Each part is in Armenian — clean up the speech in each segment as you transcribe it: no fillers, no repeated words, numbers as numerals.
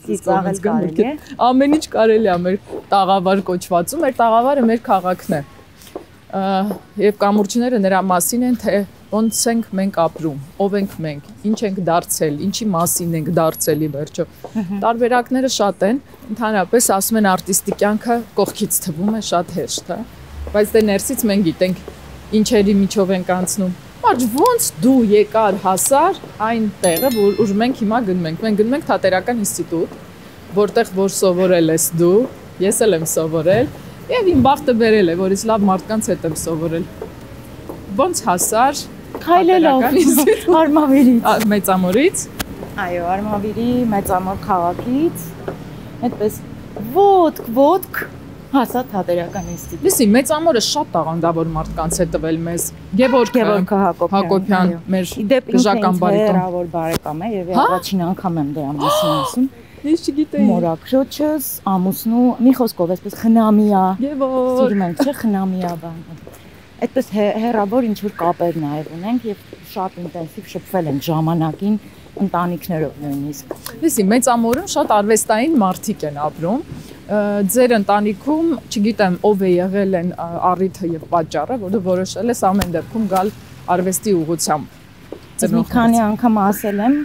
ծիծաղել կարելի է։ Ամեն ինչ կարելի է մեր տաղավար կոչվածում, մեր տաղավարը մեր քաղաքն է։ Եվ կամուրջները նրա մասին են, թե ոնց ենք մենք ապրում, ով ենք մենք, ինչ ենք դարձել, ինչի մասին ենք դարձել ի վերջո։ Տարբերակները շատ են, ընդհանրապես ասում են արտիստի կյանքը կողքից թվում է շատ հեշտ, հա։ Բայց դե ներսից մենք գիտենք ինչերի միջով ենք անցնում։ Բայց ոնց դու եկար հասար այն տեղը, որ մենք հիմա գնում ենք։ Մենք գնում ենք Թատերական ինստիտուտ, որտեղ որ սովորել ես դու, ես էլ եմ սովորել, եւ իմ բախտը բերել է, որ ես լավ մարդկանց հետ եմ սովորել։ Ոնց հասար Քայլելով Արմավիրից։ Մեծամորից։ Այո, Արմավիրի Մեծամոր քաղաքից։ Այդպես ոտք հասա Թատերական ինստիտուտ։ Լսի, Մեծամորը շատ տաղանդավոր մարդկանց է տվել մեզ։ Գևորգ Հակոբյան, մեր գժական բարիտոն։ Հեռավոր բարեկամ է եւ առաջին անգամ եմ դրա մասին ասում։ Ես չգիտեի։ Մորակրոջս, ամուսնու, մի խոսքով, այսպես խնամիա։ Գևորգ։ Սիրում ենք, չէ՞, խնամիա բան։ Այդպես հեռավոր ինչ որ կապեր նաև ունենք եւ շատ ինտենսիվ շփվել ենք ժամանակին ընտանիքներով նույնիսկ։ Լսի, Մեծամորում շատ արվեստային մարդիկ են ապրում։ Ձեր ընտանիքում, չգիտեմ, ով է եղել են առիթը եւ պատճառը, որ դու որոշել ես ամեն դեպքում գալ արվեստի ուղղությամբ։ Մի քանի անգամ ասել եմ,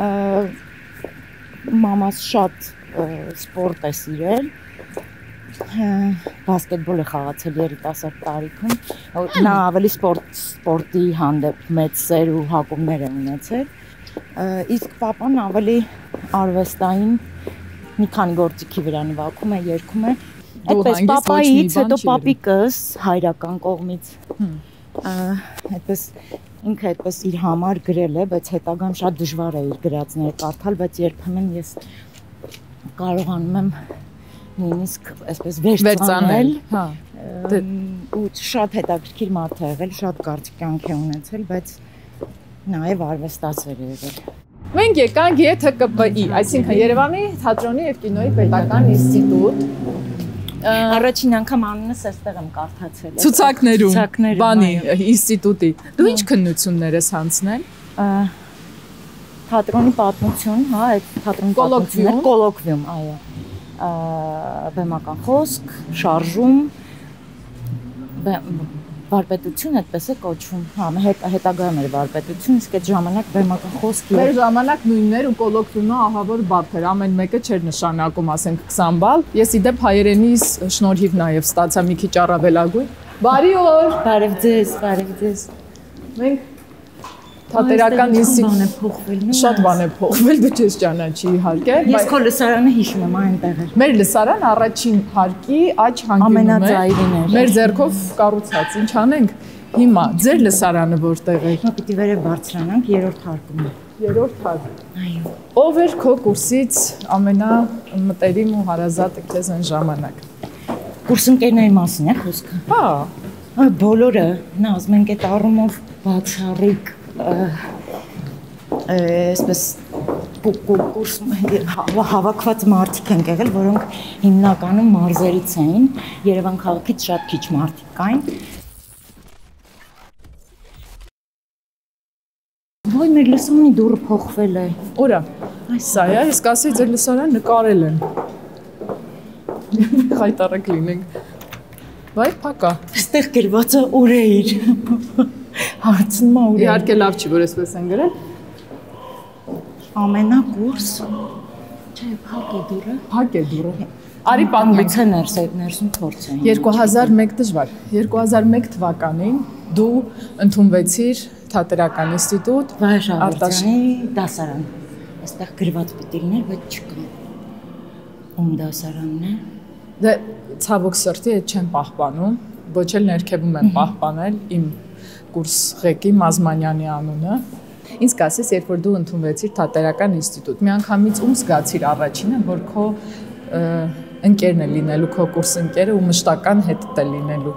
մամաս շատ սպորտ է սիրել, բասկետբոլ է խաղացել երիտասարդ տարիքում, նա ավելի սպորտի հանդեպ մեծ սեր ու հակումներ է ունեցել, իսկ պապան ավելի արվեստային մի քանի գործիքի վրա նվագում է, երգում է, այդպես պապայից, հետո պապիկս հայրական կողմից, այդպես ինքը այդպես իր համար գրել է, բայց հետագայում շատ դժվար է իր գրածները կարդալ, բայց երբեմն ես կարողանում եմ նույնիսկ այսպես վերցնել, ու շատ հետաքրքիր մարդ է եղել, շատ կարճ կյանք է ունեցել, բայց նաև արվեստասեր է եղել։ Մենք եկանք ԵԹԿՊԻ, այսինքն Երևանի թատրոնի եւ կինոյի պետական ինստիտուտ։ Առաջին անգամ անունս այստեղ եմ կարդացել։ Ցուցակներում, բանի ինստիտուտի։ Դու ինչ քննություններ ես հանձնել։ Թատրոնի պատմություն, հա, այդ թատրոնի պատմություններ, կոլոկվիում, այո։ Բեմական խոսք, շարժում, վարպետություն այդպես է կոչվում, հա, հետագայում էր վարպետություն, իսկ այդ ժամանակ բեմական խոսք էր։ Մեր ժամանակ նույնն էր ու կոլոկվիումը ահավոր բարդ էր, ամեն մեկը չէր նշանակում, ասենք 20 բալ։ Ես իդեպ հայերենիս շնորհիվ նաև ստացա մի քիչ առավելագույն։ Բարի օր։ Բարև ձեզ, բարև ձեզ։ Մենք Թատերական ինստիտուտ շատ բան է փոխվել, դու չես ճանաչի իհարկե։ Ես քո լսարանը հիշում եմ այնտեղ էր։ Մեր լսարան առաջին հարկի աջ հանգյունում է։ Ամենածայրին էր։ Մեր ձեռքով կառուցած, ինչ անենք։ Հիմա ձեր լսարանը որտեղ է։ Հիմա պիտի վերև բարձրանանք, երրորդ հարկում է։ Երրորդ հարկ։ Այո։ Ով էր քո կուրսից ամենամտերիմ ու հարազատը քեզ այն ժամանակ։ Կուրսընկերների մասին է խոսքը։ Հա։ Բոլորը, նա ասում ենք այդ առումով բացառիկ այսպես կուրս հավաքված մարդիկ են եղել, որոնք հիմնականում մարզերից էին, Երևան քաղաքից շատ քիչ մարդիկ կային։ Ոյ, մեր լսարանի դուռը փոխվել է։ Օրա, սա է, ես կասեի ձեր լսարանը նկարել են։ Խայտարակ լինենք։ Վայ, փակա։ Այստեղ գրված է Ուրեիր։ Հարցնում է Ուրեիր։ Իհարկե լավ չի, որ այսպես են գրել։ Ամենակուրս։ Չէ, փակ է դուռը։ Փակ է դուռը։ Արի պատմենք։ Ներսում փորձ է։ 2001 դժվար։ 2001 թվականին դու ընդունվեցիր Թատերական ինստիտուտ Վայժավերցյանի դասարան։ Այստեղ գրված պիտի լիներ, բայց չկա։ Ում դասարանն է։ Դե ցավոք սրտի այդ չեն պահպանում, ոչ էլ ներքևում են պահպանել իմ կուրս ղեկի Մազմանյանի անունը։ Ինձ կասես, երբ որ դու ընդունվեցիր Թատերական ինստիտուտ, մի անգամից ում զգացիր առաջինը, որ քո ընկերն է լինելու, քո կուրսընկերը ու մշտական հետդ է լինելու։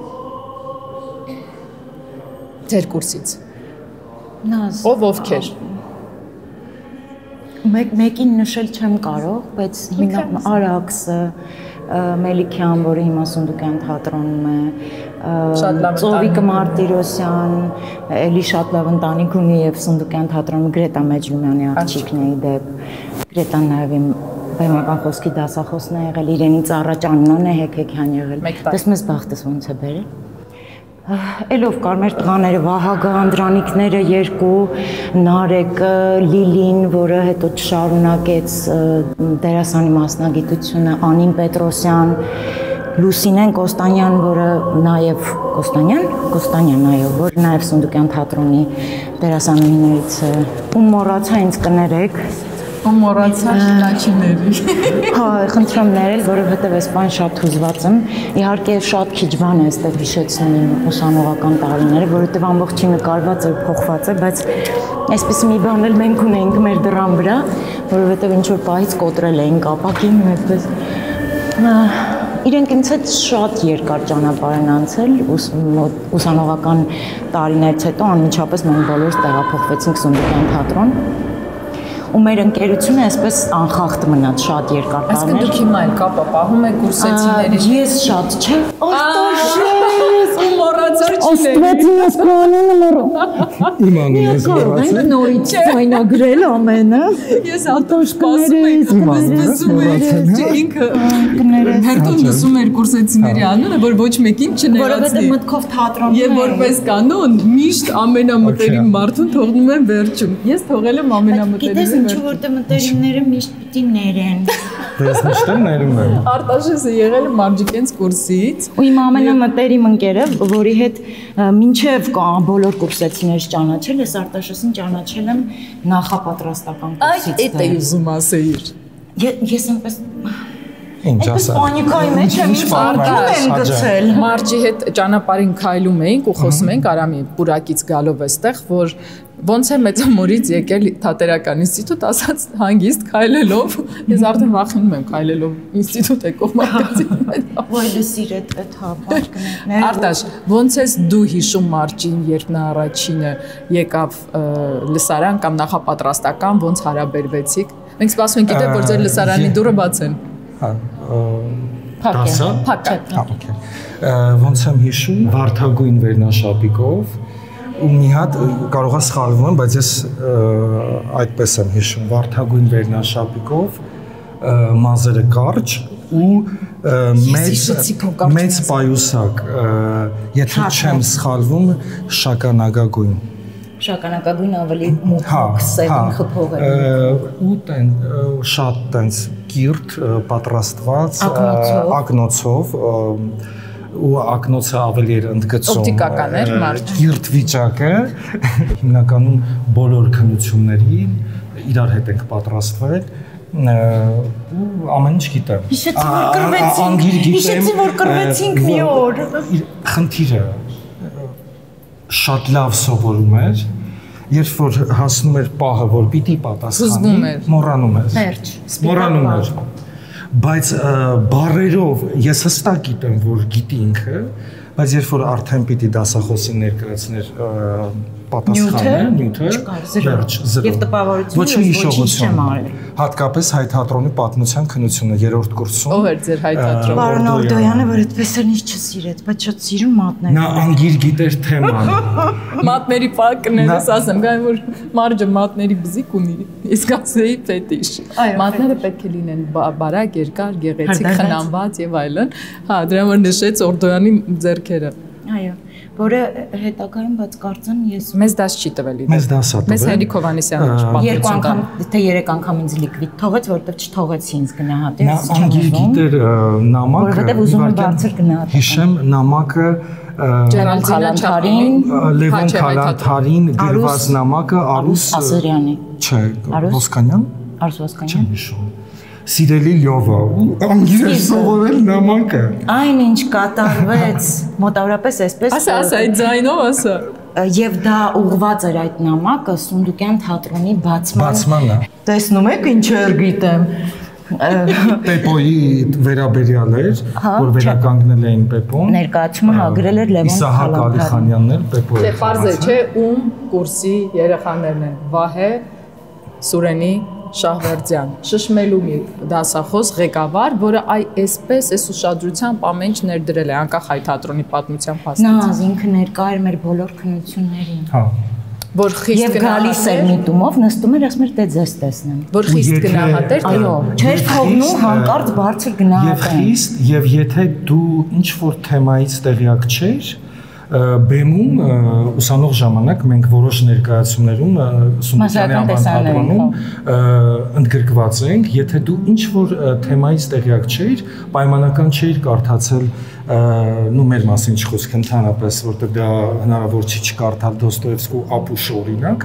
Ձեր կուրսից։ Ով ովքեր։ Մեկին նշել չեմ կարող, բայց հիմա Արաքսը, Մելիքյան, որը հիմա Սունդուկյան թատրոնում է, Ծովիկը Մարտիրոսյան, էլի շատ լավ ընտանիք ունի եւ Սունդուկյան թատրոնում Գրետա Մեջլումյանի աղջիկն է իդեպ, Գրետան նաեւ իմ բեմական խոսքի դասախոսն է եղել, իրենից առաջ Աննան է Հեքեքյան եղել։ Տեսնես բախտս ոնց է բերել։ Էլով կար մեր տղաները Վահագը, Անդրանիկները երկու, Նարեկը, Լիլին, որը հետո շարունակեց դերասանի մասնագիտությունը, Անին Պետրոսյան, Լուսինեն Կոստանյան, որը նաև Կոստանյան, այո, որը նաև Սունդուկյան թատրոնի դերասանուհիներից է, ում մոռացա ինձ կներեք, ում մոռացա շնաչիների։ Հա, խնդրեմ ներել, որովհետև այս բան շատ հուզված եմ։ Իհարկե շատ քիչ բան է այստեղ հիշեցնում իմ ուսանողական տարիները, որովհետև ամբողջի նկարված է, փոխված է, բայց այսպես մի բան էլ մենք ունենք մեր դռան վրա, որովհետև ինչ որ պահից կոտրել էինք ապակին, այդպես իրենք ինձ հետ շատ երկար ճանապարհ են անցել, ուսանողական տարիներից հետո անմիջապես մենք բոլորս տեղափոխվեցինք Սունդուկյան թատրոն։ Ու մեր ընկերությունը այսպես անխախտ մնաց շատ երկար տարիներ։ Այսինքն դուք հիմա էլ կապը պահում եք կուրսեցիների։ Ես շատ, չէ։ Աշտոշ, ում մոռացար չի։ Աստվածինս կանոնը մոռա։ Իմ անունը Մենք նորից ցայնագրել ամենը։ Ես ատոշ սպասում եմ, լսում եմ, ինքը հերթում լսում էր կուրսեցիների անունը, որ ոչ մեկին չներացնի։ Որովհետև մտքով թատրոն Եվ որպես կանոն միշտ ամենամտերիմ մարդուն թողնում են վերջում։ Ես թողել եմ ամենամտերիմը։ Ինչ որտեղ մտերիմները միշտ պիտի ներեն։ Ես միշտ ներում եմ։ Արտաշեսը եղել է Մարջիկենց կուրսից։ Ու իմ ամենամտերիմ ընկերը, որի հետ մինչև բոլոր կուրսեցիներս ճանաչել, ես Արտաշեսին ճանաչել եմ նախապատրաստական կուրսից։ Այդ է ուզում ասեիր։ Ես այնպես Ինչ ասա։ Պանիկայի մեջ եմ գցել։ Մարջի հետ ճանապարհին քայլում էինք ու խոսում էինք Արամի պուրակից գալով այստեղ, որ ոնց է մեծամորից եկել թատերական ինստիտուտ, ասած հանգիստ քայլելով, ես արդեն վախենում եմ քայլելով ինստիտուտ եկող մարդկանց։ Ոյլը սիրետ այդ հապարկներ։ Արտաշ, ոնց ես դու հիշում Մարջին, երբ նա առաջինը եկավ լսարան կամ նախապատրաստական, ոնց հարաբերվեցիք։ Մենք սպասում ենք, գիտեք, որ ձեր լսարանի դուռը բաց են։ Դասա։ Փակ։ Ոնց եմ հիշում, վարդագույն վերնաշապիկով ու մի հատ կարող է սխալվում եմ, բայց ես այդպես եմ հիշում, վարդագույն վերնաշապիկով, մազերը կարճ ու մեծ պայուսակ, եթե չեմ սխալվում, շագանակագույն։ Շագանակագույն ավելի մուգ սևն խփող է։ Ու շատ տենց կիրթ պատրաստված ակնոցով ու ակնոցը ավելի էր ընդգծում օպտիկական էր մարդ կիրթ վիճակը հիմնականում բոլոր քննությունների իրար հետ ենք պատրաստվել ու ամեն ինչ գիտեմ հիշեցի որ կռվեցինք մի օր խնդիրը շատ լավ սովորում էր երբ որ հասնում էր պահը որ պիտի պատասխանի մոռանում էր բայց բառերով ես հստակ գիտեմ որ գիտի ինքը բայց երբ որ արդեն պիտի դասախոսին ներկայացներ պատասխանը նյութը վերջ զրո եւ տպավորությունը ոչ հիշողություն հատկապես հայ թատրոնի պատմության քննությունը երրորդ կուրսում ով էր ձեր հայ թատրոնը Պարոն Ավդոյանը որ այդպես էլ ինչ չսիրեց բայց շատ սիրում մատներ նա անգիր գիտեր թեման մատների պակներս ասեմ գայ որ մարջը մատների բզիկ ունի իսկ ասեի ֆետիշ մատները պետք է լինեն բարակ երկար գեղեցիկ խնամված եւ այլն հա դրա համար նշեց Օրդոյանի ձեռքերը այո որը հետագայում բայց կարծեմ ես մեզ դաս չի տվել մեզ դասա տվել մեզ Հենրիկ Հովհաննիսյանը երկու անգամ թե երեք անգամ ինձ լիկվիդ թողեց որովհետև չթողեցի ինձ գնահատել նա անգիր գիտեր նամակը որովհետև ուզում եմ բարձր գնահատել հիշեմ նամակը Ջերալ Քալանթարին Լևոն Քալանթարին գրված նամակը Արուս Ասերյանի չէ Ոսկանյան Արուս Ոսկանյան հիշում Սիրելի Լյովա անգիր էր սովորել նամակը այն ինչ կատարվեց մոտավորապես այսպես ասա այդ ձայնով ասա եւ դա ուղված էր այդ նամակը Սունդուկյան թատրոնի բացմանը տեսնում եք ինչ էր գիտեմ Պեպոյի վերաբերյալ էր, որ վերականգնել էին Պեպոն։ Ներկայացումը հագրել էր Լևոն Իսահակ Ալիխանյանն էր Պեպոյի։ Դե պարզ է, չէ, ում կուրսի երեխաներն են։ Վահե, Սուրենի, Շահվերդյան, շշմելու մի դասախոս ղեկավար, որը այսպես էս ուշադրությամբ ամեն ինչ ներդրել է, անկախ հայ թատրոնի պատմության փաստից։ Նա ինքը ներկա էր մեր բոլոր քննություններին։ Հա։ Որ խիստ գալիս էր միտումով, նստում էր, ասում էր դե ձեզ տեսնեմ։ Որ խիստ գնահատեր։ Այո, չէր թողնում հանկարծ բարձր գնահատեն։ Եվ խիստ, եւ եթե դու ինչ որ թեմայից տեղյակ չես, բեմում ուսանող ժամանակ մենք որոշ ներկայացումներում Սունդյանի անվան թատրոնում ընդգրկված ենք, եթե դու ինչ որ թեմայից տեղյակ չես, պայմանական չէր կարդացել մեր մասին չխոսք ընդհանրապես, որտեղ դա հնարավոր չի չկարդալ Դոստոևսկու ապուշ օրինակ,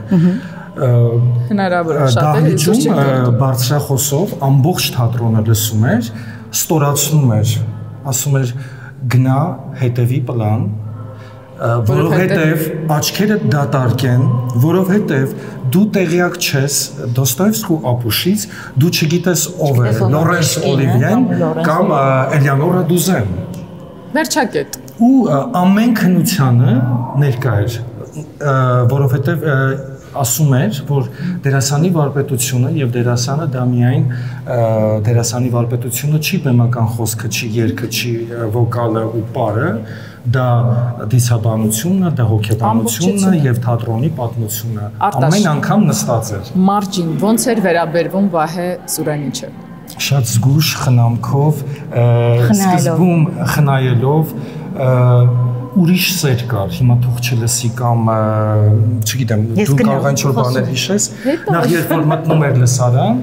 հնարավոր է շատերը բարձրախոսով ամբողջ թատրոնը լսում էր, ստորացնում էր, ասում էր գնա հետևի պլան, որովհետև աչքերը դատարկեն, որովհետև դու տեղյակ չես Դոստոևսկու ապուշից, դու չգիտես ով է Լորենս Օլիվիեն կամ Էլեանորա Դուզեն։ Վերջակետ։ Ու ամեն քննությանը ներկա էր, որովհետև ասում էր, որ դերասանի վարպետությունը եւ դերասանը դա միայն դերասանի վարպետությունը չի բեմական խոսքը, չի երգը, չի վոկալը ու պարը, դա դիսաբանությունն է, դա հոգեբանությունն է եւ թատրոնի պատմությունը։ Ամեն անգամ նստած էր։ Մարջին ո՞նց էր վերաբերվում Վահե Սուրենիչը։ Շատ զգուշ խնամքով, սկզբում խնայելով ուրիշ սեր կար, հիմա թող չլսի կամ չգիտեմ, դու կարող ինչ որ բաներ հիշես, նախ երբ որ մտնում էր լսարան,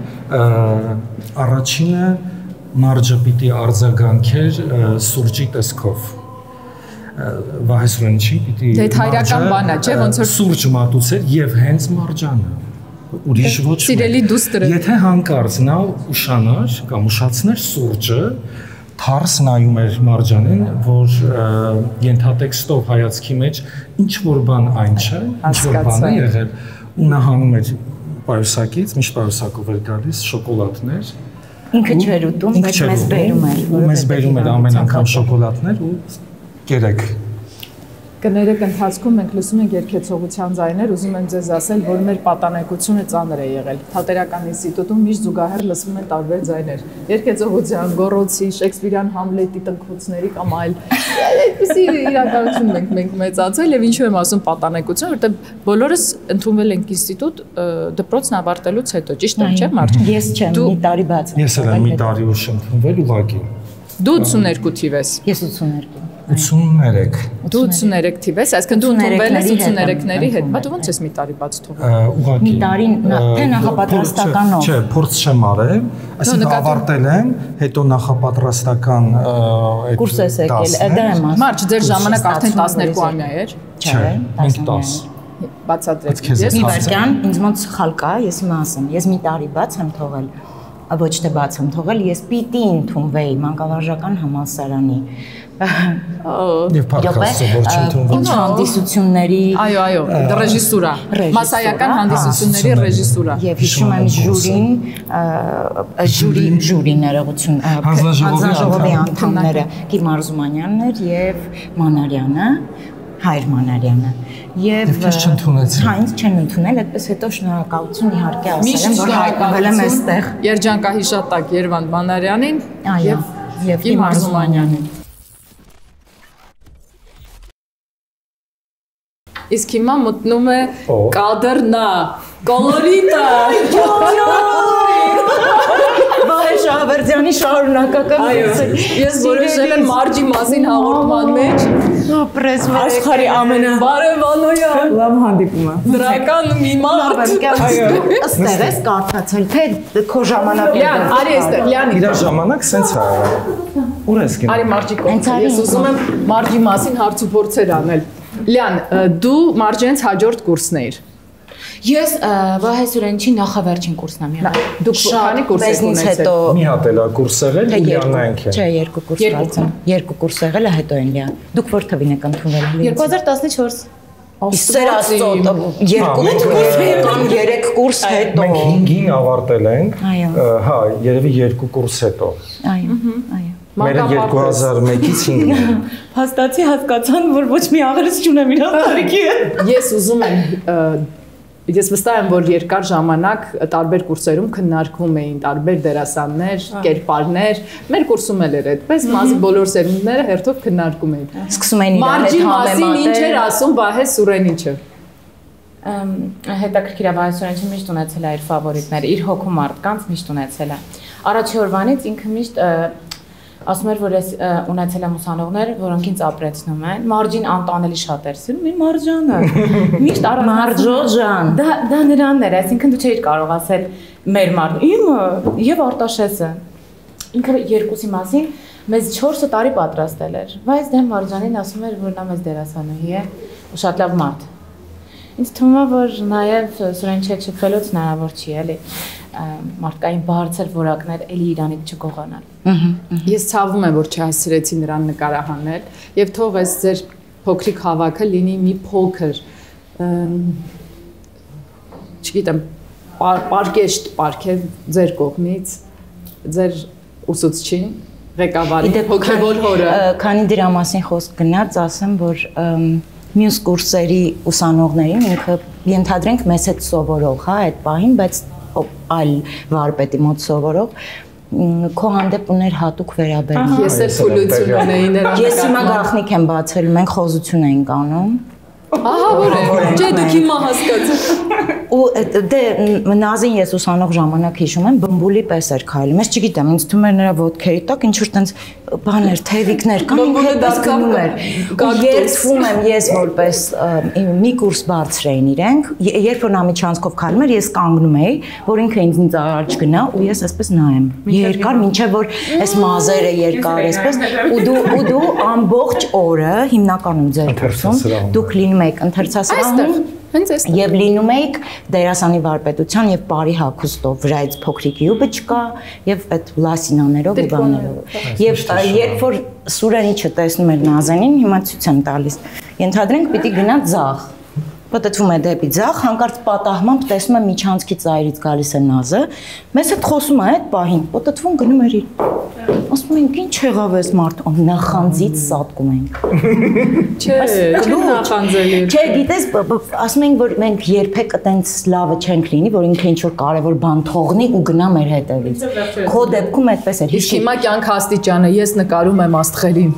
առաջինը Մարջը պիտի արձագանքեր սուրճի տեսքով։ Վահե Սուրենիչի պիտի հայրական բան է, չէ՞, ոնց որ սուրճ մատուցեր եւ հենց Մարջանը։ Ուրիշ ոչ մի։ Սիրելի դուստրը։ Եթե հանկարծ նա ուշանար կամ ուշացներ սուրճը, թարս նայում էր Մարջանին, որ ենթատեքստով հայացքի մեջ ինչ որ բան այն չէ, ինչ որ բան է եղել, ու նա հանում էր պայուսակից, միշտ պայուսակով էր գալիս, շոկոլադներ։ Ինքը չէր ուտում, բայց մեզ բերում էր։ Մեզ բերում էր ամեն անգամ շոկոլադներ ու կերեք։ Կներեք ընթացքում մենք լսում ենք երգեցողության ձայներ, ուզում եմ ձեզ ասել, որ մեր պատանեկությունը ծանր է եղել։ Թատերական ինստիտուտում միշտ զուգահեռ լսվում են տարբեր ձայներ։ Երգեցողության, գոռոցի, Շեքսպիրյան Համլետի տնքոցների կամ այլ այդպիսի իրականություն մենք մեծացել եւ ինչու եմ ասում պատանեկություն, որտեղ բոլորս ընդունվել ենք ինստիտուտ դպրոցն ավարտելուց հետո, ճիշտ եմ, չէ՞ Մարջ։ Ես չեմ, մի տարի բաց։ Ես էլ եմ մի տարի ուշ ընդունվել ուղղակի։ Դու 82 թիվ ես։ Ես 82։ 83։ Դու 83 թիվ ես, այսինքն դու ընդունվել ես 83-ների հետ, բայց ո՞նց ես մի տարի բաց թողել։ Ուղղակի։ Մի տարի թե նախապատրաստականով։ Չէ, փորձ չեմ արել, այսինքն ավարտել եմ, հետո նախապատրաստական այդ կուրս ես եկել, դա եմ ասում։ Մարջ, ձեր ժամանակ արդեն 12-ամյա էր։ Չէ, 10։ Բացատրեք։ Մի վարքյան, ինձ մոտ սխալ կա, ես հիմա ասեմ, ես մի տարի բաց եմ թողել, ոչ թե բաց եմ թողել, ես պիտի ընդունվեի մանկավարժական համալսարանի։ Եվ փառքաստու որ չընդունվել։ Հանդիսությունների։ Այո, ռեժիսուրա, մասսայական հանդիսությունների ռեժիսուրա։ Եվ հիշում եմ ժյուրի ներողություն, հանձնաժողովի անդամները Կիմ Արզումանյանն էր եւ Մանարյանը, Հայր Մանարյանը։ Եվ քեզ չընդունեցին։ Հա, ինձ չեն ընդունել, այդպես հետո շնորհակալություն իհարկե ասել եմ, որ հայտնվել եմ այստեղ։ Երջանկահիշատակ Երվանդ Մանարյանին եւ Կիմ Արզումանյանին։ Իսկ հիմա մտնում է կադրնա, կոլորիտա։ Վահե Շահվերդյանի շարունակական։ Ես որոշել եմ Մարջի մասին հաղորդման մեջ աշխարհի ամենաբարևանոյան լավ հանդիպումը։ դրական մի մարդ։ Այստեղ ես կարդացել, թե քո ժամանակը։ Լիան, արի այստեղ, Լիանի։ Իր ժամանակ սենց է։ Ուր ես գնում։ Արի Մարջի կողմից։ Ես ուզում եմ Մարջի մասին հարց ու փորձեր անել։ Լիան, դու Մարջենց հաջորդ կուրսն էիր։ Ես Վահե Սուրենիչի նախավերջին կուրսն եմ եղել։ Դուք քանի կուրս եք ունեցել։ Մի հատ էլ կուրս եղել, Լիանն է։ Չէ, երկու կուրս եղել։ Երկու կուրս եղել է, հետո են Լիան։ Դուք որ թվին եք ընդունվել։ 2014 Սեր Աստծո, երկու կամ 3 կուրս հետո։ Մենք 5-ին ավարտել ենք։ Այո։ Հա, երևի 2 կուրս հետո։ Այո, այո։ Մեր 2001-ից 5-ին։ Հաստատի հասկացան, որ ոչ մի աղերս չունեմ իր տարիքի հետ։ Ես ուզում եմ Ես վստահ եմ, որ երկար ժամանակ տարբեր կուրսերում քննարկվում էին տարբեր դերասաններ, կերպարներ, մեր կուրսում էլ էր այդպես, մազի բոլոր սերունդները հերթով քննարկում էին։ Սկսում էին իրար հետ համեմատել։ Մարջի մասին ինչ էր ասում Վահե Սուրենիչը։ հետաքրքիր է Վահեսյանը միշտ ունեցել է իր ֆավորիտները, իր հոգու մարդկանց միշտ ունեցել է։ Առաջի օրվանից ինքը միշտ ասում էր, որ ես ունեցել եմ ուսանողներ, որոնք ինձ ապրեցնում են։ Մարջին անտանելի շատ էր սիրում, մի Մարջանը։ Միշտ Մարջոջան։ Դա նրանն էր, այսինքն դու չէիր կարող ասել մեր Մարջ, իմը եւ Արտաշեսը։ Ինքը երկուսի մասին մեզ 4 տարի պատրաստել էր, բայց դե Մարջանին ասում էր, որ նա մեզ դերասանուհի է ու շատ լավ մարդ։ Ինձ թվում է, որ նաև Սուրեն չփելոց հնարավոր չի, էլի մարդկային բարձր որակներ էլի իրանից չգողանալ։ Ես ցավում եմ, որ չհասցրեցի նրան նկարահանել եւ թող այս ձեր փոքրիկ հավաքը լինի մի փոքր չգիտեմ, պարկեշտ պարքև ձեր կողմից, ձեր ուսուցչին, ղեկավարին, հոգևոր հորը։ Քանի դրա մասին խոսք գնաց, ասեմ, որ մյուս կուրսերի ուսանողներին ինքը ենթադրենք մեզ հետ սովորող, հա, այդ պահին, բայց այլ վարպետի մոտ սովորող քո հանդեպ ուներ հատուկ վերաբերմունք։ Ես էլ փուլություն ունեի նրան։ Ես հիմա գաղտնիք եմ բացել, մենք խոզություն էինք անում։ Ահա որ է, չէ դուք հիմա հասկացաք։ Ու դե Նազին ես ուսանող ժամանակ հիշում եմ, բմբուլի պես էր քայլում։ Ես չգիտեմ, ինձ թվում էր նրա ոտքերի տակ ինչ որ տենց բաներ, թևիկներ կամ ինքը դասկանում էր։ Երդվում եմ ես որպես մի կուրս բարձր էին իրենք, երբ որ նա միջանցքով քայլում էր, ես կանգնում էի, որ ինքը ինձ առաջ գնա ու ես այսպես նայեմ։ Երկար, մինչև որ այս մազերը երկար այսպես ու դու ամբողջ օրը հիմնականում ձեր կուրսում դուք լինում եք ընթերցասրահում եւ լինում եք դերասանի վարպետության եւ բարի հագուստով, վրայից փոքրիկ յուբը չկա եւ այդ լասինաներով ու բաներով։ Եվ երբ որ Սուրենի չտեսնում էր Նազանին, հիմա ցույց եմ տալիս։ Ենթադրենք պիտի գնա ձախ։ Պատտվում է դեպի ձախ, հանկարծ պատահմամբ տեսնում եմ միջանցքի ծայրից գալիս է Նազը, մեզ հետ խոսում է այդ պահին, պատտվում գնում էր իր։ Ասում ենք, ինչ եղավ այս մարդը, նախանձից սատկում ենք։ Չէ, դու նախանձելի։ Չէ, գիտես, ասում ենք, որ մենք երբեք այտենց լավը չենք լինի, որ ինքը ինչ որ կարևոր բան թողնի ու գնա մեր հետևից։ Քո դեպքում այդպես էր։ Իսկ հիմա կյանք աստիճանը, ես նկարում եմ աստղերին։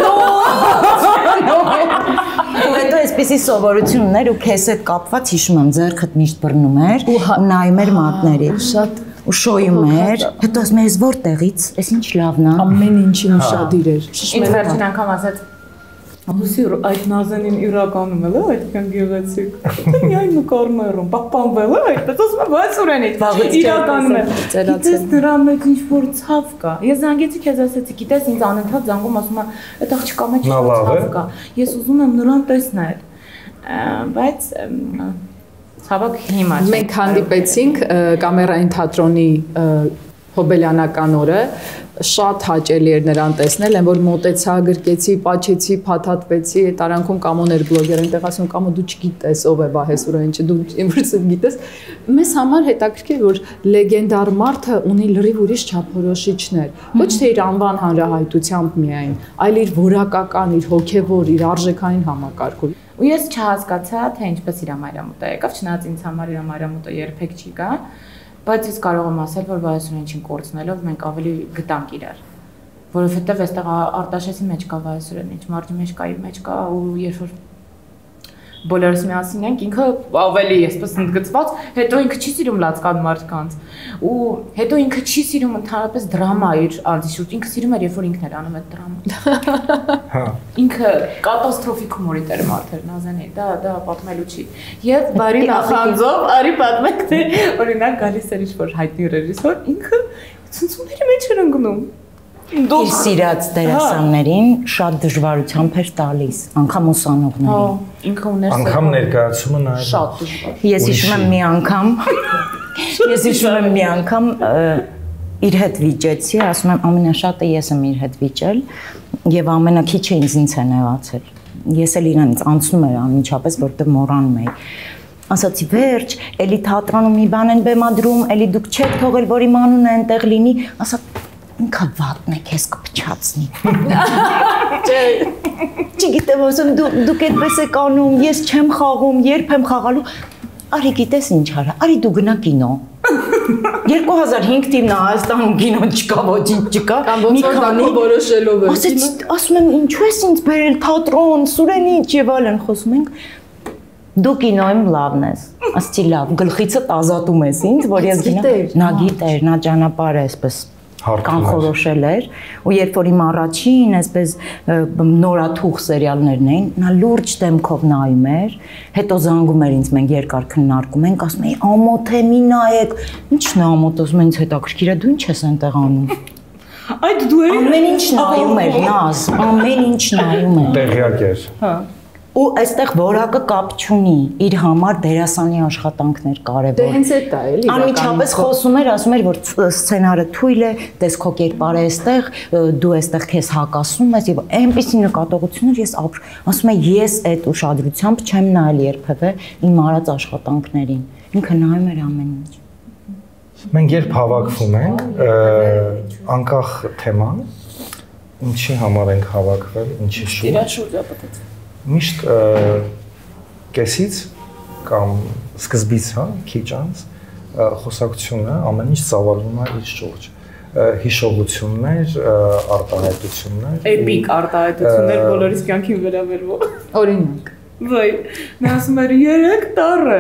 Ու հետո այսպեսի սովորություն ուներ ու քեզ հետ կապված հիշում եմ ձեռքդ միշտ բռնում էր ու նայում էր մատների շատ ու շոյում էր հետո ասում ես որտեղից էս ինչ լավն է ամեն ինչին ուշադիր էր ինձ վերջին անգամ ասաց Ամուսի այդ Նազանին իրականում էլ է այդքան գեղեցիկ։ Դա միայն նկարներում, պահպանվել է այդպես ասում եմ, բայց Սուրենից իրականում է։ Գիտես դրա մեջ ինչ որ ցավ կա։ Ես զանգեցի քեզ ասեցի, գիտես ինձ անընդհատ զանգում ասում է, այդ աղջկա մեջ ցավ կա։ Ես ուզում եմ նրան տեսնել։ Բայց ցավոք հիմա մենք հանդիպեցինք Կամերային թատրոնի հոբելյանական օրը շատ հաճելի էր նրան տեսնել, այն որ մոտեցա, գրկեցի, պաչեցի, փաթաթվեցի, այդ արանքում Կամոներ բլոգեր այնտեղ ասում Կամո դու չգիտես ով է Վահեսուրենը, դու ինքս գիտես։ Մեզ համար հետաքրքիր որ լեգենդար մարդը ունի լրիվ ուրիշ չափորոշիչներ, ոչ թե իր անվան հանրահայտությամբ միայն, այլ իր որակական, իր հոգևոր, իր արժեքային համակարգով։ Ու ես չհասկացա, թե ինչպես իր մայրամուտը եկավ, չնայած ինձ համար իր մայրամուտը երբեք չի գա, բայց ես կարող եմ ասել, որ Վահեսուրենին կորցնելով մենք ավելի գտանք իրար, որովհետև այստեղ Արտաշեսի մեջ կա Վահեսուրենը, ինչ Մարջի մեջ կա, իր մեջ կա ու երբ որ բոլորս միասին ենք, ինքը ավելի այսպես ընդգծված, հետո ինքը չի սիրում լացկան մարդկանց ու հետո ինքը չի սիրում ընդհանրապես դրամա իր անձի շուրջ, ինքը սիրում էր երբ որ ինքն էր անում այդ դրաման։ Հա։ Ինքը կատաստրոֆիկ հումորի տեր մարդ էր Նազանի, դա պատմելու չի։ Եվ բարի նախանձով արի պատմեք, թե օրինակ գալիս էր ինչ-որ հայտնի ռեժիսոր, ինքը ցնցումների մեջ էր ընկնում։ Իր սիրած դերասաններին շատ դժվարությամբ էր տալիս, անգամ ուսանողներին։ Ինքը ուներ անգամ ներկայացումը նաև շատ դժվար։ Ես հիշում եմ մի անգամ իր հետ վիճեցի, ասում եմ ամենաշատը ես եմ իր հետ վիճել եւ ամենակիչը ինձ է նեղացել։ Ես էլ իրանից անցնում էր անմիջապես, որտեղ մոռանում էի։ Ասացի վերջ, էլի թատրոնում մի բան են բեմադրում, էլի դուք չեք թողել, որ իմ անունը այնտեղ լինի, ասա ինքը վատն է քեզ կփչացնի։ Չգիտեմ, ասում դուք այդպես եք անում, ես չեմ խաղում, երբ եմ խաղալու։ Արի գիտես ինչ արա, արի դու գնա կինո։ 2005 թիվն Հայաստանում կինո չկա, ոչինչ չկա։ Մի քանի որոշելով է։ Ասում եմ ինչու ես ինձ բերել թատրոն, Սուրենիչ եւ այլն խոսում ենք։ Դու կինոյում լավն ես։ Ասեցի լավ, գլխիցդ ազատում ես ինձ, որ ես նա գիտեր, նա ճանապարհը այսպես կանխորոշել էր, ու երբ որ իմ առաջին այսպես նորաթուխ սերիալներն էին, նա լուրջ դեմքով նայում էր, հետո զանգում էր ինձ, մենք երկար քննարկում ենք, ասում էի ամոթ է, մի նայեք, ի՞նչն է ամոթ, ասում ինձ հետաքրքիր է, դու ի՞նչ ես այնտեղ անում։ Այդ դու ես ամեն ինչ նայում էր, Նազ, ամեն ինչ նայում էր։ Տեղյակ էր։ Հա։ Ու այստեղ որակը կապ չունի, իր համար դերասանի աշխատանքներ կարևոր։ Դե հենց այդ է, էլի։ Անմիջապես խոսում էր, ասում էր, որ սցենարը թույլ է, տես քո կերպարը էստեղ, դու էստեղ քեզ հակասում ես եւ այնպիսի նկատողություններ ես ասում եմ, ես այդ ուշադրությամբ չեմ նայել երբևէ իմ արած աշխատանքներին։ Ինքը նայում էր ամեն ինչ։ Մենք երբ հավաքվում ենք, անկախ թեման, ինչի համար ենք հավաքվել, ինչի շուրջ։ Իրա շուրջը պատած։ Միշտ կեսից կամ սկզբից, հա, քիչ անց խոսակցությունը ամեն ինչ ծավալվում է իր շուրջ։ Հիշողություններ, արտահայտություններ։ Էպիկ արտահայտություններ բոլորիս կյանքին վերաբերող։ Օրինակ։ Վայ, նա ասում էր 3 տարը։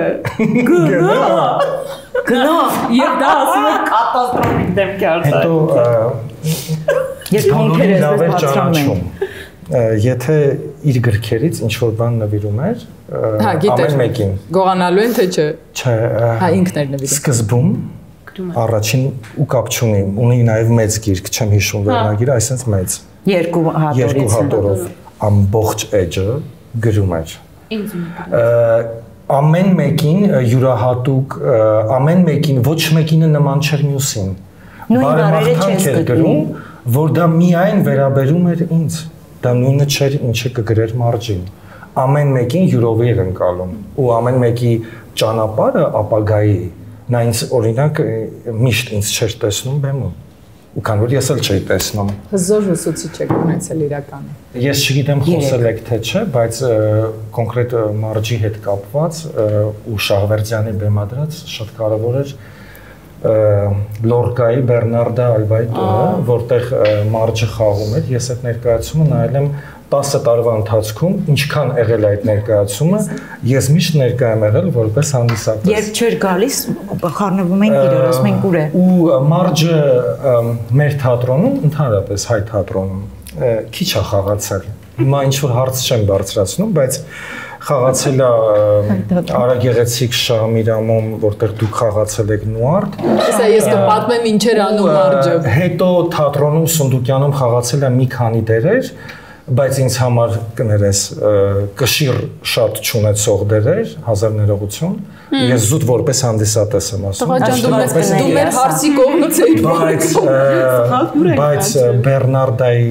Գնա։ Եվ դա ասում է կատաստրոֆիկ դեմքի արտահայտություն։ Հետո բոլորին լավ էր ճանաչում։ Եթե իր գրքերից ինչ որ բան նվիրում էր, ամեն մեկին գողանալու են թե չէ։ Չէ, հա ինքն էր նվիրում։ Սկզբում առաջին ու կապ չունի, ունի նաև մեծ գիրք, չեմ հիշում վերնագիրը, այսինքն մեծ։ Երկու հատորով ամբողջ էջը գրում էր։ Ամեն մեկին յուրահատուկ, ամեն մեկին ոչ մեկինը նման չէր մյուսին։ Բարեմաղթանք էր գրում, որ դա միայն վերաբերում էր ինձ։ Դա նույնը չէր, ինչը կգրեր մարջին։ Ամեն մեկին յուրովի էր ընկալում ու ամեն մեկի ճանապարհը ապագայի նա ինձ օրինակ միշտ ինձ չէր տեսնում բեմում ու քան որ ես էլ չէի տեսնում։ Հզոր ուսուցիչ եք ունեցել իրականում։ Ես չգիտեմ խոսել եք թե չէ, բայց կոնկրետ մարջի հետ կապված ու Շահվերդյանի բեմադրած շատ կարևոր էր Լորկայի Բեռնարդա Ալվայի տունը, որտեղ մարջը խաղում էր, ես այդ ներկայացումը նայել եմ 10 տարվա ընթացքում, ինչքան եղել այդ ներկայացումը, ես միշտ ներկա եմ եղել որպես հանդիսատես։ Երբ չէր գալիս, խառնվում ենք իրար, ասում ենք ուր է։ Ու մարջը մեր թատրոնում, ընդհանրապես հայ թատրոնում, քիչ է խաղացել։ Հիմա ինչ որ հարց չեմ բարձրացնում, բայց խաղացել է Արագեղեցիկ Շահմիրամում, որտեղ դուք խաղացել եք Նուարդ։ Հեսա ես կպատմեմ ինչեր անում մարջը։ Հետո թատրոնում Սունդուկյանում խաղացել է մի քանի դերեր, բայց ինձ համար կներես կշիռ շատ չունեցող դերեր, հազար ներողություն։ Ես զուտ որպես հանդիսատես եմ ասում։ Դու մեր հարցի կողմից էի։ Բայց Բեռնարդայի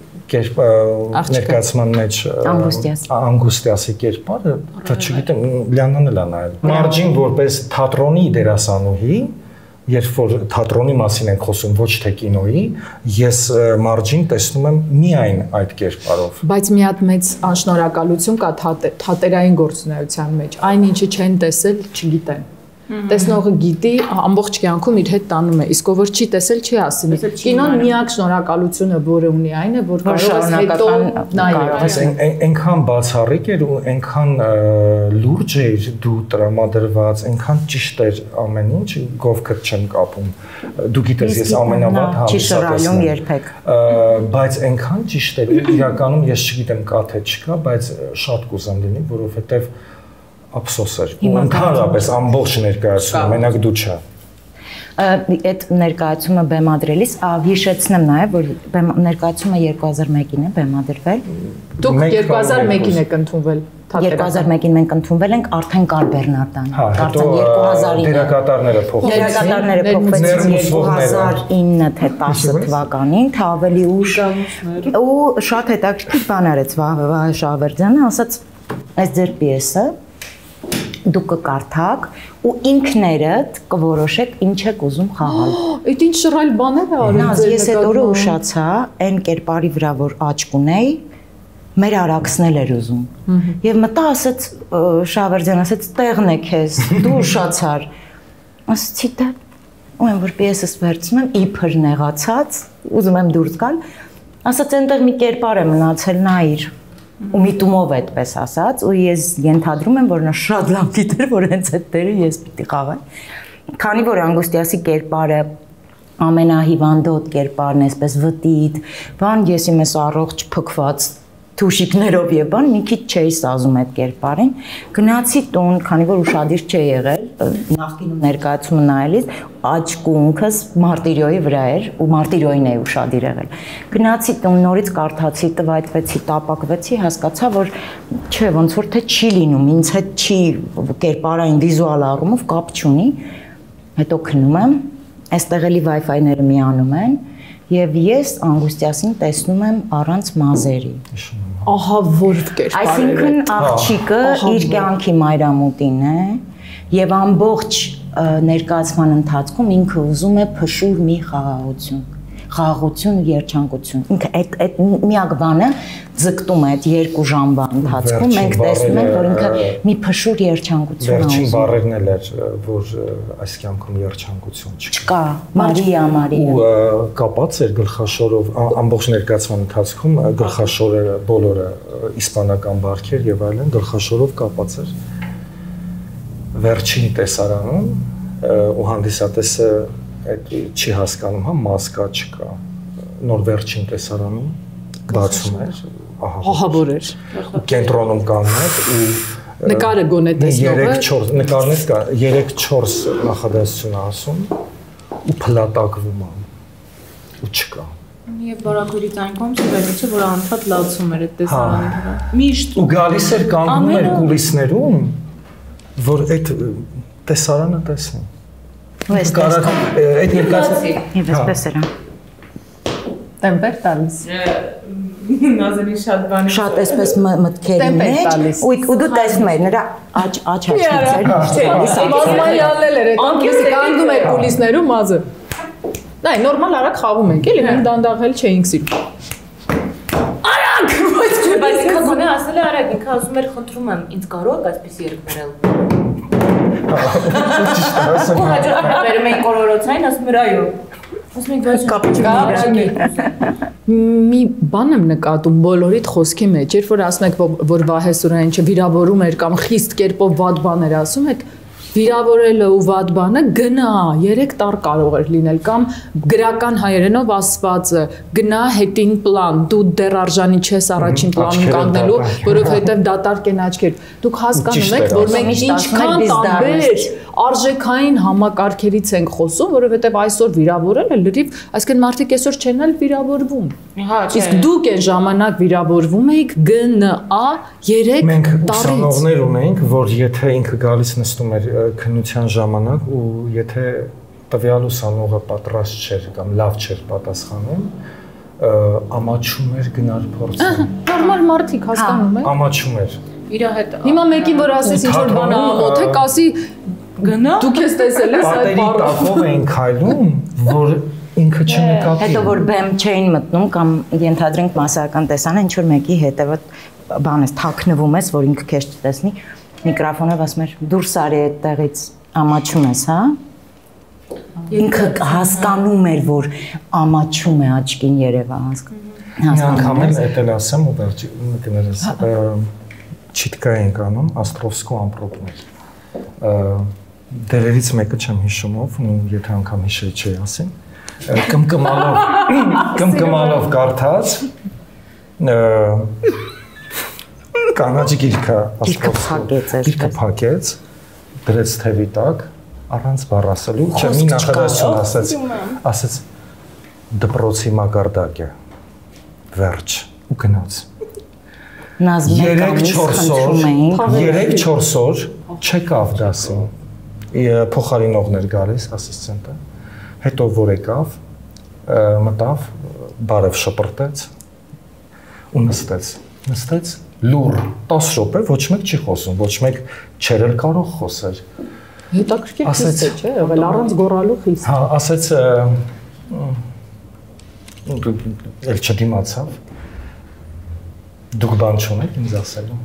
ներկայացման մեջ Անգուստիասի կերպարը, դա չգիտեմ, Լիանան էլ է նայել։ Մարջին որպես թատրոնի դերասանուհի, երբ որ թատրոնի մասին ենք խոսում, ոչ թե կինոյի, ես մարջին տեսնում եմ միայն այդ կերպարով։ Բայց մի հատ մեծ անշնորհակալություն կա թատերային գործունեության մեջ։ Այն ինչը չեն տեսել, չգիտեն։ Տեսնողը գիտի, ամբողջ կյանքում իր հետ տանում է, իսկ ով որ չի տեսել, չի ասի։ Կինոն միակ շնորհակալությունը, որը ունի, այն է, որ կարող ես հետո նայել։ Այնքան բացառիկ էր ու այնքան լուրջ էր դու տրամադրված, այնքան ճիշտ էր ամեն ինչ, գովքդ չեմ կապում։ Դու գիտես, ես ամենավատ հանդիսատեսն եմ երբեք։ Բայց այնքան ճիշտ էր, իրականում ես չգիտեմ կա թե չկա, բայց շատ կուզեմ լինի, որովհետև ափսոս էր։ Ու ընդհանրապես ամբողջ ներկայացումը, մենակ դու չէ։ Այդ ներկայացումը բեմադրելիս հիշեցնեմ նաև, որ ներկայացումը 2001-ին է բեմադրվել։ Դուք 2001-ին եք ընդունվել թատրոնը։ 2001-ին մենք ընդունվել ենք, արդեն կար Բեռնարդան։ Կարծեմ 2000-ին դերակատարները փոխվեցին 2009 թե 10 թվականին, թե ավելի ուշ։ Ու շատ հետաքրքիր բան արեց Վահե Շահվերդյանը, ասաց, այս ձեր պիեսը դուք կկարդաք ու ինքներդ կորոշեք ինչ եք ուզում խաղալ։ Այդ ինչ շռայլ բաներ է արել։ Նազ, ես այդ օրը ուշացա, այն կերպարի վրա որ աչք ունեի, մեր արաքսնել էր ուզում։ Եվ մտա ասաց Շահվերդյան, ասաց տեղն է քեզ, դու ուշացար։ Ասացի դա ու այն որ պիեսս վերցնում եմ իբր նեղացած, ուզում եմ դուրս գալ, ասաց այնտեղ մի կերպար է մնացել, նայիր։ ու միտումով այդպես ասած, ու ես ենթադրում եմ, որ նա շատ լավ գիտեր, որ հենց այդ դերը ես պիտի խաղեմ։ Քանի որ Անգուստիասի կերպարը ամենահիվանդոտ կերպարն է, այսպես վտիտ, բան ես իմ ես առողջ փքված թուշիկներով եւ բան մի քիչ չէի սազում այդ կերպարին, գնացի տուն, քանի որ ուշադիր չէի եղել, նախկինում ներկայացումը նայելիս աչքունքս մարտիրիոյի վրա էր ու մարտիրիոյին էի ուշադիր եղել։ Գնացի տուն, նորից կարդացի, տվայտվեցի, տապակվեցի, հասկացա, որ չէ, ոնց որ թե չի լինում, ինձ հետ չի կերպարային վիզուալ առումով կապ չունի։ Հետո քնում եմ, այստեղ էլի Wi-Fi-ները միանում են եւ ես Անգուստիասին տեսնում եմ առանց մազերի։ Ահա որ կերպար է։ Այսինքն աղջիկը իր կյանքի մայրամուտին է եւ ամբողջ ներկայացման ընթացքում ինքը ուզում է փշուր մի խաղաղություն ու երջանկություն։ Ինքը այդ միակ բանը ձգտում է այդ 2 ժամվա ընթացքում մենք տեսնում ենք, որ ինքը մի փշուր երջանկություն է ուզում։ Վերջին բառերն էլ էր, որ այս կյանքում երջանկություն չկա։ Մարիա։ Ու կապած էր գլխաշորով ամբողջ ներկայացման ընթացքում գլխաշորը բոլորը իսպանական բարքեր եւ այլն գլխաշորով կապած էր։ Վերջին տեսարանում ու հանդիսատեսը այդ չի հասկանում, հա մաս կա չկա։ Նոր վերջին տեսարանում բացում էր, ահա որ էր։ Կենտրոնում կանգնել ու նկարը գոնե տեսնող է։ 3-4 նկարներ կա, 3-4 նախադասություն ասում ու փլատակվում է ու չկա։ Եվ բարակուրից այն կողմից վերջը որ անդադ լացում էր այդ տեսարանի վրա։ Միշտ ու գալիս էր կանգնում էր կուլիսներում, որ այդ տեսարանը տեսնի։ Կարա այդ ներկայացի։ Եվ այսպես էր։ Տեմպեր տալիս։ Նազանի շատ բանի։ Շատ այսպես մտքերի մեջ ու դու տեսնում ես նրա աչքից էր։ Մազմանյալներ էր, այդ կանգնում էր կուլիսներում մազը։ Նայ, նորմալ արագ խաղում ենք, էլի մենք դանդաղել չէինք սիրում։ Արագ, բայց ինքը գոնե ասել է արագ, ինքը ասում էր խնդրում եմ, ինձ կարող եք այսպես երկ բերել։ Բերում ենք կորորոցային, ասում էր այո։ Ասում ենք բայց մի բան եմ նկատում բոլորիդ խոսքի մեջ, երբ որ ասում եք, որ Վահե Սուրյանին չվիրավորում էր կամ խիստ կերպով վատ բաներ ասում, այդ վիրավորելը ու վատ բանը գնա 3 տար կարող էր լինել կամ գրական հայերենով ասվածը գնա հետին պլան դու դեռ արժանի չես առաջին պլանում կանգնելու որովհետև դատարկ են աչքեր դուք հասկանում եք որ մենք ինչքան տարբեր արժեքային համակարգերից ենք խոսում որովհետև այսօր վիրավորելը լրիվ այսինքն մարդիկ այսօր չեն էլ վիրավորվում իսկ դուք այն ժամանակ վիրավորվում էիք գնա 3 մենք տարից ուսանողներ ունենք որ եթե ինքը գալիս նստում էր քննության ժամանակ ու եթե տվյալ ուսանողը պատրաստ չէր կամ լավ չէր պատասխանում ամաչում էր գնար փորձել նորմալ մարդիկ հասկանում եք ամաչում էր իր հետ հիմա մեկին որ ասես ինչ որ բան ամոթ է կասի գնա դուք ես տեսել ես այդ պատերի բառը տակով էին քայլում որ ինքը չնկատի հետո որ բեմ չէին մտնում կամ ենթադրենք մասսայական տեսանը ինչ որ մեկի հետևը բան ես թաքնվում ես որ ինքը քեզ չտեսնի միկրոֆոնով ասում էր դուրս արի այդտեղից ամաչում ես հա ինքը հասկանում էր որ ամաչում է աչքին երևա հասկանում անգամ էլ էտել ասեմ ու վերջի կներես չիտկա ենք անում Աստrovskու ամպրոպներ դերերից մեկը չեմ հիշում ով ու եթե անգամ հիշել չի ասեմ կմկմալով կարդաց կանաչ գիրքը Աստrovskու փակեց դրեց թևի տակ առանց բառ ասելու չէ մի նախադասություն ասեց դպրոցի մակարդակ է վերջ ու գնաց 3-4 օր չեկավ դասին փոխարինողներ գալիս ասիստենտը հետո որ եկավ մտավ բարև շպրտեց ու նստեց լուր 10 րոպե ոչ մեկ չի խոսում ոչ մեկ չէր էլ կարող խոսել հետաքրքիր խիստ է չէ եղել առանց գոռալու խիստ հա ասեց էլ չդիմացավ դուք բան չունեք ինձ ասելու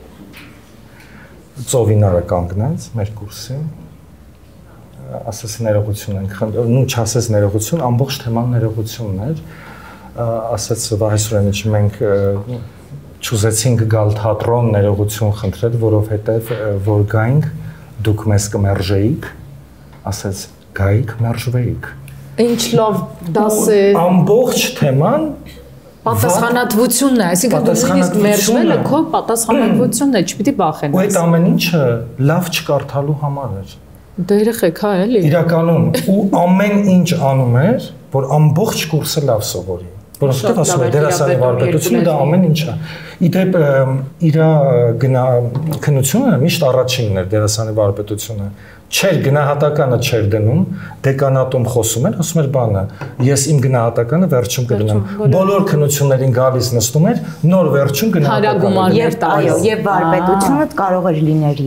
ծովինարը կանգնեց մեր կուրսին ասես ներողություն ենք նու չասես ներողություն ամբողջ թեման ներողությունն էր ասեց Վահե Սուրյանիչ մենք չուզեցինք գալ թատրոն ներողություն խնդրել, որովհետև որ գայինք դուք մեզ կմերժեիք, ասեց գայիք մերժվեիք։ Ինչ լավ դաս է։ Ամբողջ թեման պատասխանատվությունն է, այսինքն դու նույնիսկ մերժվելը քո պատասխանատվությունն է, չպիտի բախենաս։ Ու այդ ամեն ինչը լավ չկարդալու համար էր։ Դա երեխեք հա էլի։ Իրականում ու ամեն ինչ անում էր, որ ամբողջ կուրսը լավ սովորի։ Որովհետև ասում է դերասանի վարպետությունը դա ամեն ինչ է։ Իդեպ իր քննությունը միշտ առաջինն էր դերասանի վարպետությունը։ Չէր գնահատականը չէր դնում, դեկանատում խոսում էր, ասում էր բանը, ես իմ գնահատականը վերջում կդնեմ։ Բոլոր քննություններին գալիս նստում էր, նոր վերջում գնահատականը։ Եվ այո, եւ վարպետությունը կարող էր լինել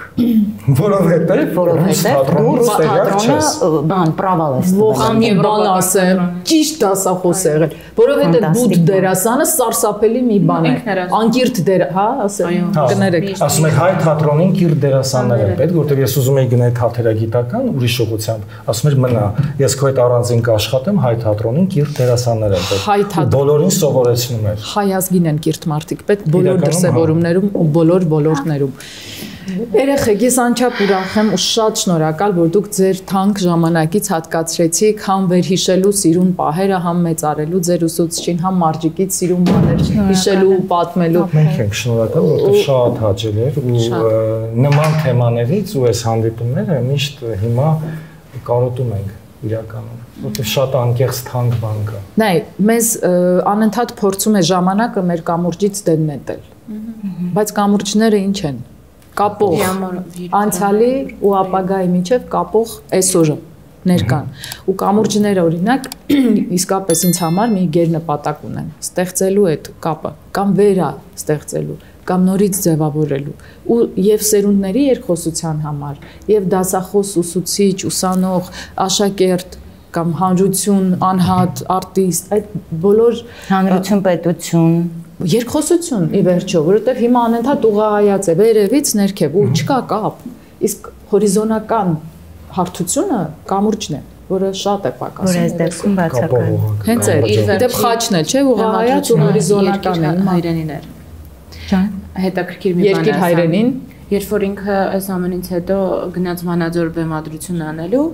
3, որովհետև դու թատրոնը բան պրավալ ես։ Ողան եւ բան ասեմ, ճիշտ դասախոս է եղել, որովհետև բուդ դերասանը սարսափելի մի բան է։ Անկիրթ դեր, հա, ասեմ, կներեք։ Ասում եք հայ թատրոնին կիրթ դերասաններ են պետք, որտեղ ես ուզում եի գնել թատերագիտական ուրիշ ուղղությամբ, ասում էր մնա, ես քո հետ առանձին կաշխատեմ, հայ թատրոնին կիրթ դերասաններ են պետք։ Բոլորին սովորեցնում էր։ Հայ ազգին են կիրթ մարդիկ պետք բոլոր դրսևորումներում ու բոլոր ոլորտներում։ Երեխեք, ես անչափ ուրախ եմ ու շատ շնորհակալ, որ դուք ձեր թանկ ժամանակից հատկացրեցիք համ վերհիշելու սիրուն պահերը, համ մեծարելու ձեր ուսուցչին, համ մարջիկից սիրուն բաներ հիշելու ու պատմելու։ Մենք ենք շնորհակալ, որովհետև շատ հաճելի էր ու նման թեմաներից ու այս հանդիպումները միշտ հիմա կարոտում ենք իրականում, որովհետև շատ անկեղծ թանկ բան կա։ Նայ, մեզ անընդհատ փորձում է ժամանակը մեր կամուրջից դեն նետել։ Բայց կամուրջները ինչ են։ Կապող անցյալի ու ապագայի միջև կապող այսօրը ներկան ու կամուրջները օրինակ իսկապես ինձ համար մի գերնպատակ ունեն ստեղծելու այդ կապը կամ վերա ստեղծելու կամ նորից ձևավորելու ու եւ սերունդների երկխոսության համար եւ դասախոս ուսուցիչ ուսանող աշակերտ կամ հանրություն անհատ արտիստ այդ բոլոր հանրություն պետություն երկխոսություն ի վերջո, որովհետև հիմա անընդհատ ուղղահայաց է վերևից ներքև ու չկա կապ։ Իսկ հորիզոնական հարթությունը կամուրջն է, որը շատ է պակասում։ Որ այս դեպքում բացակայում։ Հենց այդ դեպ խաչն է, չէ՞, ուղղահայաց ու հորիզոնական է հայրենիներ։ Ջան, հետաքրքիր մի բան է։ Երկիր հայրենին, երբ որ ինքը այս ամենից հետո գնաց Վանաձոր բեմադրություն անելու,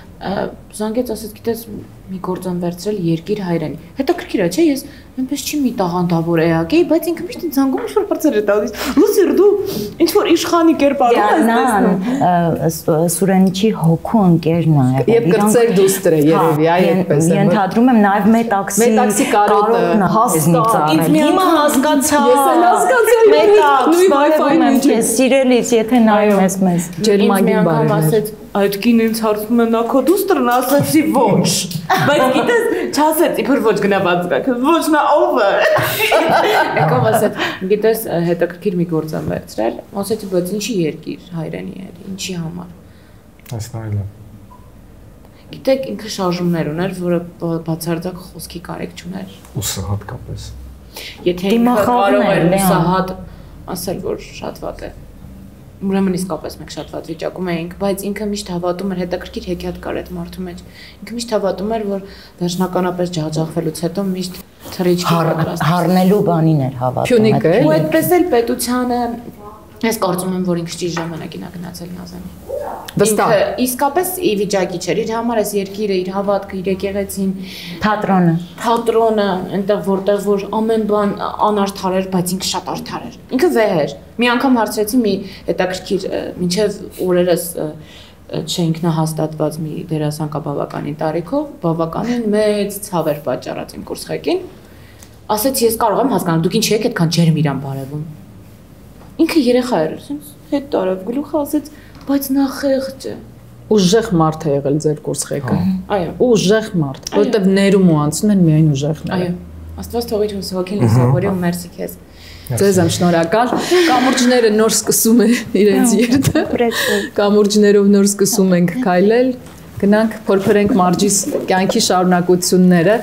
զանգեց ասեց, գիտես, մի գործ եմ վերցրել երկիր հայրենի։ Հետաքրքիր է, չէ՞, ես այնպես չի մի տաղանդավոր էակ էի, բայց ինքը միշտ ինձ զանգում ինչ-որ բարձր է տալիս։ Լուսիր դու ինչ-որ իշխանի կերպարում ես տեսնում։ Սուրենիչի հոգու ընկերն է։ Եվ կրծեր դուստր է երևի, այդպես է։ Ենթադրում եմ նաև մետաքսի կարոտը հաստատ։ Ինձ հիմա հասկացա։ Ես էլ հասկացա։ Մետաքս բարևում եմ քեզ սիրելիս, եթե նայում ես մեզ։ Ջերմագին բարևներ։ Այդ կինը ինձ հարցնում է նա քո դուստրն ասեցի ոչ։ Բայց գիտես, չասեց, իբր ոչ գնա բացկա։ Ոչ նա ով է։ Եկավ ասեց, գիտես, հետաքրքիր մի գործ եմ վերցրել։ Ասեցի, բայց ինչի երկիր հայրենի էր, ինչի համար։ Հասնայել է։ Գիտեք, ինքը շարժումներ ուներ, որը բացարձակ խոսքի կարիք չուներ։ Ուսը հատկապես։ Եթե ինքը կարող էր ուսահատ ասել, որ շատ վատ է։ Ուրեմն իսկապես մենք շատ վատ վիճակում էինք, բայց ինքը միշտ հավատում էր, հետաքրքիր հեքիաթ կար այդ մարդու մեջ։ Ինքը միշտ հավատում էր, որ վերջնականապես ջախջախվելուց հետո միշտ թռիչքի պատրաստ հառնելու բանին էր հավատում։ Փյունիկ է։ Ու այդպես էլ պետությանը ես կարծում եմ, որ ինքը ճիշտ ժամանակին է գնացել Նազանի։ Վստահ։ Իսկապես ի վիճակի չէր, իր համար այս երկիրը, իր հավատքը, իր եկեղեցին, թատրոնը, այնտեղ որտեղ որ ամեն բան անարդար էր, բայց ինքը շատ արդար էր։ Ինքը վեհ էր։ Մի անգամ հարցրեցի մի հետաքրքիր, մինչև օրերս չէ ինքնահաստատված մի դերասան կա բավականին տարիքով, բավականին մեծ ցավ էր պատճառած իմ կուրսղեկին։ Ասեց ես կարող եմ հասկանալ, դուք ինչի եք այդքան ջերմ իրան բարևում։ Ինքը երեխա էր, ասենց հետ տարավ գլուխը ասեց, բայց նա խեղճ է։ Ուժեղ մարդ է եղել ձեր կուրսղեկը։ Այո։ Ուժեղ մարդ, որովհետև ներում ու անցնում են միայն ուժեղները։ Այո։ Աստված թողի ինձ հոգին լուսավորի ու մերսի քեզ։ Ձեզ եմ շնորհակալ։ Կամուրջները նոր սկսում են իրենց երթը։ Կամուրջներով նոր սկսում ենք քայլել։ Գնանք փորփրենք մարջիս կյանքի շարունակությունները։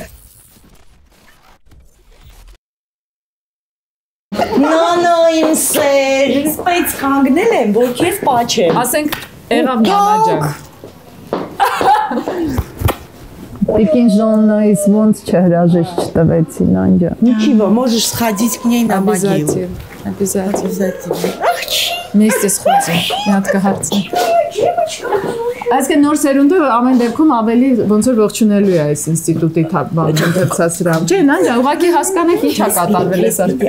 Նանո իմ սեր, բայց կանգնել եմ, որ քեզ պաչեմ։ Ասենք եղավ նանա ջան։ Տիկին Ժաննայից ոնց չհրաժեշտ չտվեցին անջա։ Ничего, можешь сходить к ней на могилу. Обязательно. Вместе сходим. Միատկա հարցնի։ Այսինքն նոր սերունդը ամեն դեպքում ավելի ոնց որ ողջունելու է այս ինստիտուտի բանը ընթերցասրահ։ Չէ, նայ, ուղղակի հասկանեք ինչա կատարվել է սա։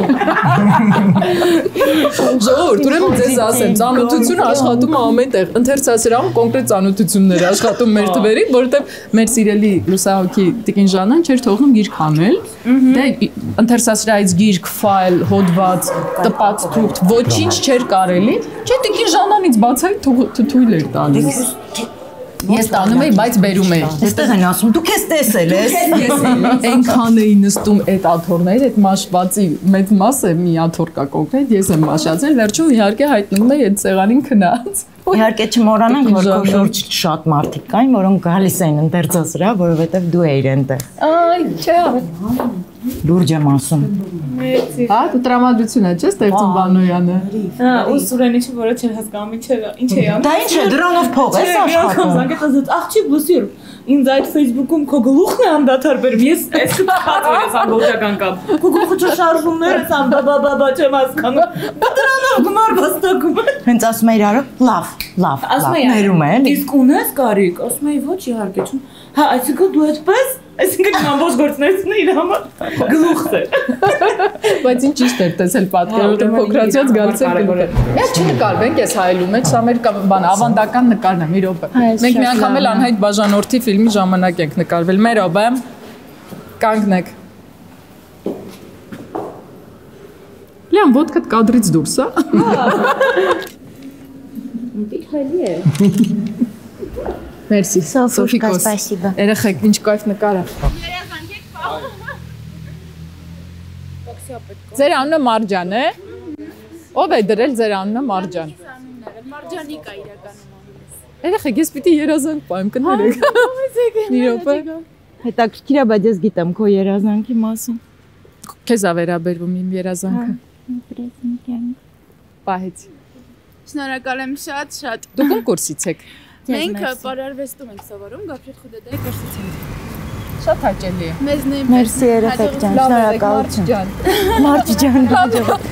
Ժողովուրդ, ուրեմն ձեզ ասեմ, ծանոթությունը աշխատում է ամեն տեղ։ Ընթերցասրահում կոնկրետ ծանոթություններ աշխատում մեր թվերի, որովհետև մեր սիրելի լուսահոգի Տիկին Ժաննան չէր թողնում գիրք անել։ Դե ընթերցասրահից գիրք, ֆայլ, հոդված, տպած թուղթ, ոչինչ չէր կարելի։ Չէ, Տիկին Ժաննանից բացայի թույլ էր տալիս։ Ես տանում էի, բայց բերում էի։ Այստեղ են ասում, դու քեզ տեսել ես։ Այնքան էի նստում այդ աթոռներ, այդ մաշվածի մեծ մասը մի աթոռ կա կոնկրետ, ես եմ մաշացել, վերջում իհարկե հայտնում էի այդ սեղանին քնած։ Իհարկե չմոռանանք, որ քո շուրջ շատ մարդիկ կային, որոնք գալիս էին ընթերցասրահ, որովհետև դու էիր այնտեղ։ Այ, չէ։ Լուրջ եմ ասում։ Հա, դու տրամադրություն ես, չէ՞, ստեղծում Վանոյանը։ Հա, ու Սուրենիչը, որը չեն հասկանում ինչ է անում։ Դա ինչ է, դրանով փող ես աշխատում։ Զանգեց աղջիկ բուսիր։ Ինձ այդ Facebook-ում քո գլուխն է անդադար բերում։ Ես այս կփածվեր ես ամբողջական կապ։ Քո գլուխը չշարժումներ ես ամ բաբա չեմ հասկանում։ Դա դրանով գումար վաստակում է։ Հենց ասում էի արը, լավ, ներում է, էլի։ Իսկ ունես կարիք, ասում էի ոչ իհարկե չուն։ Հա, այսինքն դու այդպես, այսինքն ամբողջ գործունեությունը իր համար գլուխս է։ Բայց ինչ ճիշտ էր տեսել պատկերը, փոքրացած գալիս է գլուխը։ Մենք չնկարվենք այս հայելու մեջ, սա մեր բան ավանդական նկարն է, մի րոպե։ Մենք մի անգամ էլ Անհայտ Բաժանորդի ֆիլմի ժամանակ ենք նկարվել։ Մեր րոպե կանգնեք։ Լիան ոդկդ կադրից դուրս է։ Դիքալի է։ Մերսի, Սոֆիկոս։ Спасибо։ Երեխեք, ինչ կայֆ նկար է։ Ձեր անունը Մարջան է։ Ով է դրել ձեր անունը Մարջան։ Մարջանիկա իրականում։ Երեխեք, ես պիտի երազանք պայեմ, կներեք։ Մի րոպե։ Հետաքրքիր է, բայց ես գիտեմ քո երազանքի մասին։ Քեզ է վերաբերվում իմ երազանքը։ Պահեցի։ Շնորհակալ եմ շատ։ Դուք ում կուրսից եք։ Մենք պարարվեստում ենք սովորում, Գաբրիել Խուդեդայի կուրսից ենք։ Շատ հաճելի է։ Մեզ նույնպես։ Մերսի երեխեք ջան, շնորհակալություն։ Մարդ ջան։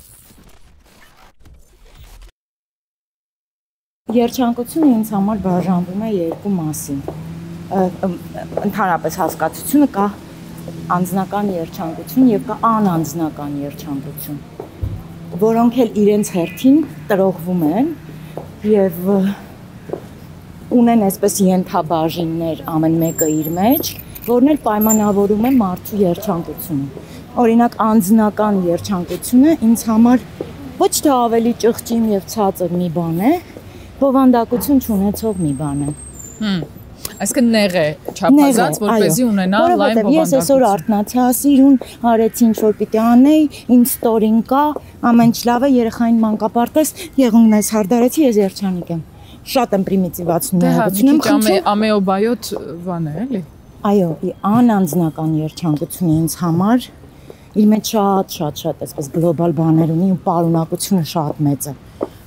Երջանկությունը ինձ համար բաժանվում է երկու մասի։ Ընդհանրապես հասկացությունը կա անձնական երջանկություն եւ կա անանձնական երջանկություն, որոնք էլ իրենց հերթին տրողվում են եւ ունեն այսպես ենթաբաժիններ ամեն մեկը իր մեջ, որն էլ պայմանավորում է մարդու երջանկությունը։ Օրինակ անձնական երջանկությունը ինձ համար ոչ թե ավելի ճղճիմ եւ ցածր մի բան է, բովանդակություն չունեցող մի բան է։ Այսինքն նեղ է չափազանց, որպեսզի ունենա լայն բովանդակություն։ Ես այսօր արթնացա, սիրուն արեցի ինչ որ պիտի անեի, ինձ ստորին կա, ամեն ինչ լավ է, երեխային մանկապարտեզ, եղունգն ես հարդարեցի, ես երջանիկ եմ։ Շատ եմ պրիմիտիվացնում նեղություն եմ խնդրում։ Ամեոբայոտ բան է, էլի։ Այո, անանձնական երջանկությունը ինձ համար իր մեջ շատ այսպես գլոբալ բաներ ունի ու պարունակությունը շատ մեծ է։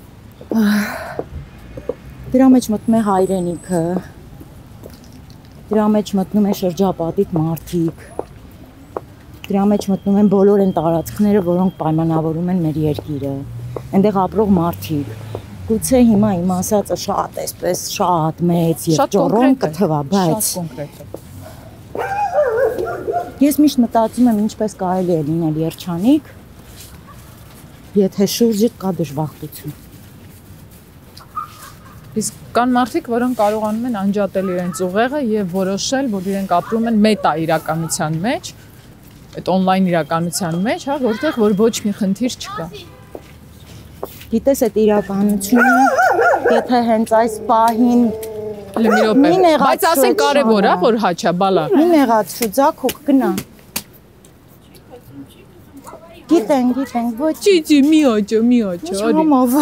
Դրա մեջ մտնում է հայրենիքը, դրա մեջ մտնում է շրջապատիտ մարդիկ, դրա մեջ մտնում են բոլոր այն տարածքները, որոնք պայմանավորում են մեր երկիրը, այնտեղ ապրող մարդիկ։ Գուցե հիմա իմ ասածը շատ այսպես շատ մեծ եւ ճոռոն կթվա, բայց շատ կոնկրետ է։ Ես միշտ մտածում եմ ինչպես կարելի է լինել երջանիկ, եթե շուրջդ կա դժբախտություն։ Իսկ կան մարդիկ, որոնք կարողանում են անջատել իրենց ուղեղը եւ որոշել, որ իրենք ապրում են մետա իրականության մեջ, այդ on-line իրականության մեջ, հա, որտեղ որ ոչ մի խնդիր չկա։ Գիտես այդ իրականությունը, եթե հենց այս պահին մի րոպե, բայց ասեն կարևոր է, որ հաչա, բալա։ Մի նեղացու ձախ գնա։ Գիտենք, ոչ։ Ճիճի, մի օջո, Չամով։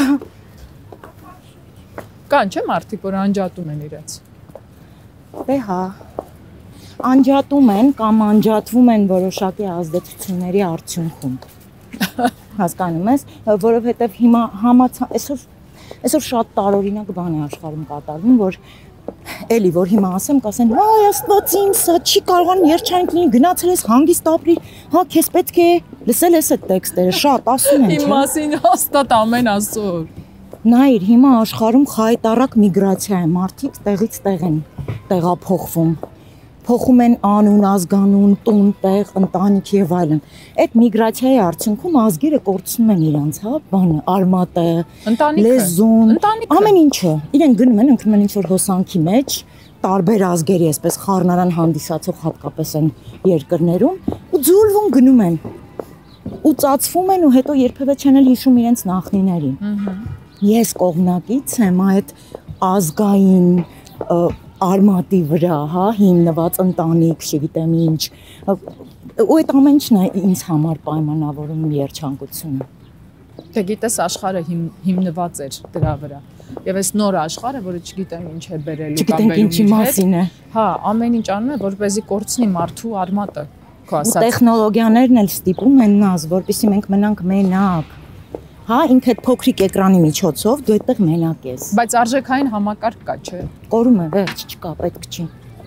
Կան չէ մարդիկ, որ անջատում են իրենց։ Դե հա։ Անջատում են կամ անջատվում են որոշակի ազդեցությունների արդյունքում։ Հասկանում ես, որովհետև հիմա այսօր շատ տարօրինակ բան է աշխարհում կատարվում, որ Էլի որ հիմա ասեմ, կասեն, «Այ Աստված իմ, սա չի կարողանում երջանիկ լինի, գնացել ես հանգիստ ապրիր, հա, քեզ պետք է լսել ես այդ տեքստերը, շատ ասում են, Իմ մասին հաստատ ամեն այսօր։ Նայիր, հիմա աշխարհում խայտարակ միգրացիա է, մարդիկ տեղից տեղ են տեղափոխվում։ Փոխում են անուն, ազգանուն, տուն, տեղ, ընտանիք եւ այլն։ Այդ միգրացիայի արդյունքում ազգերը կորցնում են իրենց, հա, բանը, արմատը, լեզուն, ամեն ինչը։ Իրենք գնում են, ընկնում են ինչ-որ հոսանքի մեջ, տարբեր ազգերի, այսպես խառնարան հանդիսացող հատկապես են երկրներում, ու ձուլվում գնում են։ Ու ծածվում են ու հետո երբևէ չեն էլ հիշում իրենց նախնիներին։ Ես կողմնակից եմ այդ ազգային արմատի վրա, հա, հիմնված ընտանիք, չգիտեմ ինչ, ու այդ ամեն ինչն է ինձ համար պայմանավորում երջանկությունը։ Դե գիտես աշխարհը հիմնված էր դրա վրա։ Եվ այս նոր աշխարհը, որը չգիտեմ ինչ է բերելու կամ բերում ինչի մասին է։ Հա, ամեն ինչ անում է, որպեսզի կորցնի մարդու արմատը, քո ասած։ Տեխնոլոգիաներն էլ ստիպում են նազ, որպեսզի մենք մնանք մենակ։ Հա, ինքդ փոքրիկ էկրանի միջոցով դու այդտեղ մենակ ես։ Բայց արժեքային համակարգ կա, չէ։ Կորում է, վերջ չկա, պետք չի։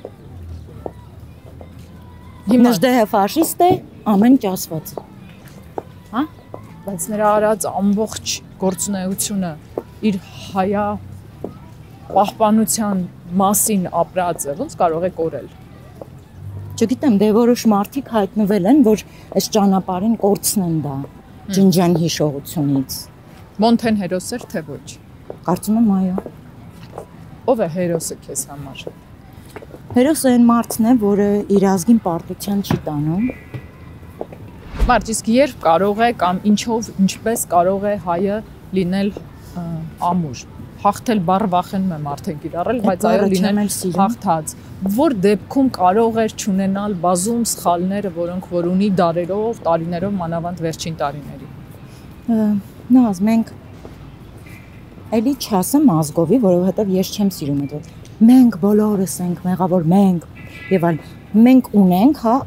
Նժդեհը ֆաշիստ է, ամեն ինչ ասված։ Հա? Բայց նրա արած ամբողջ գործունեությունը իր հայա պահպանության մասին ապրածը ոնց կարող է կորել։ Չգիտեմ, դե որոշ մարդիկ հայտնվել են, որ այս ճանապարհին կորցնեն դա։ Ջնջան հիշողությունից։ Մոնթեն հերոս էր թե ոչ։ Կարծում եմ այո։ Ով է հերոսը քեզ համար։ Հերոսը այն մարդն է, որը իր ազգին պարտության չի տանում։ Մարդ, իսկ երբ կարող է կամ ինչով, ինչպես կարող է հայը լինել ամուր։ Հաղթել բառ վախենում եմ արդեն կիրառել, բայց այո լինել հաղթած։ Որ դեպքում կարող էր ճանենալ բազում սխալները, որոնք որ ունի դարերով, տարիներով, մանավանդ վերջին տարիների։ Նազ, մենք էլի չասեմ ազգովի, որովհետև ես չեմ սիրում այդ։ Մենք բոլորս ենք մեղավոր, մենք եւ այլ մենք ունենք, հա,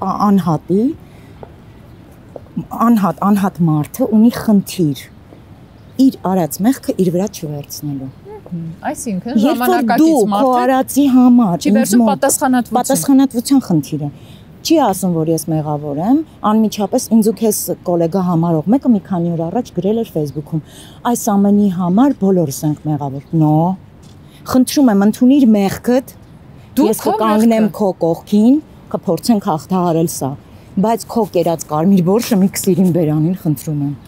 անհատ մարդը ունի խնդիր իր արած մեղքը իր վրա չվերցնելու։ Այսինքն ժամանակակից մարդը քո արածի համար չի վերցնում պատասխանատվության խնդիրը։ Չի ասում, որ ես մեղավոր եմ, անմիջապես ինձ ու քեզ գոլեգա համարող մեկը մի քանի օր առաջ գրել էր Facebook-ում. այս ամենի համար բոլորս ենք մեղավոր։ Նո։ Խնդրում եմ, ընդունիր մեղքդ։ Ես կկանգնեմ քո կողքին, կփորձենք հաղթահարել սա, բայց քո կերած կարմիր որշը մի քսիրին բերանին խնդրում եմ։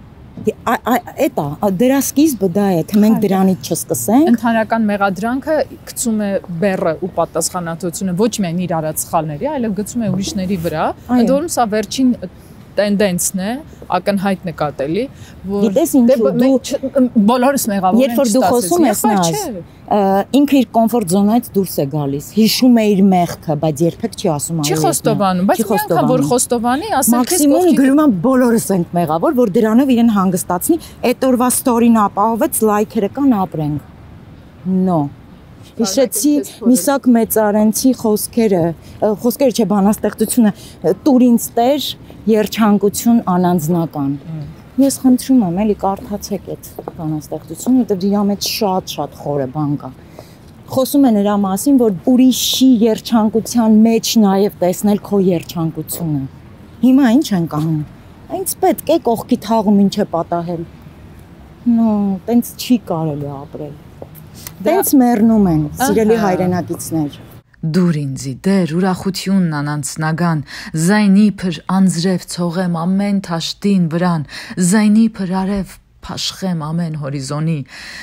Էտա դրա սկիզբը դա է, թե մենք դրանից չսկսենք։ Ընդհանրական մեղադրանքը գցում է բեռը ու պատասխանատվությունը ոչ միայն իր արած սխալների, այլև գցում է ուրիշների վրա։ Ընդ որում սա վերջին տենդենսն է, ակնհայտ նկատելի, որ գիտես ինչու դու բոլորս մեղավոր ենք։ Երբ որ դու խոսում ես նայ, ինքը իր կոմֆորտ զոնայից դուրս է գալիս, հիշում է իր մեղքը, բայց երբեք չի ասում այո։ Չի խոստովանում, բայց մի անգամ որ խոստովանի, ասել քեզ կողքի գրում եմ բոլորս ենք մեղավոր, որ դրանով իրեն հանգստացնի, այդ օրվա ստորին ապահովեց, լայքերը կան, ապրենք։ Նո։ Հիշեցի Միսակ Մեծարենցի խոսքերը չէ, բանաստեղծությունը «Տուր ինձ Տեր, երջանկություն անանձնական»։ Ես խնդրում եմ, էլի կարդացեք այդ բանաստեղծությունը, որտեղ դրա մեջ շատ խորը բան կա։ Խոսում է նրա մասին, որ ուրիշի երջանկության մեջ նաև տեսնել քո երջանկությունը։ Հիմա ինչ ենք անում։ Այնց պետք է կողքի թաղում ինչ է պատահել։ Նո, տենց չի կարելի ապրել։ Տենց մեռնում են, սիրելի հայրենակիցներ։ Դուր ինձի դեր ուրախությունն անանցնական, զայնիփր անձրև ցողեմ ամեն թաշտին վրան, զայնիփր արև փաշխեմ ամեն հորիզոնի։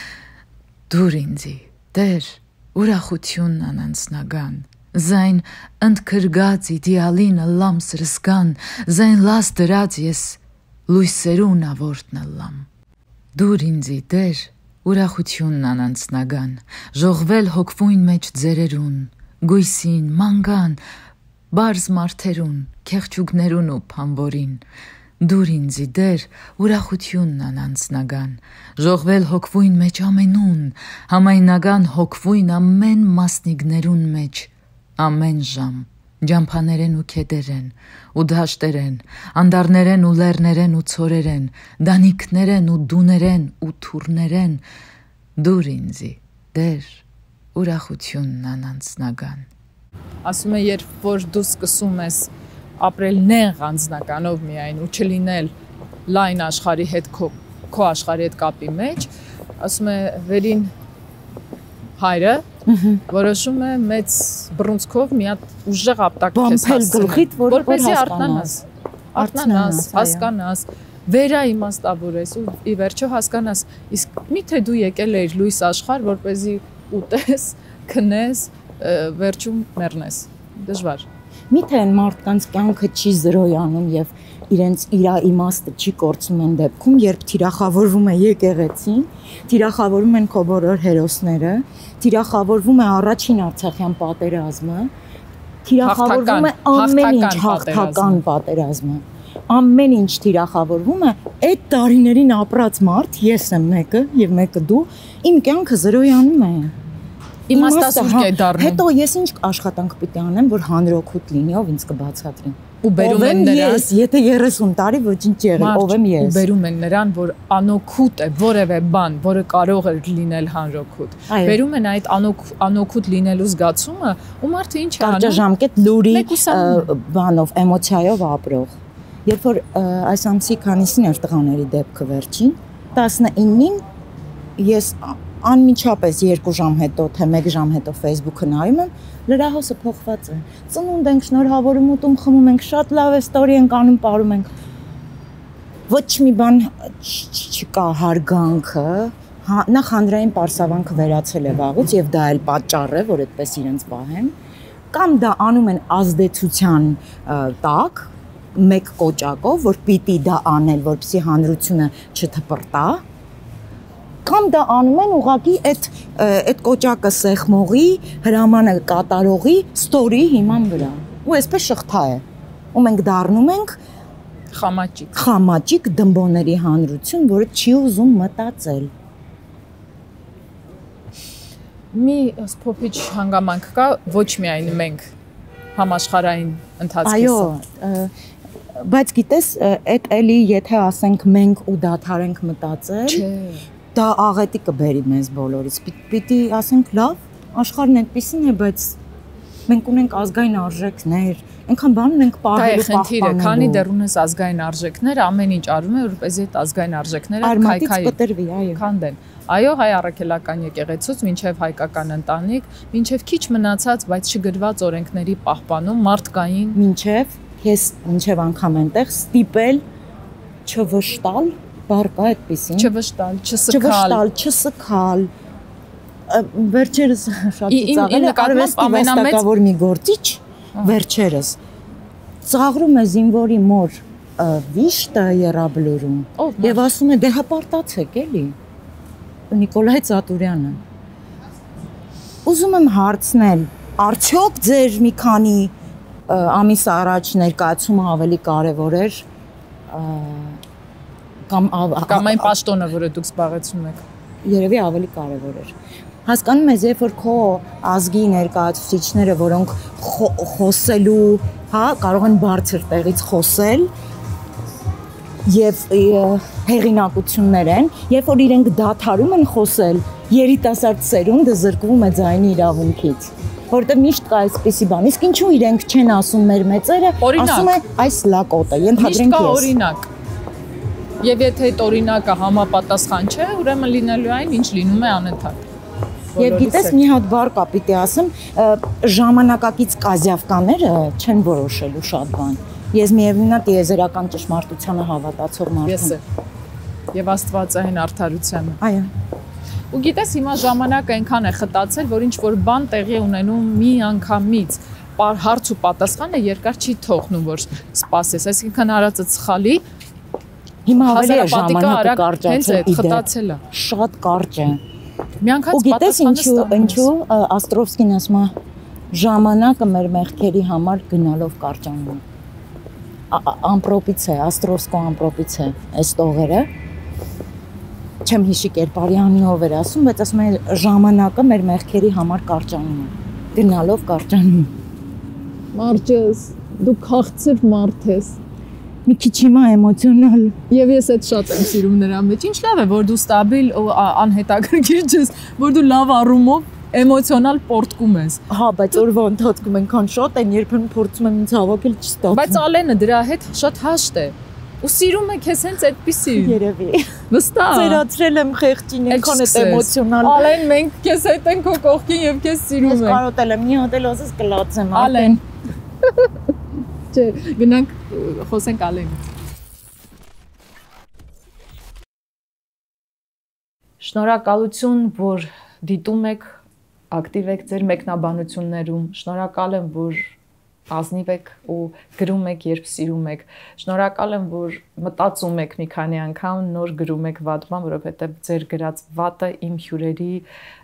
Դուր ինձի դեր ուրախությունն անանցնական, զայն ընդքրգած իդեալին լամ սրսկան, զայն լաս դրած ես լույսերուն ավորտն լամ։ Դուր ինձի դեր ուրախությունն անանցնական, ժողվել հոգվույն մեջ ձերերուն, գույսին, մանգան, բարզ մարդերուն, քեղճուկներուն ու փամբորին, դուր ինձի դեր ուրախությունն անանցնական, ժողվել հոգվույն մեջ ամենուն, համայնական հոգվույն ամեն մասնիգներուն մեջ, ամեն ժամ, ջամփաներեն ու քեդերեն, ու դաշտերեն, անդարներեն ու լեռներեն ու ցորերեն, դանիքներեն ու դուներեն ու թուրներեն, դուր ինձի դեր ուրախությունն անանցնական։ Ասում է, երբ որ դու սկսում ես ապրել նեղ անձնականով միայն ու չլինել լայն աշխարհի հետ քո աշխարհի հետ կապի մեջ, ասում է վերին հայրը որոշում է մեծ բռունցքով մի հատ ուժեղ ապտակ քեզ գլխիդ, որպեսզի արթնանաս, հասկանաս, վերաիմաստավորես ու ի վերջո հասկանաս, իսկ միթե դու եկել ես լույս աշխարհ, որպեսզի ուտես, քնես, վերջում մեռնես։ Դժվար։ Միթե այն մարդկանց կյանքը չի զրոյանում եւ իրենց իմաստը չի կորցնում այն դեպքում, երբ թիրախավորվում է եկեղեցին, թիրախավորում են քո բոլոր հերոսները, թիրախավորվում է առաջին Արցախյան պատերազմը, թիրախավորվում է ամեն ինչ հաղթական պատերազմը, ամեն ինչ թիրախավորվում է, այդ տարիներին ապրած մարդ, ես եմ մեկը եւ մեկը դու, իմ կյանքը զրոյանում է։ Իմաստասուրկ է դառնում։ Հետո ես ինչ աշխատանք պիտի անեմ, որ հանրօգուտ լինի, ով ինձ կբացատրի։ Ու բերում են նրան, եթե 30 տարի ոչինչ եղել, ով եմ ես։ Ու բերում են նրան, որ անօգուտ է որևէ բան, որը կարող է լինել հանրօգուտ։ Բերում են այդ անօգուտ լինելու զգացումը, ու մարդը ինչ է անում։ Կարճաժամկետ լուրի բանով, էմոցիայով ապրող։ Երբ որ այս ամսի քանիսին էր տղաների դեպքը վերջին, 19-ին ես անմիջապես 2 ժամ հետո, թե 1 ժամ հետո Facebook-ը նայում եմ, լրահոսը փոխված է։ Ծնունդ ենք, շնորհավորում ուտում, խմում ենք, շատ լավ է, ստորի ենք անում, ապարում ենք։ Ոչ մի բան չկա հարգանքը, նախ հանրային պարսավանքը վերացել է վաղուց եւ դա էլ պատճառ է, որ այդպես իրենց պահեն, կամ դա անում են ազդեցության տակ, մեկ կոճակով, որ պիտի դա անել, որպեսզի հանրությունը չթպրտա, կամ դա անում են ուղղակի այդ կոճակը սեղմողի, հրամանը կատարողի ստորի հիման վրա։ Ու այսպես շղթա է։ Ու մենք դառնում ենք խամաճիկ դմբոների հանրություն, որը չի ուզում մտածել։ Մի սփոփիչ հանգամանք կա, ոչ միայն մենք համաշխարհային ընթացքից։ Այո, բայց գիտես, այդ էլի եթե ասենք մենք ու դադարենք մտածել, դա աղետի կբերի մեզ բոլորից։ Պիտի ասենք լավ, աշխարհն այդպեսին է, բայց մենք ունենք ազգային արժեքներ, այնքան բան ունենք պահելու պահպանելու։ Քանի դեռ ունես ազգային արժեքներ, ամեն ինչ արվում է, որպեսզի այդ ազգային արժեքները քայքայի քանդեն։ Այո, հայ առաքելական եկեղեցուց մինչև հայկական ընտանիք, մինչև քիչ մնացած, բայց չգրված օրենքների պահպանում, մարդկային, մինչև անգամ այնտեղ ստիպել չվշտալ բարկա այդպեսին չվշտալ, չսքալ, վերջերս շատ ծաղել է արվեստի վաստակավոր մի գործիչ վերջերս ծաղրում է զինվորի մոր վիշտը Եռաբլուրում եւ ասում է դե հպարտացեք էլի Նիկոլայ Ծատուրյանը ուզում եմ հարցնել արդյոք ձեր մի քանի ամիս առաջ ներկայացումը ավելի կարեւոր էր կամ այն պաշտոնը, որը դուք զբաղեցնում եք, երևի ավելի կարևոր էր։ Հասկանում ես, երբ որ քո ազգի ներկայացուցիչները, որոնք խոսելու, հա, կարող են բարձր տեղից խոսել եւ հեղինակություններ են, երբ որ իրենք դադարում են խոսել, երիտասարդ սերունդը զրկվում է ձայնի իրավունքից, որտեղ միշտ կա այսպիսի բան։ Իսկ ինչու իրենք չեն ասում մեր մեծերը, ասում է այս լակոտը, ենթադրենք ես։ Միշտ կա օրինակ։ Եվ եթե այդ օրինակը համապատասխան չէ, ուրեմն լինելու այն, ինչ լինում է անընդհատ։ Եվ գիտես, մի հատ բառ կա, պիտի ասեմ, ժամանակակից կազյավկաները չեն որոշելու շատ բան։ Ես միևնույն է տիեզերական ճշմարտությանը հավատացող մարդ եմ։ Ես եւ աստվածային արդարությանը։ Այո։ Ու գիտես, հիմա ժամանակը այնքան է խտացել, որ ինչ որ բան տեղի ունենում մի անգամից հարց ու պատասխանը երկար չի թողնում, որ սպասես, այսինքն արածը սխալի Հիմա ավելի է ժամանակը կարճացել, խտացել է։ Շատ կարճ է։ Միանգամից պատասխանը ինչու Աստրովսկին ասում է ժամանակը մեր մեղքերի համար գնալով կարճանում է։ Ամպրոպից է, Աստրովսկո ամպրոպից է այս տողերը։ Չեմ հիշի կերպարի անունով էր ասում, բայց ասում է ժամանակը մեր մեղքերի համար կարճանում է։ Գնալով կարճանում։ Մարջես, դու քաղցր մարդ ես։ Մի քիչ հիմա էմոցիոնալ։ Եվ ես այդ շատ եմ սիրում նրա մեջ։ Ինչ լավ է, որ դու ստաբիլ ու անհետաքրքիր ես, որ դու լավ առումով էմոցիոնալ պորտկում ես։ Հա, բայց օրվա ընթացքում այնքան շատ են, երբեմն փորձում եմ ինձ հավաքել չստացվում։ Բայց Ալենը դրա հետ շատ հաշտ է։ Ու սիրում եք ես հենց այդպեսի։ Երևի։ Վստահ։ Ծերացրել եմ խեղճին, այնքան է էմոցիոնալ։ Ալեն, մենք քեզ հետ ենք քո կողքին եւ քեզ սիրում ենք։ Ես կարոտել եմ, մի հատ էլ ասես կլացեմ։ Ալեն։ Չէ, գնանք խոսենք Ալենից։ Շնորհակալություն, որ դիտում եք, ակտիվ եք ձեր մեկնաբանություններում։ Շնորհակալ եմ, որ ազնիվ եք ու գրում եք, երբ սիրում եք։ Շնորհակալ եմ, որ մտածում եք մի քանի անգամ, նոր գրում եք վատ բան, որովհետև ձեր գրած վատը իմ հյուրերի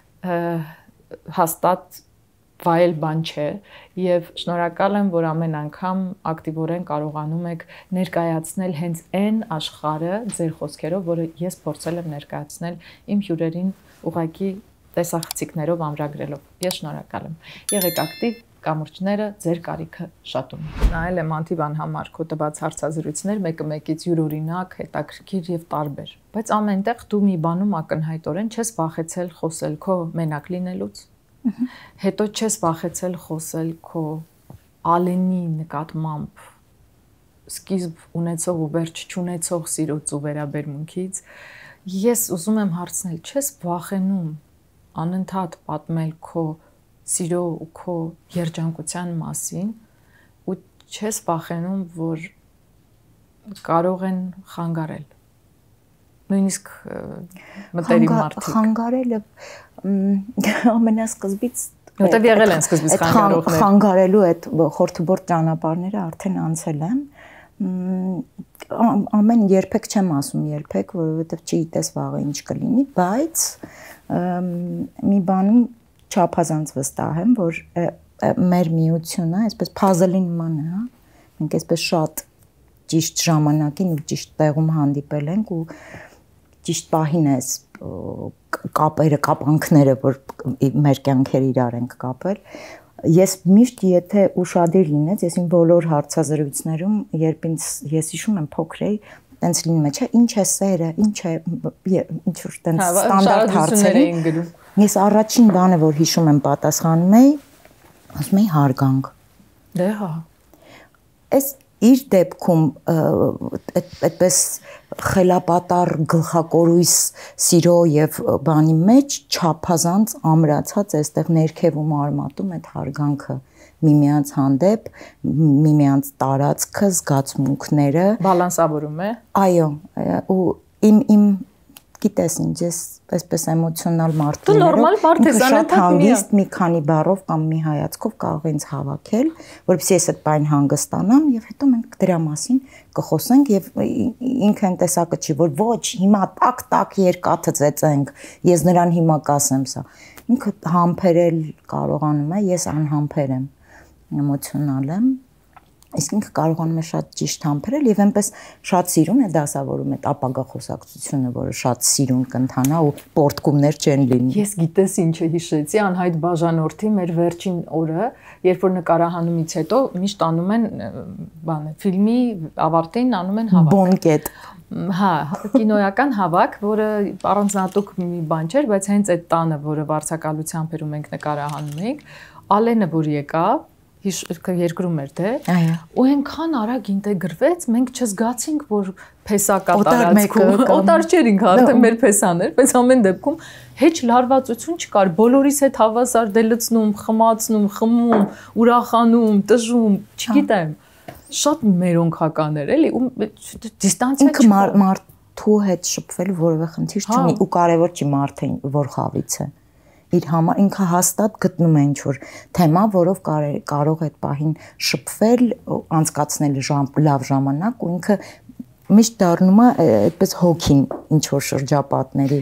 հաստատ վայել բան չէ, եւ շնորհակալ եմ, որ ամեն անգամ ակտիվորեն կարողանում եք ներկայացնել հենց այն աշխարհը ձեր խոսքերով, որը ես փորձել եմ ներկայացնել իմ հյուրերին ուղղակի տեսախցիկներով ամրագրելով։ Ես շնորհակալ եմ։ Եղեք ակտիվ, կամուրջները ձեր կարիքը շատ ունի։ Նայել եմ Անտիվան համար քո տված հարցազրույցներ մեկը մեկից յուրօրինակ, հետաքրքիր եւ տարբեր։ Բայց ամենտեղ դու մի բանում ակնհայտորեն չես վախեցել խոսել քո մենակ լինելուց։ Հետո չես վախեցել խոսել քո Ալենի նկատմամբ սկիզբ ունեցող ու վերջ չունեցող սիրուց ու վերաբերմունքից։ Ես ուզում եմ հարցնել, չես վախենում անընդհատ պատմել քո սիրո ու քո երջանկության մասին ու չես վախենում, որ կարող են խանգարել։ Նույնիսկ մտերիմ մարդիկ։ Խանգարելը ամենասկզբից որտեղ եղել են սկզբից խանգարողներ։ Խանգարելու այդ խորթուբորտ ճանապարհները արդեն անցել եմ։ Ամեն երբեք չեմ ասում երբեք, որովհետև չգիտես վաղը ինչ կլինի, բայց մի բանում չափազանց վստահ եմ, որ մեր միությունը այսպես փազլի նման է, հա։ Մենք այսպես շատ ճիշտ ժամանակին ու ճիշտ տեղում հանդիպել ենք ու ճիշտ պահին էս կապերը, կապանքները, որ մեր կյանքերը իրար ենք կապել։ Ես միշտ եթե ուշադիր լինեց, ես իմ բոլոր հարցազրույցներում, երբ ես հիշում եմ փոքր էի, տենց լինում է, չէ, ինչ է սերը, ինչ է, ինչ որ տենց ստանդարտ հարցեր էին գրում։ Ես առաջին բանը, որ հիշում եմ պատասխանում էի, ասում էի հարգանք։ Դե հա։ Այս իր դեպքում այդպես խելապատար գլխակորույս սիրո եւ բանի մեջ չափազանց ամրացած այստեղ ներքևում արմատում այդ հարգանքը միմյանց հանդեպ, միմյանց տարածքը, զգացմունքները բալանսավորում է։ Այո, ու իմ գիտես ինչ, ես այսպես էմոցիոնալ մարդ եմ։ Դու նորմալ մարդ ես, անընդհատ մի քանի բառով կամ մի հայացքով կարող ինձ հավաքել, որովհետեւ ես այդ բան հանգստանամ եւ հետո մենք դրա մասին կխոսենք եւ ինքը այն տեսակը չի, որ ոչ, հիմա տակ երկաթը ծեծենք, ես նրան հիմա կասեմ սա։ Ինքը համբերել կարողանում է, ես անհամբեր եմ, էմոցիոնալ եմ։ Իսկ ինքը կարողանում է շատ ճիշտ համբերել եւ այնպես շատ սիրուն է դասավորում այդ ապագա խոսակցությունը, որը շատ սիրուն կընթանա ու պորտկումներ չեն լինի։ Ես գիտես ինչը հիշեցի, անհայտ բաժանորդի մեր վերջին օրը, երբ որ նկարահանումից հետո միշտ անում են բանը, ֆիլմի ավարտին անում են հավաք։ Բոնկետ։ Հա, կինոյական հավաք, որը առանձնատուկ մի բան չէր, բայց հենց այդ տանը, որը վարձակալությամբ էր ու մենք նկարահանում էինք, Ալենը որ եկավ երկրում էր, դե։ Ու այնքան արագ ինտեգրվեց, մենք չզգացինք, որ փեսակա տարածքում, օտար չէինք արդեն մեր փեսաներ, բայց ամեն դեպքում հեչ լարվածություն չկար, բոլորիս հետ հավասար դելցնում, խմացնում, խմում, ուրախանում, տժում, չգիտեմ, շատ մերոնքական էր, էլի, ու դիստանցիա չկար։ Ինքը մարդու հետ շփվել որևէ խնդիր չունի, ու կարևոր չի մարդը որ խավից է։ Իր համար ինքը հաստատ գտնում է ինչ-որ թեմա, որով կարող այդ պահին շփվել, անցկացնել լավ ժամանակ ու ինքը միշտ դառնում է այդպես հոգին ինչ-որ շրջապատների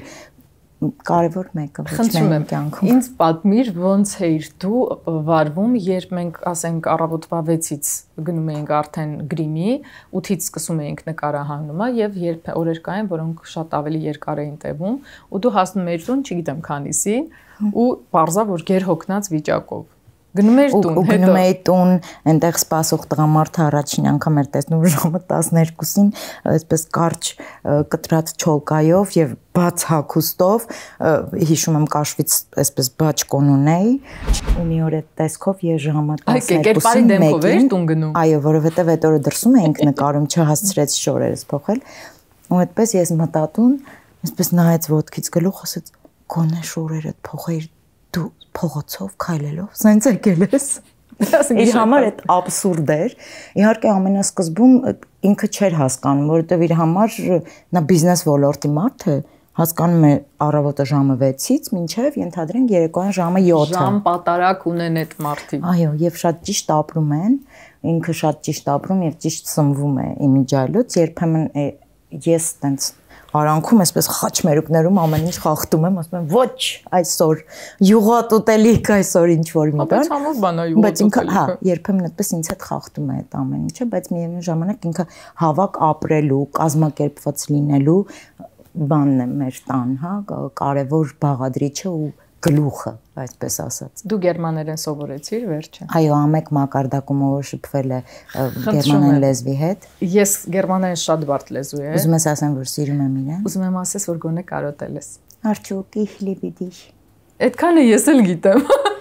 կարևոր մեկը ոչ կյանքում։ Ինձ պատմիր ոնց էիր դու վարվում, երբ մենք ասենք առավոտվա 6-ից գնում էինք արդեն գրիմի, 8-ից սկսում էինք նկարահանումը եւ երբ օրեր կային, որոնք շատ ավելի երկար էին տևում, ու դու հասնում էիր տուն, չգիտեմ քանիսին, ու բարձա որ գեր հոգնած վիճակով։ Գնում էր տուն, ու գնում էի տուն, այնտեղ սպասող տղամարդը առաջին անգամ էր տեսնում ժամը 12-ին, այսպես կարճ կտրած չոլկայով եւ բաց հագուստով, հիշում եմ Կաշվից այսպես բաճկոն ունեի, ու մի օր այդ տեսքով եւ ժամը 12-ին դեմքով էր տուն գնում։ Այո, որովհետեւ այդ օրը դրսում էինք նկարում, չհասցրեց շորերս փոխել, ու այդպես ես մտա տուն, այսպես նայեց ոտքից գլուխ, ասեց գոնե շորերդ փոխեիր դու փողոցով քայլելով, սենց եկել ես։ Իր համար այդ աբսուրդ էր։ Իհարկե ամենասկզբում ինքը չէր հասկանում, որովհետև իր համար նա բիզնես ոլորտի մարդ է, հասկանում է առավոտը ժամը 6-ից մինչև ենթադրենք երեկոյան ժամը 7-ը։ Ժամ պատարակ ունեն այդ մարդիկ։ Այո, եւ շատ ճիշտ ապրում են, ինքը շատ ճիշտ ապրում եւ ճիշտ սնվում է իմիջայլոց, երբեմն ես տենց արանքում այսպես խաչմերուկներում ամեն ինչ խախտում եմ, ասում եմ ոչ, այսօր յուղատ ուտելիք, այսօր ինչ որ մի բան։ Բայց համով բան է յուղատ ուտելիքը։ Հա, երբեմն այդպես ինձ հետ խախտում է այդ ամեն ինչը, բայց միևնույն ժամանակ ինքը հավաք ապրելու, կազմակերպված լինելու բանն է մեր տան, հա, կարևոր բաղադրիչը ու գլուխը, այսպես ասած։ Դու գերմաներեն սովորեցիր վերջը։ Այո, ամեկ մակարդակում ով շփվել է գերմաներեն լեզվի հետ։ Ես գերմաներեն շատ բարդ լեզու եմ։ Ուզում ես ասեմ, որ սիրում եմ իրեն։ Ուզում եմ ասես, որ գոնե կարոտել ես։ Արջուկի հլիբիդի։ Այդքանը ես էլ գիտեմ։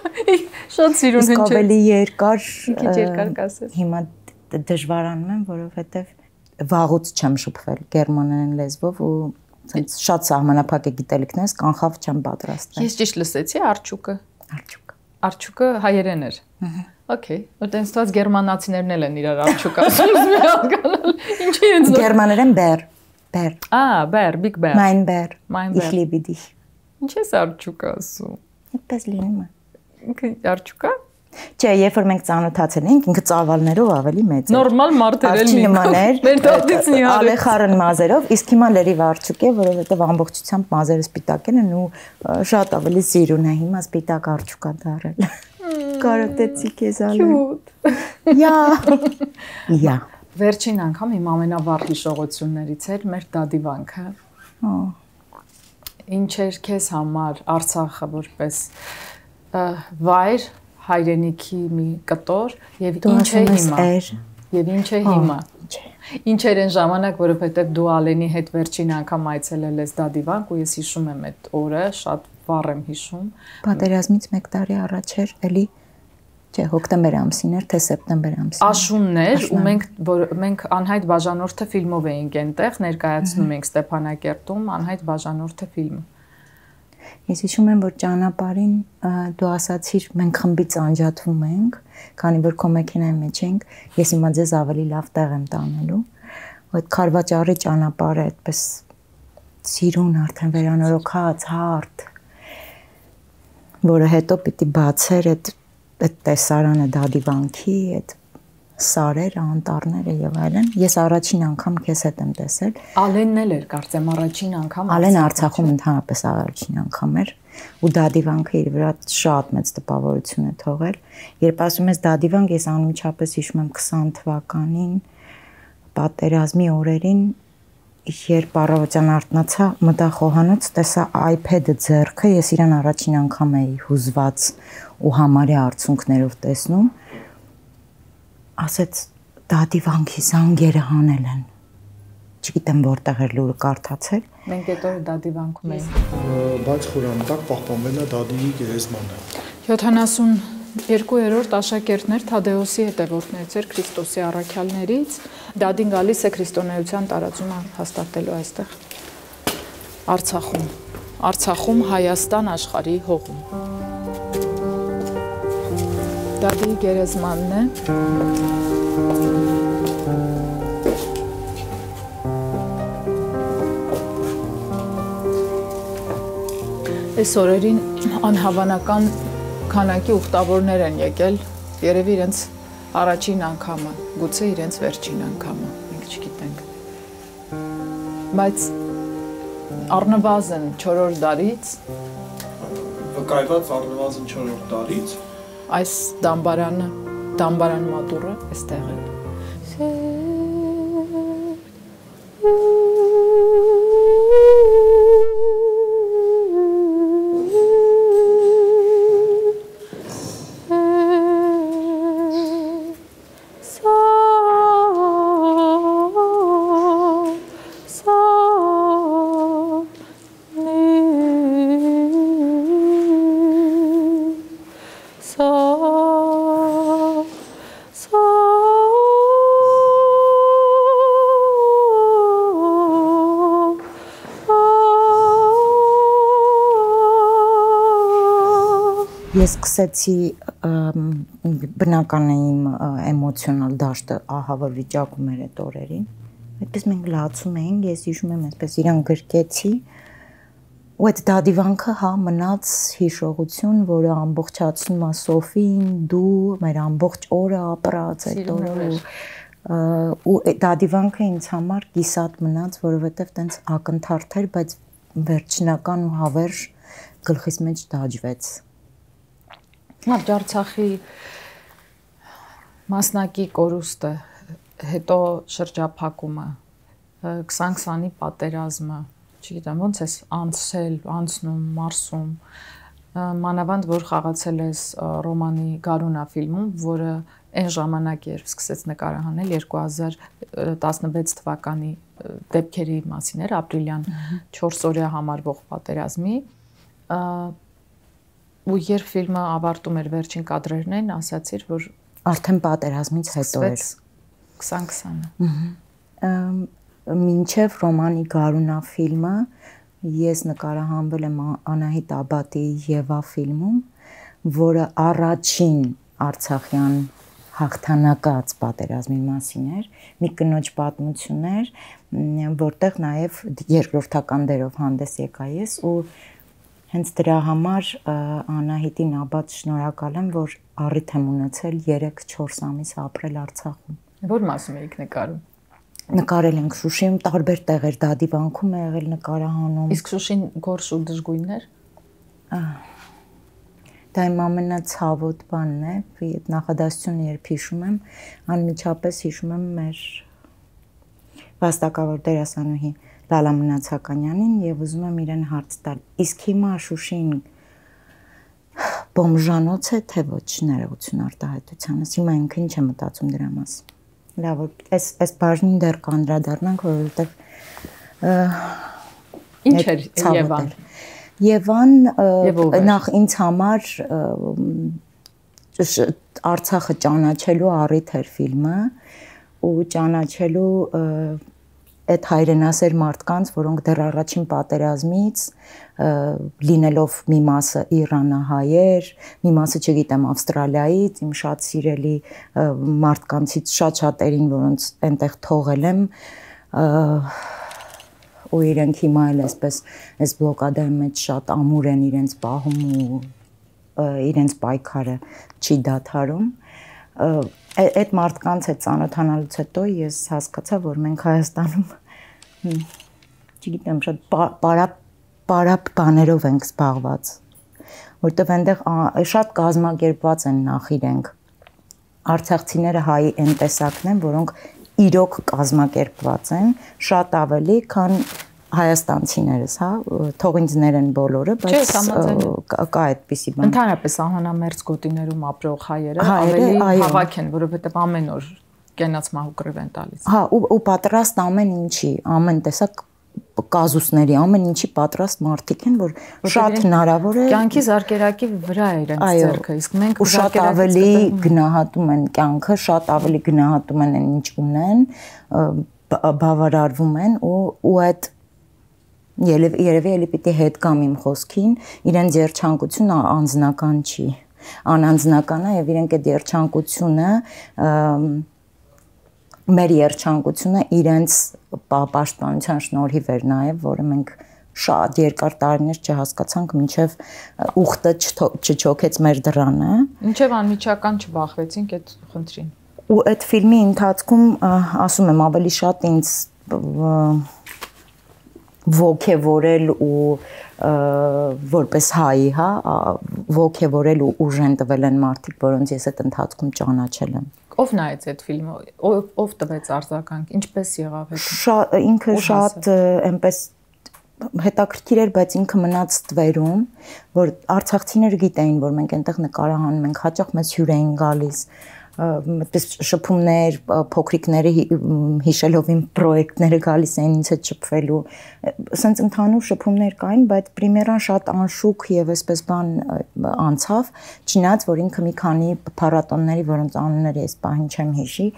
Շատ սիրուն հնչ է։ Իսկ ավելի երկար, Քիչ երկար կասես։ Հիմա դժվարանում եմ, որովհետև վաղուց չեմ շփվել գերմաներեն լեզվով ու շատ սահմանափակ է գիտելիքներս, կանխավ չեմ պատրաստվել։ Ես ճիշտ լսեցի արջուկը։ Արջուկ։ Արջուկը հայերեն էր։ Okay, որտեղ ստված գերմանացիներն էլ են իրար արջուկ ասում, մի հասկանալ։ Ինչի են զոր։ Գերմաներեն բեր, բեր։ Բեր, big bear։ Mein Bär։ Mein Bär։ Ich liebe dich։ Ինչ ես արջուկ ասում։ Այդպես լինում է։ Ինքը արջուկա։ Չէ, երբ որ մենք ծանոթացել ենք, ինքը ծավալներով ավելի մեծ էր։ Նորմալ մարդեր էլ նմաներ։ Մեր տատից նիհար։ Ալեխարն մազերով, իսկ հիմա լրիվ արջուկ է, որովհետև ամբողջությամբ մազերը սպիտակեն են ու շատ ավելի սիրուն է, հիմա սպիտակ արջուկ է դարել։ Կարոտեցի քեզ ալեն։ Յա։ Վերջին անգամ իմ ամենավառ հիշողություններից էր մեր դադիվանքը։ Ինչ էր քեզ համար Արցախը որպես վայր հայրենիքի մի կտոր եւ ինչ է հիմա։ Եվ ինչ է հիմա։ Ինչ էր այն ժամանակ, որովհետեւ դու Ալենի հետ վերջին անգամ այցելել ես դադիվանք ու ես հիշում եմ այդ օրը, շատ վառ եմ հիշում։ Պատերազմից 1 տարի առաջ էր, էլի չէ, հոկտեմբեր ամսին էր, թե սեպտեմբեր ամսին։ Աշունն էր ու մենք Անհայտ Բաժանորդը ֆիլմով էինք այնտեղ ներկայացնում ենք Ստեփանակերտում Անհայտ Բաժանորդը ֆիլմը։ Ես հիշում եմ, որ ճանապարհին դու ասացիր, մենք խմբից անջատվում ենք, քանի որ քո մեքենայի մեջ ենք, ես հիմա ձեզ ավելի լավ տեղ եմ տանելու։ Այդ Խարվաճարի ճանապարհը այդպես սիրուն արդեն վերանորոգած, հարթ, որը հետո պիտի բացեր այդ տեսարանը դադիվանքի, այդ սարերը, անտառները եւ այլն։ Ես առաջին անգամ քեզ հետ եմ տեսել։ Ալենն էլ էր, կարծեմ, առաջին անգամ։ Ալեն Արցախում ընդհանրապես առաջին անգամ էր ու դադիվանքը իր վրա շատ մեծ տպավորություն է թողել։ Երբ ասում ես դադիվանք, ես անմիջապես հիշում եմ 20 թվականին պատերազմի օրերին, երբ առավոտյան արթնացա, մտա խոհանոց, տեսա iPad-ը ձեռքը, ես իրան առաջին անգամ էի հուզված ու համարյա արցունքներով տեսնում։ Ասեց դադիվանքի զանգերը հանել են։ Չգիտեմ որտեղ էր լուրը կարդացել։ Մենք այդ օրը դադիվանքում էինք։ Բայց խորանի տակ պահպանվել է դադիի գերեզմանը։ 72-րդ աշակերտներ Թադեոսի հետևորդներից էր Քրիստոսի առաքյալներից։ Դադին գալիս է քրիստոնեության տարածումը հաստատելու այստեղ։ Արցախում, Հայաստան աշխարհի հողում։ Դադիի գերեզմանն է։ Այս օրերին անհավանական քանակի ուխտավորներ են եկել, երևի իրենց առաջին անգամը, գուցե իրենց վերջին անգամը, մենք չգիտենք։ Բայց առնվազն 4-րդ դարից վկայված առնվազն 4-րդ դարից այս դամբարան մատուռը այստեղ է։ Ես սկսեցի բնական է իմ էմոցիոնալ դաշտը ահա որ վիճակում էր այդ օրերին։ Այդպես մենք լացում էինք, ես հիշում եմ այսպես իրան գրկեցի ու այդ դադիվանքը հա մնաց հիշողություն, որը ամբողջացնում է Սոֆին, դու, մեր ամբողջ օրը ապրած այդ օրը ու դադիվանքը ինձ համար կիսատ մնաց, որովհետև տենց ակնթարթ էր, բայց վերջնական ու հավերժ գլխիս մեջ դաջվեց։ Լավ, Արցախի մասնակի կորուստը, հետո շրջափակումը, 2020-ի պատերազմը, չգիտեմ, ոնց ես անցնում, մարսում, մանավանդ որ խաղացել ես Ռոմանի Գարունա ֆիլմում, որը այն ժամանակ երբ սկսեց նկարահանել 2016 թվականի դեպքերի մասին էր, ապրիլյան 4 օրյա համարվող պատերազմի, ու երբ ֆիլմը ավարտում էր վերջին կադրերն էին, ասացիր, որ արդեն պատերազմից հետո էր 2020-ը։ Մինչև Ռոմանի Գարունա ֆիլմը ես նկարահանվել եմ Անահիտ Աբատիի Եվա ֆիլմում, որը առաջին արցախյան հաղթանակած պատերազմի մասին էր, մի կնոջ պատմություն էր, որտեղ նաև երկրորդական դերով հանդես եկա ես ու հենց դրա համար Անահիտին Աբատ շնորհակալ եմ, որ առիթ եմ ունեցել 3-4 ամիս ապրել Արցախում։ Որ մասում էիք նկարում։ Նկարել ենք Շուշիում, տարբեր տեղեր, Դադիվանքում է եղել նկարահանում։ Իսկ Շուշին գորշ ու դժգույնն էր։ Դա իմ ամենացավոտ բանն է, այդ նախադասությունը երբ հիշում եմ, անմիջապես հիշում եմ մեր վաստակավոր դերասանուհի Լալա Մնացականյանին եւ ուզում եմ իրեն հարց տալ։ Իսկ հիմա Շուշին բոմժանոց է թե ոչ ներողություն արտահայտությանս։ Հիմա ինքը ինչ է մտածում դրա մասին։ Լավ, այս բաժնին դեռ կանդրադառնանք, որովհետեւ ինչ էր Եվան։ Եվան նախ ինձ համար Արցախը ճանաչելու առիթ էր ֆիլմը ու ճանաչելու այդ հայրենասեր մարդկանց, որոնք դեռ առաջին պատերազմից լինելով մի մասը իրանահայեր, մի մասը չգիտեմ Ավստրալիայից, իմ շատ սիրելի մարդկանցից շատ-շատերին, որոնց այնտեղ թողել եմ, ու իրենք հիմա էլ այսպես այս բլոկադայի մեջ շատ ամուր են իրենց պահում ու իրենց պայքարը չի դադարում։ Այդ մարդկանց հետ ծանոթանալուց հետո ես հասկացա, որ մենք Հայաստանում չգիտեմ, շատ պարապ բաներով ենք զբաղված, որտեղ այնտեղ շատ կազմակերպված են նախ իրենք։ Արցախցիները հայի այն տեսակն են, որոնք իրոք կազմակերպված են, շատ ավելի, քան հայաստանցիներս, հա, թող ինձ ներեն բոլորը, բայց կա այդպիսի բան։ Ընդհանրապես ահանամերձ գոտիներում ապրող հայերը ավելի հավաք են, որովհետև ամեն օր կենաց մահու կռիվ են տալիս։ Հա, ու պատրաստ ամեն ինչի, ամեն տեսակ կազուսների, ամեն ինչի պատրաստ մարդիկ են, որ շատ հնարավոր է կյանքի զարկերակի վրա է իրենց ձեռքը, իսկ մենք շատ ավելի գնահատում են կյանքը, շատ ավելի գնահատում են այն ինչ ունեն, բավարարվում են ու այդ Երևի էլի պիտի հետ կամ իմ խոսքին, իրենց երջանկությունը անձնական չի, անանձնական է եւ իրենք այդ երջանկությունը մեր երջանկությունը իրենց պաշտպանության շնորհիվ էր նաեւ, որը մենք շատ երկար տարիներ չհասկացանք, մինչեւ ուխտը չչոքեց մեր դռանը, մինչեւ անմիջական չբախվեցինք այդ խնդրին։ Ու այդ ֆիլմի ընթացքում ասում եմ ավելի շատ ինձ ոգևորել ու որպես հայի, հա, ոգևորել ու ուժեն տվել են մարդիկ, որոնց ես այդ ընթացքում ճանաչել եմ։ Ով նայեց այդ ֆիլմը, ով տվեց արձագանք, ինչպես եղավ հետո։ Ինքը շատ այնպես հետաքրքիր էր, բայց ինքը մնաց տվերում, որ արցախցիները գիտեին, որ մենք այնտեղ նկարահանում ենք, հաճախ մեզ հյուր էին գալիս, այդպես շփումներ, փոքրիկները հիշելով իմ պրոյեկտները գալիս էին ինձ հետ շփվելու, ասենց ընդհանուր շփումներ կային, բայց պրեմիերան շատ անշուք եւ այսպես բան անցավ, չնայած որ ինքը մի քանի փառատոնների, որոնց անունները ես պահին չեմ հիշի,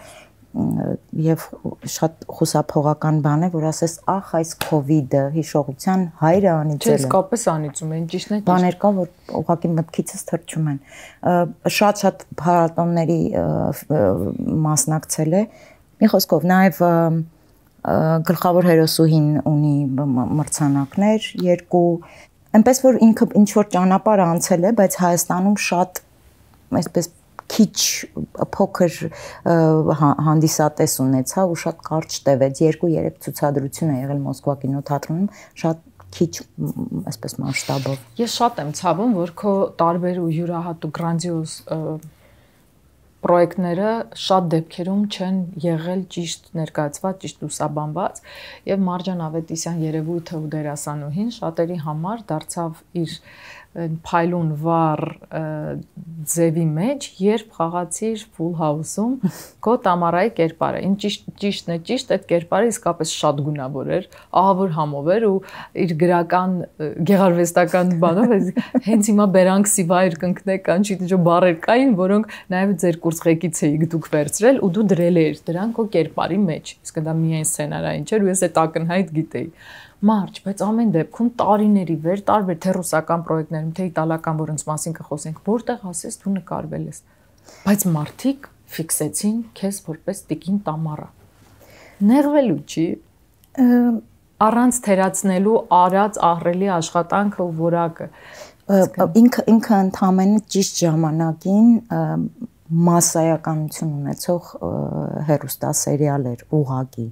եւ շատ խուսափողական բան է, որ ասես, ախ, այս COVID-ը հիշողության հայրը անիծել է։ Իսկապես անիծում են, ճիշտ է։ Բաներ կա, որ ուղղակի մտքիցս թռչում են։ Շատ փառատոնների մասնակցել է։ Մի խոսքով, նաեւ գլխավոր հերոսուհին ունի մրցանակներ, 2, այնպես որ ինքը ինչ որ ճանապարհ անցել է, բայց Հայաստանում շատ այսպես քիչ փոքր հանդիսատես ունեցա ու շատ կարճ տևեց 2-3 ցուցադրություն է եղել Մոսկվա կինոթատրոնում շատ քիչ այսպես մասշտաբով Ես շատ եմ ցավում որ քո տարբեր ու յուրահատուկ գրանձիոզ պրոյեկտները շատ դեպքերում չեն եղել ճիշտ ներկայացված, ճիշտ լուսաբանված եւ Մարջան Ավետիսյան երևույթը ու դերասանուհին շատերի համար դարձավ իր փայլուն վառ ձևի մեջ, երբ խաղացիր Full House-ում քո Տամարայի կերպարը։ Ինչ ճիշտն է, ճիշտ այդ կերպարը իսկապես շատ գունավոր էր, ահավոր համով էր ու իր գրական գեղարվեստական բանով հենց հիմա բերանքսի վայր կընկնեք, անչի դժո բառեր կային, որոնք նաև ձեր կուրսղեկից էիք դուք վերցրել ու դու դրել էիր դրանք քո կերպարի մեջ։ Իսկ դա միայն սցենարային չէր ու ես այդ ակնհայտ գիտեի։ Մարջ, բայց ամեն դեպքում տարիների վեր տարբեր թե ռուսական պրոյեկտներում, թե իտալական, որոնց մասին կխոսենք, որտեղ ասես դու նկարվել ես։ Բայց մարդիկ ֆիքսեցին քեզ որպես տիկին Տամարա։ Նեղվելու չի։ Առանց թերացնելու արած ահռելի աշխատանքը ու որակը։ Ինքը ընդհանրապես ճիշտ ժամանակին մասսայականություն ունեցող հեռուստասերիալ էր ուղղակի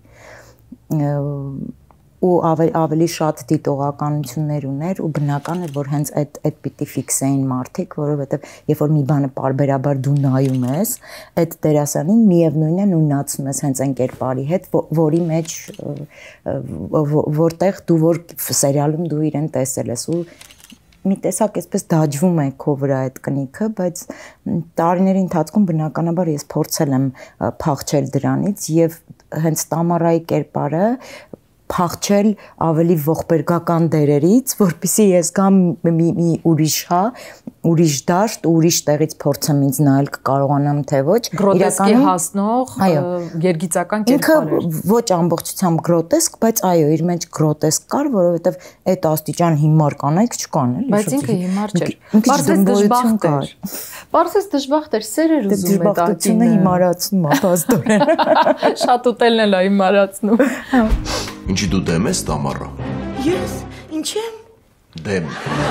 ու ավելի շատ դիտողականություններ ուներ ու բնական էր որ հենց այդ պիտի ֆիքսեին մարդիկ, որովհետև երբ որ մի բանը պարբերաբար դու նայում ես, այդ դերասանին միևնույնն է նույնացնում ես հենց այն կերպարի հետ, որի մեջ որտեղ դու որ սերիալում դու իրեն տեսել ես ու մի տեսակ այսպես դաջվում է քո վրա այդ կնիքը, բայց տարիների ընթացքում բնականաբար ես փորձել եմ փախչել դրանից եւ հենց Տամարայի կերպարը փախչել ավելի ողբերգական դերերից, որպեսզի ես գամ մի ուրիշ դաշտ, ուրիշ տեղից փորձեմ ինձ նայել կկարողանամ թե ոչ, գրոտեսկի հասնող երգիծական կերպար էր։ Ինքը ոչ ամբողջությամբ գրոտեսկ, բայց այո, իր մեջ գրոտեսկ կար, որովհետև այդ աստիճան հիմար կանայք չկան, էլի։ Բայց ինքը հիմար չէր։ Պարզես դժբախտ էր։ Պարզես դժբախտ էր, սեր էր ուզում այդ ակինը հիմարացնում է բազդորեն։ Շատ ուտելն էլ է հիմարացնում։ Ինչի դու դեմ ես Տամարա։ Ես, ինչ եմ։ Դեմ։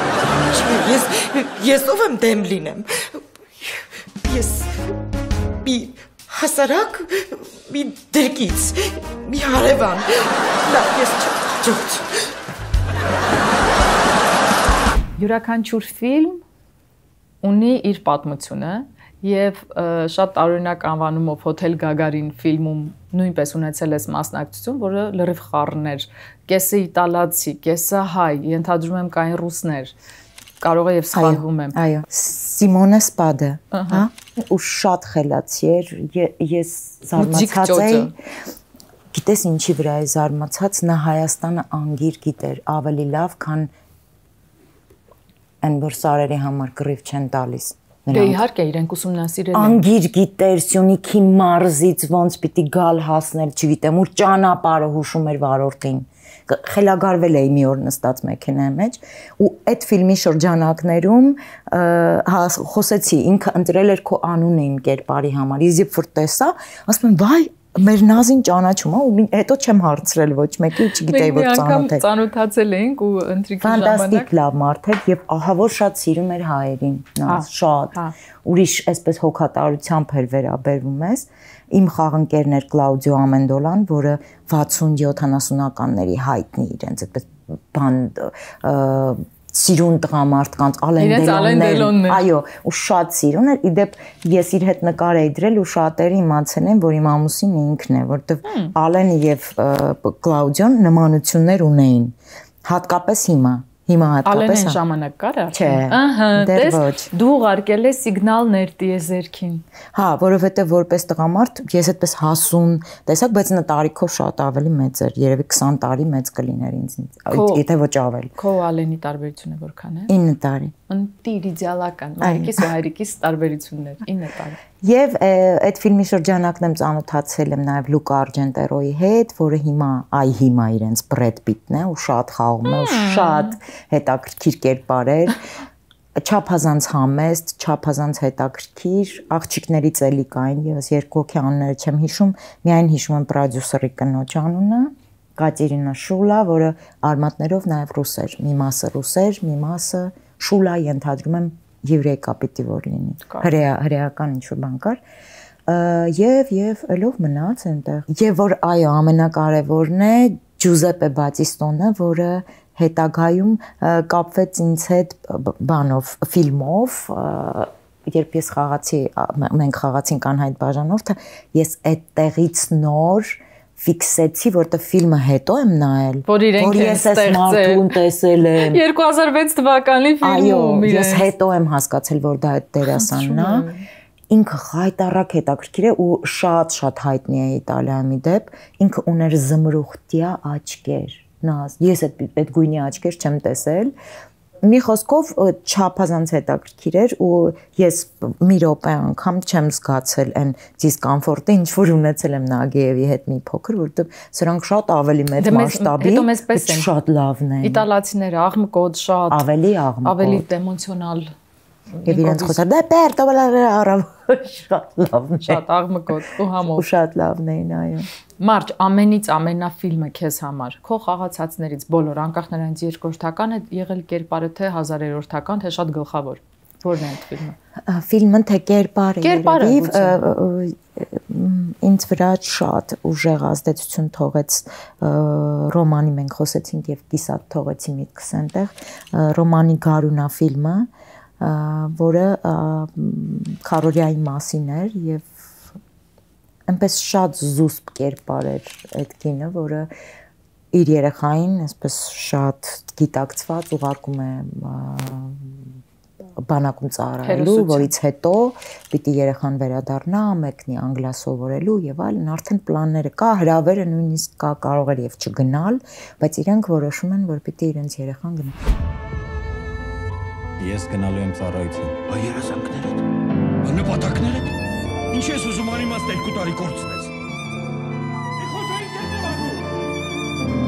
Ես ով եմ դեմ լինեմ։ Ես մի հասարակ, մի դրկից, մի հարևան։ Լավ, ես չհաջողց։ Յուրաքանչյուր ֆիլմ ունի իր պատմությունը եւ շատ տարօրինակ անվանումով Հոթել Գագարին ֆիլմում նույնպես ունեցել ես մասնակցություն, որը լրիվ խառն էր, կեսը իտալացի, կեսը հայ, ենթադրում եմ կային ռուսներ, կարող է եւ սխալվում եմ։ Այո, Սիմոնե Սպադը, հա, ու շատ խելացի էր, ես զարմացած էի։ Գիտես ինչի վրա է զարմացած, նա Հայաստանը անգիր գիտեր ավելի լավ, քան այն որ սարերի համար կռիվ չեն տալիս։ Դե իհարկե իրենք ուսումնասիրել են։ Անգիր գիտեր Սյունիքի մարզից ոնց պիտի գալ հասնել, չգիտեմ, ու ճանապարհը հուշում էր վարորդին։ Խելագարվել էի մի օր նստած մեքենայի մեջ ու այդ ֆիլմի շրջանակներում խոսեցի, ինքը ընտրել էր քո անունը իմ կերպարի համար։ Ես երբ որ տեսա, ասում եմ, վայ, մեր Նազին ճանաչում է ու հետո չեմ հարցրել ոչ մեկի, չգիտեի որ ծանոթ է։ Ծանոթացել էինք ու ընտրիկի ժամանակ։ Ֆանտաստիկ լավ մարդ էր եւ ահա որ շատ սիրում էր հայերին, Նազ, շատ։ Ուրիշ այսպես հոգատարությամբ էր վերաբերվում ես։ Իմ խաղընկերն էր Կլաուդիո Ամենդոլան, որը 60-70-ականների հայտնի իրենց այդպես բան սիրուն տղամարդկանց Ալեն Դելոնն այո ու շատ սիրուն էր իդեպ ես իր հետ նկար էի դրել ու շատերը իմացել են որ իմ ամուսինը ինքն է որովհետև Ալենը եւ Կլաուդիոն նմանություններ ունեին հատկապես հիմա հատկապես Ալենն ժամանակ կար չէ ահա տես դու ուղարկել ես սիգնալներ տիեզերքին հա որովհետև որպես տղամարդ ես այդպես հասուն տեսակ բայց նա տարիքով շատ ավելի մեծ էր երևի 20 տարի մեծ կլիներ ինձ եթե ոչ ավել քո Ալենի տարբերությունը որքան է 9 տարի ընտիր իդեալական մայրիկիս ու հայրիկիս տարբերություններ 9 տարի Եվ այդ ֆիլմի շրջանակն եմ ծանոթացել եմ նաև Լուկա Արգենտերոյի հետ, որը հիմա իրենց Բրեդ Պիտն է ու շատ խաղում է ու շատ հետաքրքիր կերպար էր, չափազանց համեստ, չափազանց հետաքրքիր, աղջիկներից էլի կային եւս երկու հոգի անունները չեմ հիշում, միայն հիշում եմ պրոդյուսերի կնոջ անունը, Կատերինա Շուլա, որը արմատներով նաև ռուս էր, մի մասը ռուս էր, մի մասը Շուլա ենթադրում եմ եվրեյկա պիտի որ լինի, հրեական ինչ-որ բան կար, եւ ելով մնաց այնտեղ, եւ որ այո, ամենակարևորն է Ջուզեպե Բատիստոնը, որը հետագայում կապվեց ինձ հետ բանով, ֆիլմով, երբ ես մենք խաղացինք Անհայտ Բաժանորդը, ես այդտեղից նոր ֆիքսեցի, որտեղ ֆիլմը հետո եմ նայել, որ ես այս մարդուն տեսել եմ 2006 թվականի ֆիլմում, ես հետո եմ հասկացել, որ դա այդ դերասանն է, ինքը խայտարակ հետաքրքիր է ու շատ հայտնի է Իտալիայում դեպ, ինքը ուներ զմրուխտյա աչքեր, ես այդ գույնի աչքեր չեմ տեսել, մի խոսքով չափազանց հետաքրքիր էր ու ես մի րոպե անգամ չեմ զգացել այն դիսկոմֆորտը, ինչ որ ունեցել եմ Նագիևի հետ մի փոքր, որովհետև սրանք շատ ավելի մեծ մասշտաբի, շատ լավն են։ Իտալացիները աղմկոտ, շատ ավելի աղմկոտ, ավելի էմոցիոնալ եւ իրենց խոսար դե պերտո շատ լավն է, շատ աղմկոտ ու համով, ու շատ լավն էին, այո։ Մարջ, ամենից ամենաֆիլմը քեզ համար, քո խաղացածներից բոլոր, անկախ նրանից երկրորդական է եղել կերպարը, թե 1000-րդական, թե շատ գլխավոր։ Որն է այդ ֆիլմը։ Ֆիլմը թե կերպարը, ինձ վրա շատ ուժեղ ազդեցություն թողեց Ռոմանի, մենք խոսեցինք եւ կիսատ թողեցի միտքս այնտեղ, Ռոմանի Գարունա ֆիլմը, որը Քարորիայի մասին էր եւ այնպես շատ զուսպ կերպար էր այդ կինը, որը իր երեխային այսպես շատ գիտակցված ուղարկում է բանակում ծառայելու, որից հետո պիտի երեխան վերադառնա, մեկնի անգլիա սովորելու եւ այլն, արդեն պլանները կա, հրավերը նույնիսկ կա, կարող էր եւ չգնալ, բայց իրենք որոշում են, որ պիտի իրենց երեխան գնա։ Ես գնալու եմ ծառայություն։ Բա երազանքներդ, բա նպատակներդ։ Ինչ ես ուզում անիմաստ 2 տարի կորցնես։ Մի խոսային չեմ նվագում։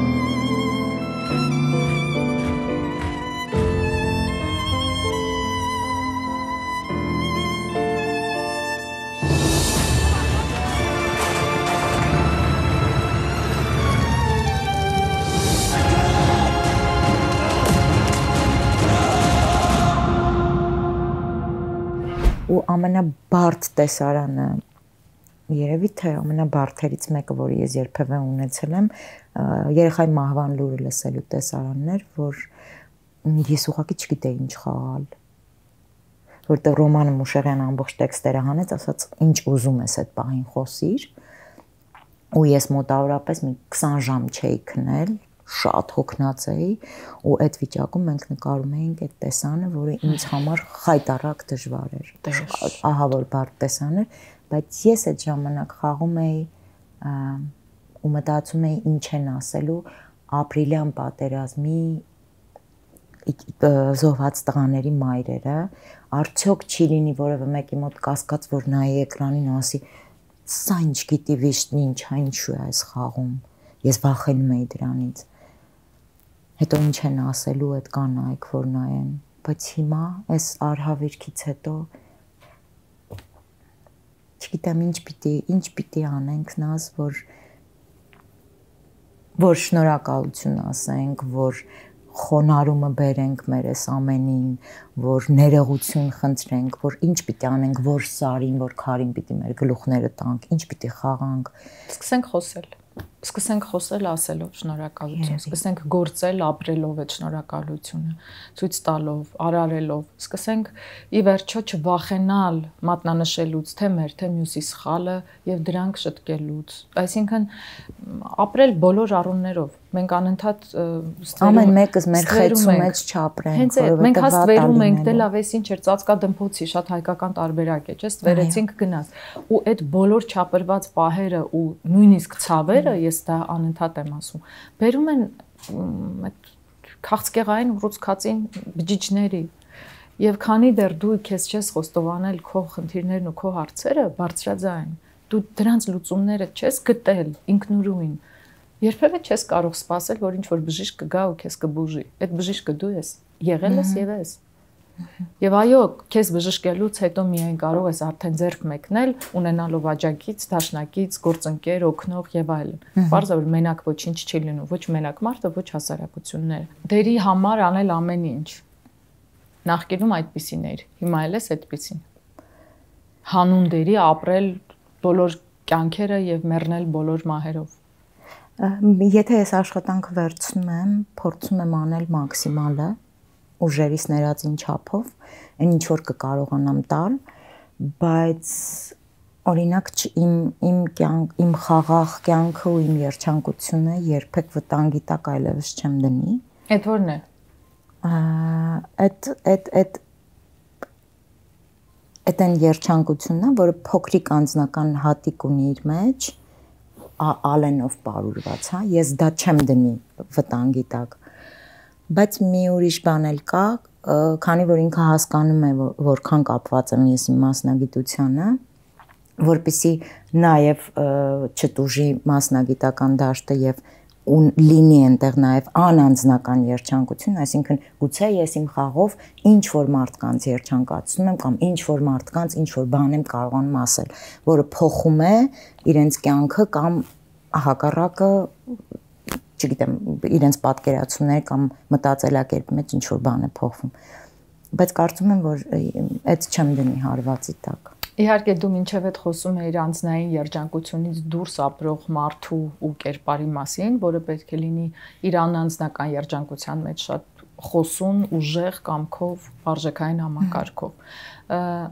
Ու ամենաբարդ տեսարանը, երևի թե ամենաբարդերից մեկը, որը ես երբևէ ունեցել եմ, երեխայի մահվան լուրը լսելու տեսարանն էր, որ ես ուղղակի չգիտեի ինչ խաղալ, որտեղ Ռոմանը Մուշեղյան ամբողջ տեքստերը հանեց, ասաց ինչ ուզում ես այդ պահին խոսիր, ու ես մոտավորապես մի 20 ժամ չէի քնել, շատ հոգնած էի ու այդ վիճակում մենք նկարում էինք այդ տեսանը, որը ինձ համար խայտարակ դժվար էր, ահա որ բարդ տեսան էր, բայց ես այդ ժամանակ խաղում էի ու մտածում էի ինչ են ասելու ապրիլյան պատերազմի զոհված տղաների մայրերը, արդյոք չի լինի որևէ մեկի մոտ կասկած, որ նայի էկրանին ու ասի սա ինչ գիտի վիշտն ինչու է այս խաղում, ես վախենում էի դրանից, հետո ինչ են ասելու այդ կանայք, որ նայեն, բայց հիմա այս արհավիրքից հետո չգիտեմ ինչ պիտի անենք նազ, որ շնորհակալություն ասենք, որ խոնարհումը բերենք մեր այս ամենին, որ ներողություն խնդրենք, որ ինչ պիտի անենք, որ Սարին, որ Քարին պիտի մեր գլուխները տանք, ինչ պիտի խաղանք։ Սկսենք խոսել ասելով շնորհակալություն, սկսենք գործել ապրելով այդ շնորհակալությունը, ցույց տալով, արարելով, սկսենք ի վերջո չվախենալ մատնանշելուց, թե մեր, թե մյուսի սխալը եւ դրանք շտկելուց, այսինքն ապրել բոլոր առումներով, մենք անընդհատ ամեն մեկս մեր խեցու մեջ չապրենք, մենք հաստվերում ենք, դե լավ, էս ինչ էր, ծածկադմփոցի շատ հայկական տարբերակ է, չէ՞, վերեցինք գնաց, ու այդ բոլոր չապրված պահերը ու նույնիսկ ցավերը, ես դա անընդհատ եմ ասում, բերում են այդ քաղցկեղային ուռուցքածին բջիջների Եվ քանի դեռ դու քեզ չես խոստովանել քո խնդիրներն ու քո հարցերը, բարձրաձայն, դու դրանց լուծումները չես գտել ինքնուրույն, երբևէ չես կարող սպասել, որ ինչ-որ բժիշկ կգա ու քեզ կբուժի։ Այդ բժիշկը դու ես, եղել ես եւ ես։ Եվ այո, քեզ բժշկելուց հետո միայն կարող ես արդեն ձեռք մեկնել, ունենալով աջակից, դաշնակից, գործընկեր, օգնող եւ այլն։ Պարզ է, որ մենակ ոչինչ չի լինում, ոչ մենակ մարդը, ոչ հասարակությունները։ Դերի համար անել ամեն ինչ։ Նախկինում այդպիսին էր, հիմա էլ էս այդպիսին։ Հանուն դերի ապրել բոլոր կյանքերը եւ մեռնել բոլոր մահերով։ Եթե ես աշխատանքը վերցնում եմ, փորձում եմ անել մաքսիմալը, ուժերից ներածին չափով, այն ինչ որ կկարողանամ տալ, բայց օրինակ իմ խաղաղ կյանքը ու իմ երջանկությունը երբեք վտանգի տակ այլևս չեմ դնի։ Այդ որն է։ Այդ այն երջանկությունն է, որը փոքրիկ անձնական հատիկ ունի իր մեջ, ալենով պարուրված, հա, ես դա չեմ դնի վտանգի տակ։ Բայց մի ուրիշ բան էլ կա, քանի որ ինքը հասկանում է, որքան կապված եմ ես իմ մասնագիտությանը, որպեսզի նաև չտուժի մասնագիտական դաշտը եւ լինի այնտեղ նաև անանձնական երջանկություն, այսինքն գուցե ես իմ խաղով ինչ որ մարդկանց երջանկացնում եմ կամ ինչ որ մարդկանց ինչ որ բան եմ կարողանում ասել, որը փոխում է իրենց կյանքը կամ հակառակը, չգիտեմ, իրենց պատկերացումները կամ մտածելակերպի մեջ ինչ որ բան է փոխվում։ Բայց կարծում եմ, որ այդ չեմ դնի հարվածի տակ։ Իհարկե դու մինչև այդ խոսում ես անձնային երջանկությունից դուրս ապրող մարդու ու կերպարի մասին, որը պետք է լինի իր անձնական երջանկության մեջ շատ խոսուն, ուժեղ կամքով, արժեքային համակարգով։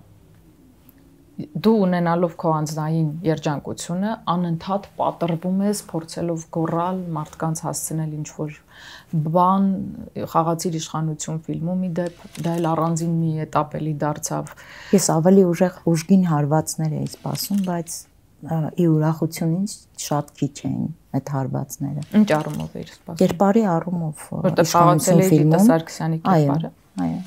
Դու ունենալով քո անձնային երջանկությունը անընդհատ պատրվում ես փորձելով գոռալ մարդկանց հասցնել ինչ-որ բան, խաղացիր իշխանություն ֆիլմի դեպ, դա էլ առանձին մի էտապ էլի դարձավ։ Ես ավելի ուժգին հարվածներ էի սպասում, բայց ի ուրախությունից շատ քիչ էին այդ հարվածները։ Ինչ առումով էիր սպասում։ Կերպարի առումով, որտեղ խաղացել էի Դիտա Սարգսյանի կերպարը։ Այո։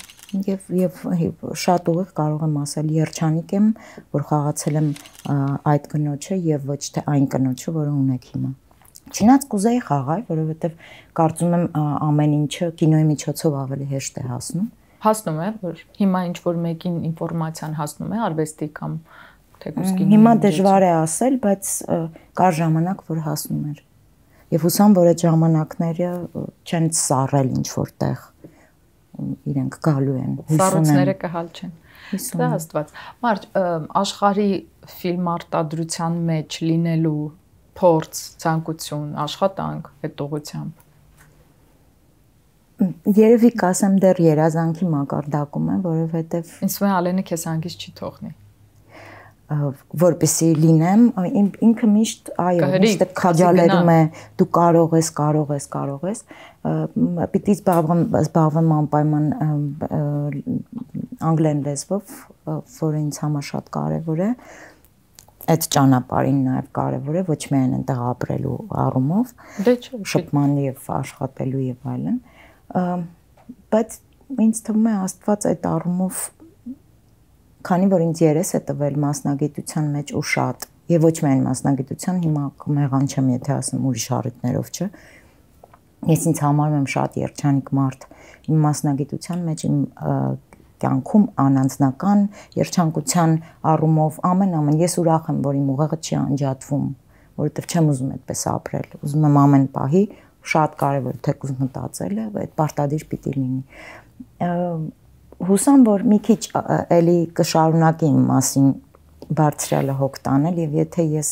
Եվ շատ ուղիղ կարող եմ ասել երջանիկ եմ, որ խաղացել եմ այդ կնոջը եւ ոչ թե այն կնոջը, որը ունեք հիմա։ Չնայած կուզեի խաղալ, որովհետեւ կարծում եմ ամեն ինչը կինոյի միջոցով ավելի հեշտ է հասնում։ Հասնում է, որ հիմա ինչ որ մեկին ինֆորմացիան հասնում է արվեստի կամ թեկուզ կինոյի։ Հիմա դժվար է ասել, բայց կար ժամանակ, որ հասնում էր։ Եվ հուսամ, որ այդ ժամանակները չեն սառել ինչ որտեղ իրենք գալու են, սառույցները կհալ չեն։ Դա աստված։ Մարդ, աշխարհի ֆիլմ արտադրության մեջ լինելու փորձ, ցանկություն, աշխատանք այդ ուղղությամբ։ Երևի կասեմ դեռ երազանքի մակարդակում է, որովհետև ինձ թվում է Ալենը քեզ հանգիստ չի թողնի։ Որպեսի լինեմ, ինքը միշտ այո, միշտ քաջալերում է, դու կարող ես, պիտի զբաղվեմ անպայման անգլերեն լեզվով, որը ինձ համար շատ կարևոր է, այդ ճանապարհին նաև կարևոր է, ոչ միայն այնտեղ ապրելու առումով, շփման եւ աշխատելու եւ այլն, բայց ինձ թվում է Աստված այդ առումով քանի որ ինձ երես է տվել մասնագիտության մեջ ու շատ, եւ ոչ միայն մասնագիտության, հիմա կմեղան չեմ, եթե ասեմ ուրիշ առիթներով, չէ։ Ես ինձ համարում եմ շատ երջանիկ մարդ իմ մասնագիտության մեջ, իմ կյանքում անանձնական երջանկության առումով ամեն ես ուրախ եմ, որ իմ ուղեղը չի անջատվում, որովհետեւ չեմ ուզում այդպես ապրել, ուզում եմ ամեն պահի շատ կարեւոր թեկուզ մտածելը, այդ պարտադիր պիտի լինի։ Հուսամ, որ մի քիչ էլի կշարունակի իմ մասին բարձրալը հոգ տանել եւ եթե ես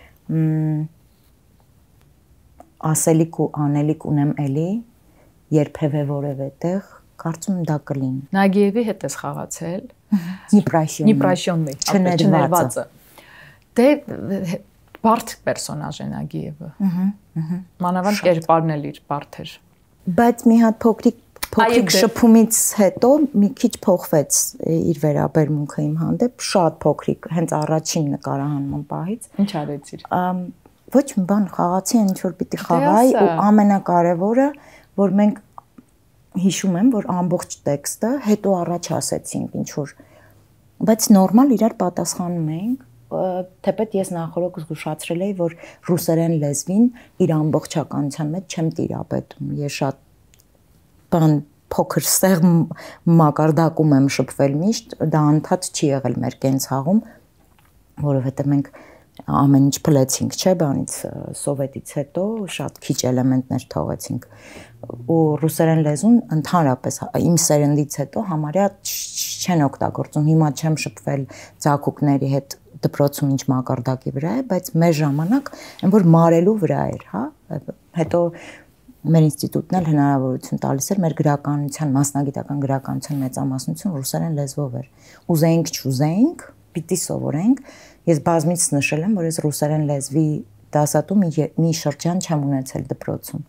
ասելիք ու անելիք ունեմ էլի երբևէ որևէ տեղ, կարծում եմ դա կլինի։ Նագիևի հետ ես խաղացել։ Նիպրաշյոնի, չներվածը։ Դե բարդ պերսոնաժ է Նագիևը։ Մանավանդ կերպարն էլ իր բարդ էր։ Բայց մի հատ փոքրիկ շփումից հետո մի քիչ փոխվեց իր վերաբերմունքը իմ հանդեպ, շատ փոքրիկ, հենց առաջին նկարահանման պահից։ Ինչ արեցիր։ Ոչ մի բան, խաղացի ինչ որ պիտի խաղայի ու ամենակարևորը, որ մենք հիշում եմ, որ ամբողջ տեքստը հետո առաջ ասեցինք ինչ որ, բայց նորմալ իրար պատասխանում ենք, թեպետ ես նախորդ զգուշացրել էի, որ ռուսերեն լեզվին իր ամբողջականության մեջ չեմ տիրապետում, ես շատ բան փոքր ստեղ մակարդակում եմ շփվել միշտ, դա անդադ չի եղել մեր կենցաղում, որովհետև մենք ամեն ինչ փլեցինք, չէ, բանից սովետից հետո շատ քիչ էլեմենտներ թողեցինք ու ռուսերեն լեզուն ընդհանրապես իմ սերնդից հետո համարյա չեն օգտագործում, հիմա չեմ շփվել ցակուկների հետ դպրոցում ինչ մակարդակի վրա է, բայց մեր ժամանակ այն որ մարելու վրա էր, հա, հետո մեր ինստիտուտն էլ հնարավորություն տալիս էր մեր գրականության, մասնագիտական գրականության մեծամասնություն ռուսերեն լեզվով էր։ Ուզեինք, չուզեինք, պիտի սովորենք։ Ես բազմից նշել եմ, որ ես ռուսերեն լեզվի դասատու մի շրջան չեմ ունեցել դպրոցում։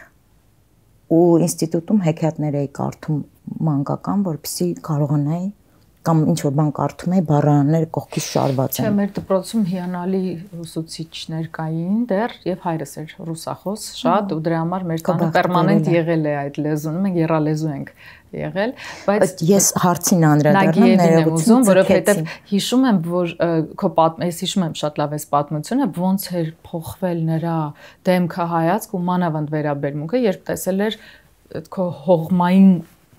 Ու ինստիտուտում հեքիաթներ էի կարդում մանկական, որպեսզի կարողանայի կամ ինչ որ բան կարդում էի, բառարանները կողքից շարված են։ Չէ, մեր դպրոցում հիանալի ուսուցիչներ կային դեռ եւ հայրս էր ռուսախոս շատ ու դրա համար մեր տանը պերմանենտ եղել է այդ լեզուն, մենք երալեզու ենք եղել, բայց ես հարցին անդրադառնամ ներողություն, որովհետեւ հիշում եմ, որ քո ես հիշում եմ շատ լավ էս պատմությունը, ոնց էր փոխվել նրա դեմքը հայացք ու մանավանդ վերաբերմունքը, երբ տեսել էր քո հողմային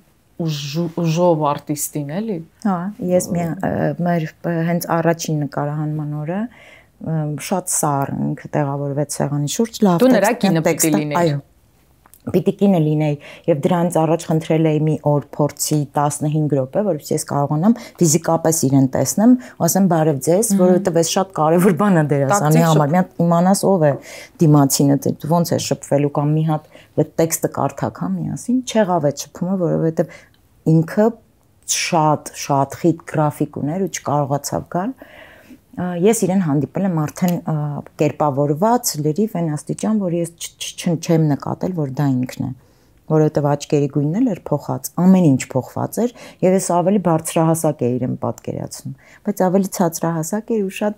ուժով արտիստին, էլի։ Հա, ես մեր հենց առաջին նկարահանման օրը շատ սառ ինքը տեղավորվեց սեղանի շուրջ, լավ դու նրա կինը պիտի լինեի։ Այո։ Պիտի կինը լինեի եւ դրանից առաջ խնդրել էի մի օր փորձի 15 րոպե, որովհետեւ ես կարողանամ ֆիզիկապես իրեն տեսնեմ, ասեմ բարև ձեզ, որովհետեւ այս շատ կարեւոր բան է դերասանի համար։ Մի հատ իմանաս ով է դիմացինը, ոնց է շփվելու կամ մի հատ տեքստը կարդակ, հա, միասին, չեղավ այդ շփումը, որովհետեւ ինքը շատ խիտ գրաֆիկ ուներ ու չկարողացավ գալ։ Ես իրեն հանդիպել եմ արդեն կերպավորված, լրիվ այն աստիճան, որ ես չեմ նկատել, որ դա ինքն է, որովհետև աչքերի գույնն էլ էր փոխած, ամեն ինչ փոխված էր, եւ ես ավելի բարձրահասակ էի իրեն պատկերացնում, բայց ավելի ցածրահասակ էի ու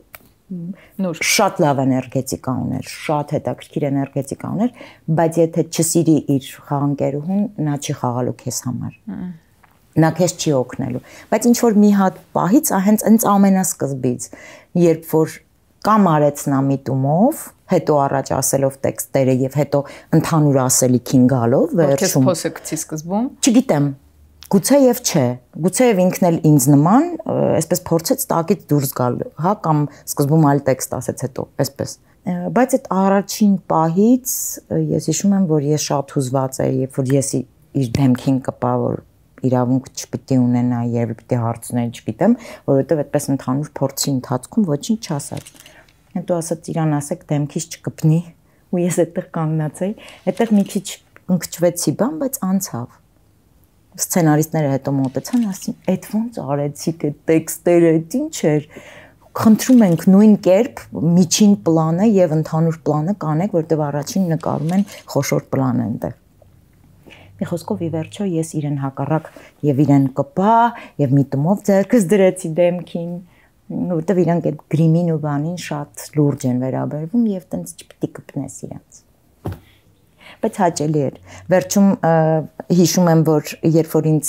շատ լավ էներգետիկա ուներ, շատ հետաքրքիր էներգետիկա ուներ, բայց եթե չսիրի իր խաղանկերուհուն, նա չի խաղալու քեզ համար։ Նա քեզ չի օգնելու, բայց ինչ որ մի հատ պահից, հենց ամենասկզբից, երբ որ կամ արեց նա միտումով, հետո առաջ ասելով տեքստերը եւ հետո ընդհանուր ասելիքին գալով վերջում։ Որքեզ փոսը գցի սկզբում։ Չգիտեմ, գուցեև չէ, գուցեև ինքն էլ ինձ նման, այսպես փորձեց տակից դուրս գալ, հա, կամ սկզբում այլ տեքստ ասեց հետո, այսպես։ Բայց այդ առաջին պահից ես հիշում եմ, որ ես շատ հուզված էի, երբ որ ես իր դեմքին կպա, որ իրավունք չպիտի ունենա, երբ պիտի հարցնել, չգիտեմ, որովհետև այդպես ընդհանուր փորձի ընթացքում ոչինչ չասաց։ Հետո ասաց իրան ասեք դեմքից չկպնի, ու ես այդտեղ կանգնած էի, այդտեղ մի քիչ ընկճվեցի բան, բայց անցավ։ Սցենարիստները հետո մոտեցան, ասին, «Այդ ոնց արեցիք այդ տեքստերը, այդ ինչ էր»։ Խնդրում ենք նույն կերպ միջին պլանը եւ ընդհանուր պլանը կանեք, որտեղ առաջին նկարում են խոշոր պլան այնտեղ։ Մի խոսքով ի վերջո ես իրեն հակառակ եւ իրեն կպա եւ միտումով ձեռքս դրեցի դեմքին, որտեղ իրանք այդ գրիմին ու բանին շատ լուրջ են վերաբերվում եւ տենց չպիտի կպնես իրանց։ Բայց հաճելի էր։ Վերջում հիշում եմ, որ երբ որ ինձ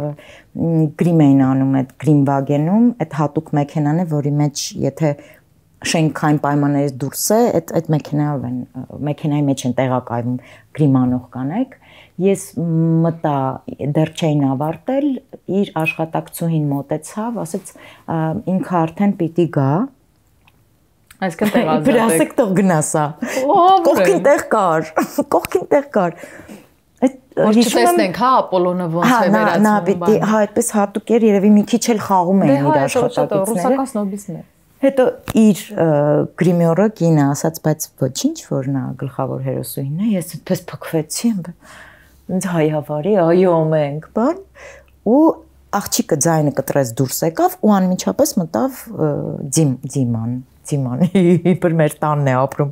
գրիմ էին անում այդ գրիմվագենում, այդ հատուկ մեքենան է, որի մեջ եթե շենքային պայմաններից դուրս է, այդ մեքենայի մեջ են տեղակայվում գրիմանող կանայք։ Ես մտա, դեռ չէին ավարտել, իր աշխատակցուհին մոտեցավ, ասեց ինքը արդեն պիտի գա։ Այսքան տեղ ազատ եք։ Պրասեք տող գնասա։ Կողքին տեղ կար։ Որ չտեսնենք, հա, Ապոլոնը ոնց է վերածվում։ Նա պիտի, հա, այդպես հատուկ էր, երևի մի քիչ էլ խաղում էին իր աշխատակիցները։ Ռուսական սնոբիզմ է։ Հետո իր գրիմյորը կինը ասաց, բայց ոչինչ, որ նա գլխավոր հերոսուհին է, ես այդպես փքվեցի, ինձ հայավարի, այո մենք, բան, ու աղջիկը ձայնը կտրեց դուրս եկավ ու անմիջապես մտավ Ձիման, իբր մեր տանն է ապրում,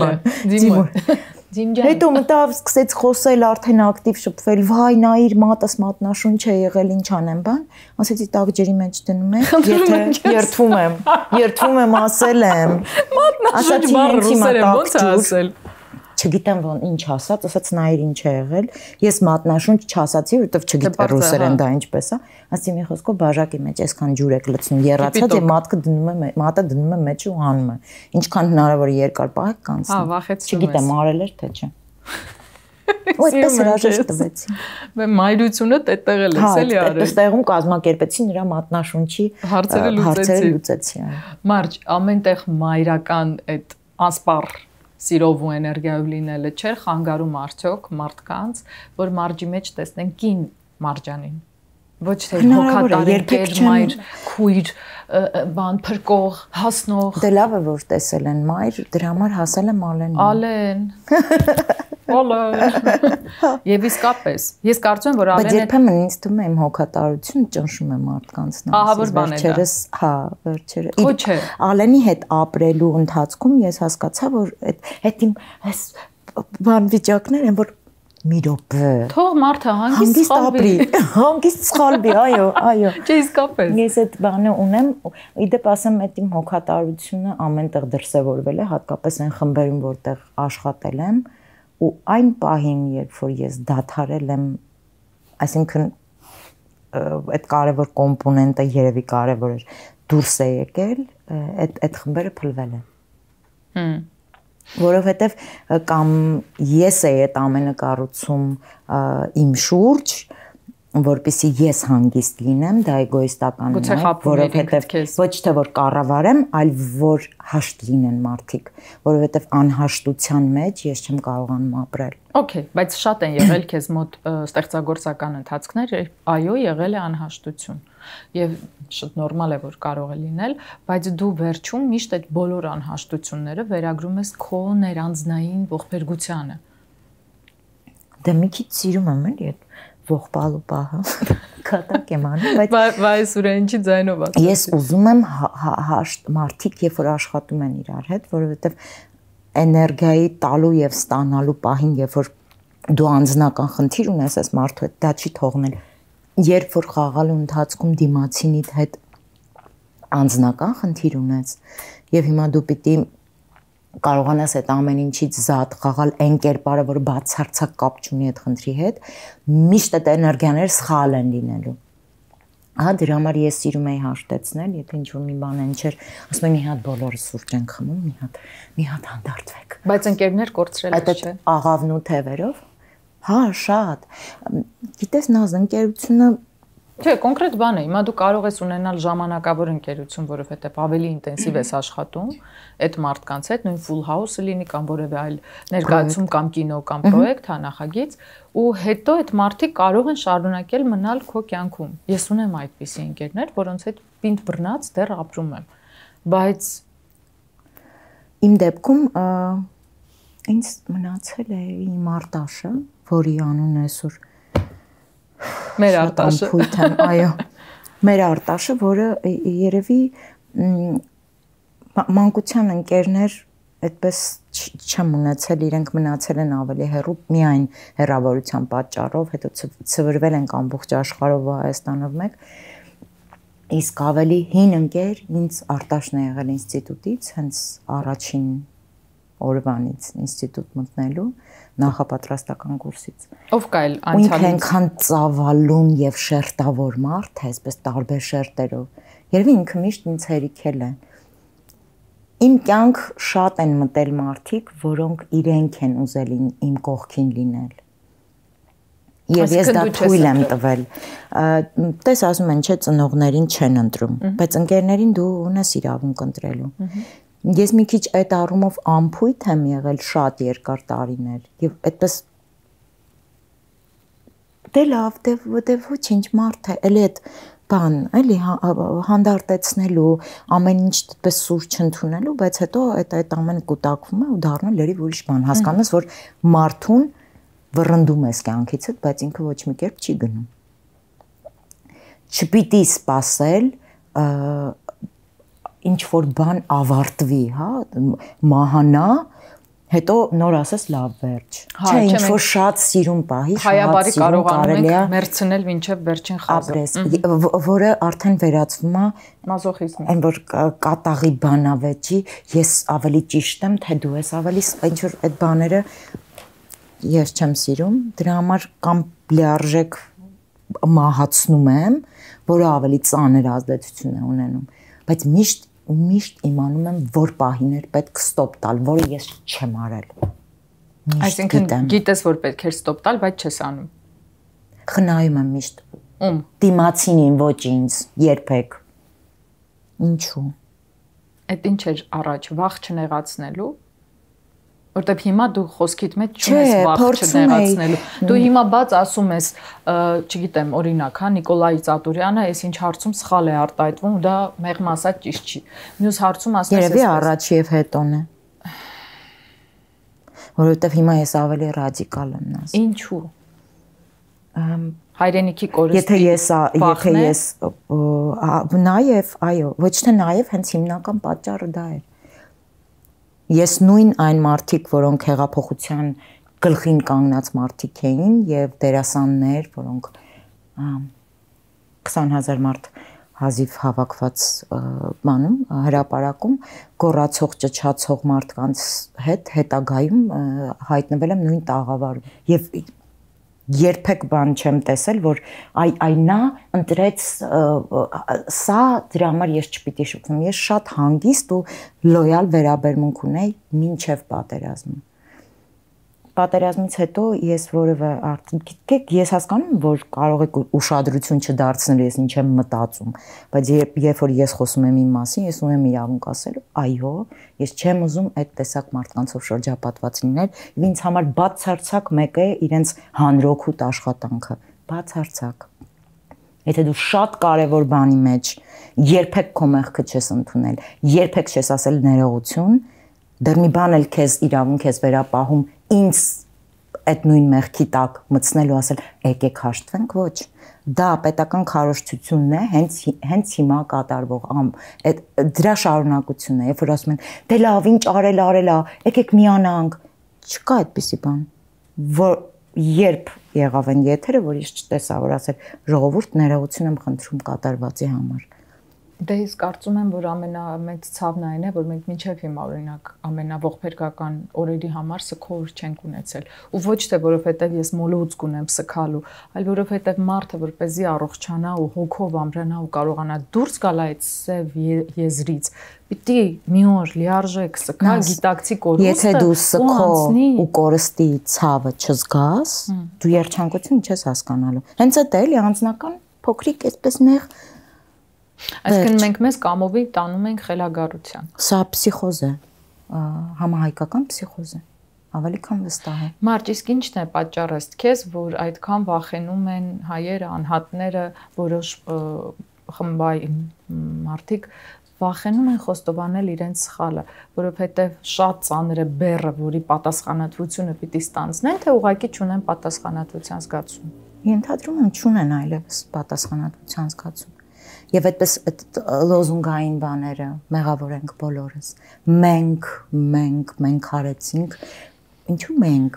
Ձիման, հետո մտավ, սկսեց խոսել, արդեն ակտիվ շփվել, վայ, նա իր մատս մատնաշունչ է եղել, ինչ անեմ բան, ասեցի տաք ջրի մեջ դնում եք, եթե երթվում եմ, ասել եմ, մատնաշունչ բառը ռուսերեն ոնց է ասել։ չգիտեմ ոնց ինչ ասաց նայր ինչ է եղել։ Ես մատնաշունչ չասացի, որովհետև չգիտեմ ռուսերեն դա ինչպես է։ Ասի մի խոսքով բաժակի մեջ այսքան ջուր եք լցնում, եռացած է մատը դնում է մեջ ու անում է։ Ինչքան հնարավոր է երկար պահեք կանցնի։ Հա, վախեցնում ես։ Չգիտեմ արել էր թե չէ։ Այդպես հրաժեշտ տվեցի։ Մեր մայրությունը այդտեղ էլ էս էլի արել։ Այդպես տեղում կազմակերպեցի նրա մատնաշունչի հարցերը լուծեցի։ Մարջ, ամենտեղ մայրական այդ անսպառ սիրով ու էներգիայով լինելը չէր խանգարում արդյոք մարդկանց, որ մարջի մեջ տեսնեն կին Մարջանին։ Ոչ թե հոգատար երկեր մայր, քույր, բան փրկող, հասնող։ Դե լավ է որ տեսել են մայր, դրա համար հասել եմ Ալեն։ Եվ իսկապես, ես կարծում եմ, որ Ալենը Բայց երբեմն ինձ թվում է իմ հոգատարությունը ճնշում է մարդկանց Ահավոր բան է դա։ Հա, վերջերս։ Ալենի հետ ապրելու ընթացքում ես հասկացա, որ այդ իմ բան վիճակներ են, որ մի րոպե։ Թող մարդը հանգիստ ապրի, հանգիստ սխալվի, այո։ Չէ, իսկապես։ Ես այդ բանը ունեմ, իդեպ ասեմ, այդ իմ հոգատարությունը ամենտեղ դրսևորվել է, հատկապես այն խմբերում, որտեղ աշխատել եմ, ու այն պահին, երբ որ ես դադարել եմ, այսինքն այդ կարևոր կոմպոնենտը երևի կարևոր էր, դուրս է եկել, այդ խմբերը փլվել են։ Որովհետև կամ ես էի այդ ամենը կառուցում իմ շուրջ, որպեսզի ես հանգիստ լինեմ, դա էգոիստական է, որովհետև ոչ թե որ կառավարեմ, այլ որ հաշտ լինեն մարդիկ, որովհետև անհաշտության մեջ ես չեմ կարողանում ապրել։ Okay, բայց շատ են եղել քեզ մոտ ստեղծագործական ընթացքներ, այո, եղել է անհաշտություն։ Եվ շատ նորմալ է որ կարող է լինել, բայց դու վերջում միշտ այդ բոլոր անհաշտությունները վերագրում ես քո ներանձնային ողբերգությանը։ Դե մի քիչ սիրում եմ էլի այդ ողբալու պահը, կատակ եմ անում, բայց ուրեմն ինչի ձայնով ասես։ Ես ուզում եմ մարդիկ, երբ որ աշխատում են իրար հետ, որովհետև էներգիայի տալու եւ ստանալու պահին, երբ որ դու անձնական խնդիր ունես այս մարդու հետ, դա չի թողնել։ Երբ որ խաղալու ընթացքում դիմացինիդ հետ անձնական խնդիր ունես եւ հիմա դու պիտի կարողանաս այդ ամեն ինչից զատ խաղալ այն կերպարը, որ բացարձակ կապ չունի այդ խնդրի հետ, միշտ այդ էներգիաները սխալ են լինելու։ Ահա դրա համար ես սիրում եի հաշտեցնել, եթե ինչ-որ մի բան են չէր, ասում եմ մի հատ բոլորը սուրճ են խմում, մի հատ հանդարտվեք։ Բայց ընկերներ կորցրել ես, չէ՞։ Աղավն ու թևերով։ Հա, շատ։ Գիտես, Նազ, ընկերությունը Չէ, կոնկրետ բան է։ Հիմա դու կարող ես ունենալ ժամանակավոր ընկերություն, որովհետև ավելի ինտենսիվ ես աշխատում այդ մարդկանց հետ, նույն full house-ը լինի կամ որևէ այլ ներկայացում կամ կինո կամ պրոյեկտ, հա նախագիծ, ու հետո այդ մարդիկ կարող են շարունակել մնալ քո կյանքում։ Ես ունեմ այդպիսի ընկերներ, որոնց հետ պինդ բռնած դեռ ապրում եմ։ Բայց իմ դեպքում ինձ մնացել է իմ Արտաշը, որի անունը այսօր Մեր Արտաշը, այո, մեր Արտաշը, որը երևի մանկության ընկերներ այդպես չեմ ունեցել, իրենք մնացել են ավելի հեռու միայն հեռավորության պատճառով, հետո ցվրվել են ամբողջ աշխարհով ու Հայաստանով մեկ, իսկ ավելի հին ընկեր ինձ Արտաշն է եղել ինստիտուտից, հենց առաջին օրվանից ինստիտուտ մտնելու նախապատրաստական կուրսից։ Ով կա այլ անցյալից։ Այնքան ծավալուն եւ շերտավոր մարդ է, այսպես տարբեր շերտերով։ Երևի ինքը միշտ ինձ հերիքել է։ Իմ կյանք շատ են մտել մարդիկ, որոնք իրենք են ուզել իմ կողքին լինել։ Եվ ես դա թույլ եմ տվել։ Տես ասում են, չէ, ծնողներին չեն ընտրում, բայց ընկերներին դու ունես իրավունք ընտրելու։ Ես մի քիչ այդ առումով ամփույթ եմ եղել շատ երկար տարիներ եւ այդպես դե լավ, դե ոչինչ մարդ է, էլի այդ բան, էլի հանդարտեցնելու, ամեն ինչ այդպես սուրճ չընդունելու, բայց հետո այդ ամենը կուտակվում է ու դառնում է լրիվ ուրիշ բան։ Հասկանաս, որ մարդուն վռնդում ես կյանքիցդ, բայց ինքը ոչ մի կերպ չի գնում։ Չպիտի սпасել ինչ որ բան ավարտվի, հա, մահանա Հետո նոր ասես լավ վերջ։ Չէ, ինչ որ շատ սիրուն պահի, հայաբարի կարողանում ենք մերցնել մինչև վերջին խազը։ Որը արդեն վերածվում է մազոխիզմի։ Այն որ կատաղի բանավեճի, ես ավելի ճիշտ եմ, թե դու ես ավելի, ինչ որ այդ բաները ես չեմ սիրում, դրա համար կամ լիարժեք մահացնում եմ, որը ավելի ծանր ազդեցություն է ունենում, բայց միշտ իմանում եմ, որ պահին էր պետք ստոպ տալ, որը ես չեմ արել։ Այսինքն գիտես, որ պետք էր ստոպ տալ, բայց չես անում։ Խնայում եմ միշտ։ Ում։ Դիմացինին, ոչ ինձ, երբեք։ Ինչու։ Այդ ինչ էր առաջ, վախ չնեղացնելու։ Որտեւ հիմա դու խոսքիդ մեջ չունես վախ չնեղացնելու։ Դու հիմա բաց ասում ես, չգիտեմ, օրինակ, հա, Նիկոլայ Ծատուրյանը, այս ինչ հարցում սխալ է արտահայտվում, դա մեղմ ասած ճիշտ չի։ Մյուս հարցում ասես Երևի առաջ եւ հետոն է։ Որովհետեւ հիմա ես ավելի ռադիկալ եմ ասում։ Ինչու։ Հայրենիքի կորստի։ Եթե ես նաեւ, այո, ոչ թե նաեւ հենց հիմնական պատճառը դա է։ Ես նույն այն մարդիկ, որոնք հեղափոխության գլխին կանգնած մարդիկ էին եւ դերասաններ, որոնք 20000 մարդ հազիվ հավաքված բանում հրապարակում գոռացող ճչացող մարդկանց հետ հետագայում հայտնվել եմ նույն տաղավարում եւ երբեք բան չեմ տեսել, որ այնա ընտրեց սա դրա համար ես չպիտի շփվում։ Ես շատ հանգիստ ու լոյալ վերաբերմունք ունեի մինչև պատերազմը։ Պատերազմից հետո ես որևէ գիտեք, ես հասկանում եմ, որ կարող եք ուշադրություն չդարձնել ես ինչ եմ մտածում, բայց երբ որ ես խոսում եմ իմ մասին, ես ունեմ իրավունք ասելու, այո, ես չեմ ուզում այդ տեսակ մարդկանցով շրջապատված լինել, եւ ինձ համար բացարձակ մեկ է իրենց հանրօգուտ աշխատանքը, բացարձակ։ Եթե դու շատ կարևոր բանի մեջ երբեք քո մեղքը չես ընդունել, երբեք չես ասել ներողություն, դեռ մի բան էլ քեզ իրավունք ես վերապահում ինձ այդ նույն մեղքի տակ մտցնելու ասել եկեք հաշտվենք, ոչ, դա պետական քարոզչությունն է, հենց հիմա կատարվող այդ դրա շարունակությունն է, երբ որ ասում են դե լավ, ինչ արել, եկեք միանանք, չկա այդպիսի բան, որ երբ եղավ այն եթերը, որ ես չտեսա, որ ասել ժողովուրդ ներողություն եմ խնդրում կատարվածի համար։ Դե ես կարծում եմ, որ ամենամեծ ցավն այն է, որ մենք մինչև հիմա օրինակ ամենաողբերգական օրերի համար սքոր չենք ունեցել։ Ու ոչ թե որովհետև ես մոլուծք ունեմ սքալու, այլ որովհետև մարդը որպեսզի առողջանա ու հոգով ամրանա ու կարողանա դուրս գալ այդ սև եզրից, պիտի մի օր լիարժեք սքա գիտակցի կորուստը։ Եթե դու սքո ու կորստի ցավը չզգաս, դու երջանկություն չես հասկանալու։ Հենց այդ էլի անձնական փոքրիկ այսպես նեղ Այսինքն մենք մեզ կամովի տանում ենք խելագարության։ Սա փսիխոզ է, համահայկական փսիխոզ է, ավելի քան վստահ եմ։ Մարդ, իսկ ի՞նչն է պատճառը քեզ, որ այդքան վախենում են հայերը, անհատները, որոշ խմբային մարդիկ վախենում են խոստովանել իրենց սխալը, որովհետև շատ ծանր է բեռը, որի պատասխանատվությունը պիտի ստանձնեն, թե ուղղակի չունեն պատասխանատվության զգացում։ Ենթադրում եմ չունեն այլևս պատասխանատվության զգացում։ Եվ այդպես լոզունգային բաները մեղավոր ենք բոլորս։ Մենք արեցինք։ Ինչու մենք։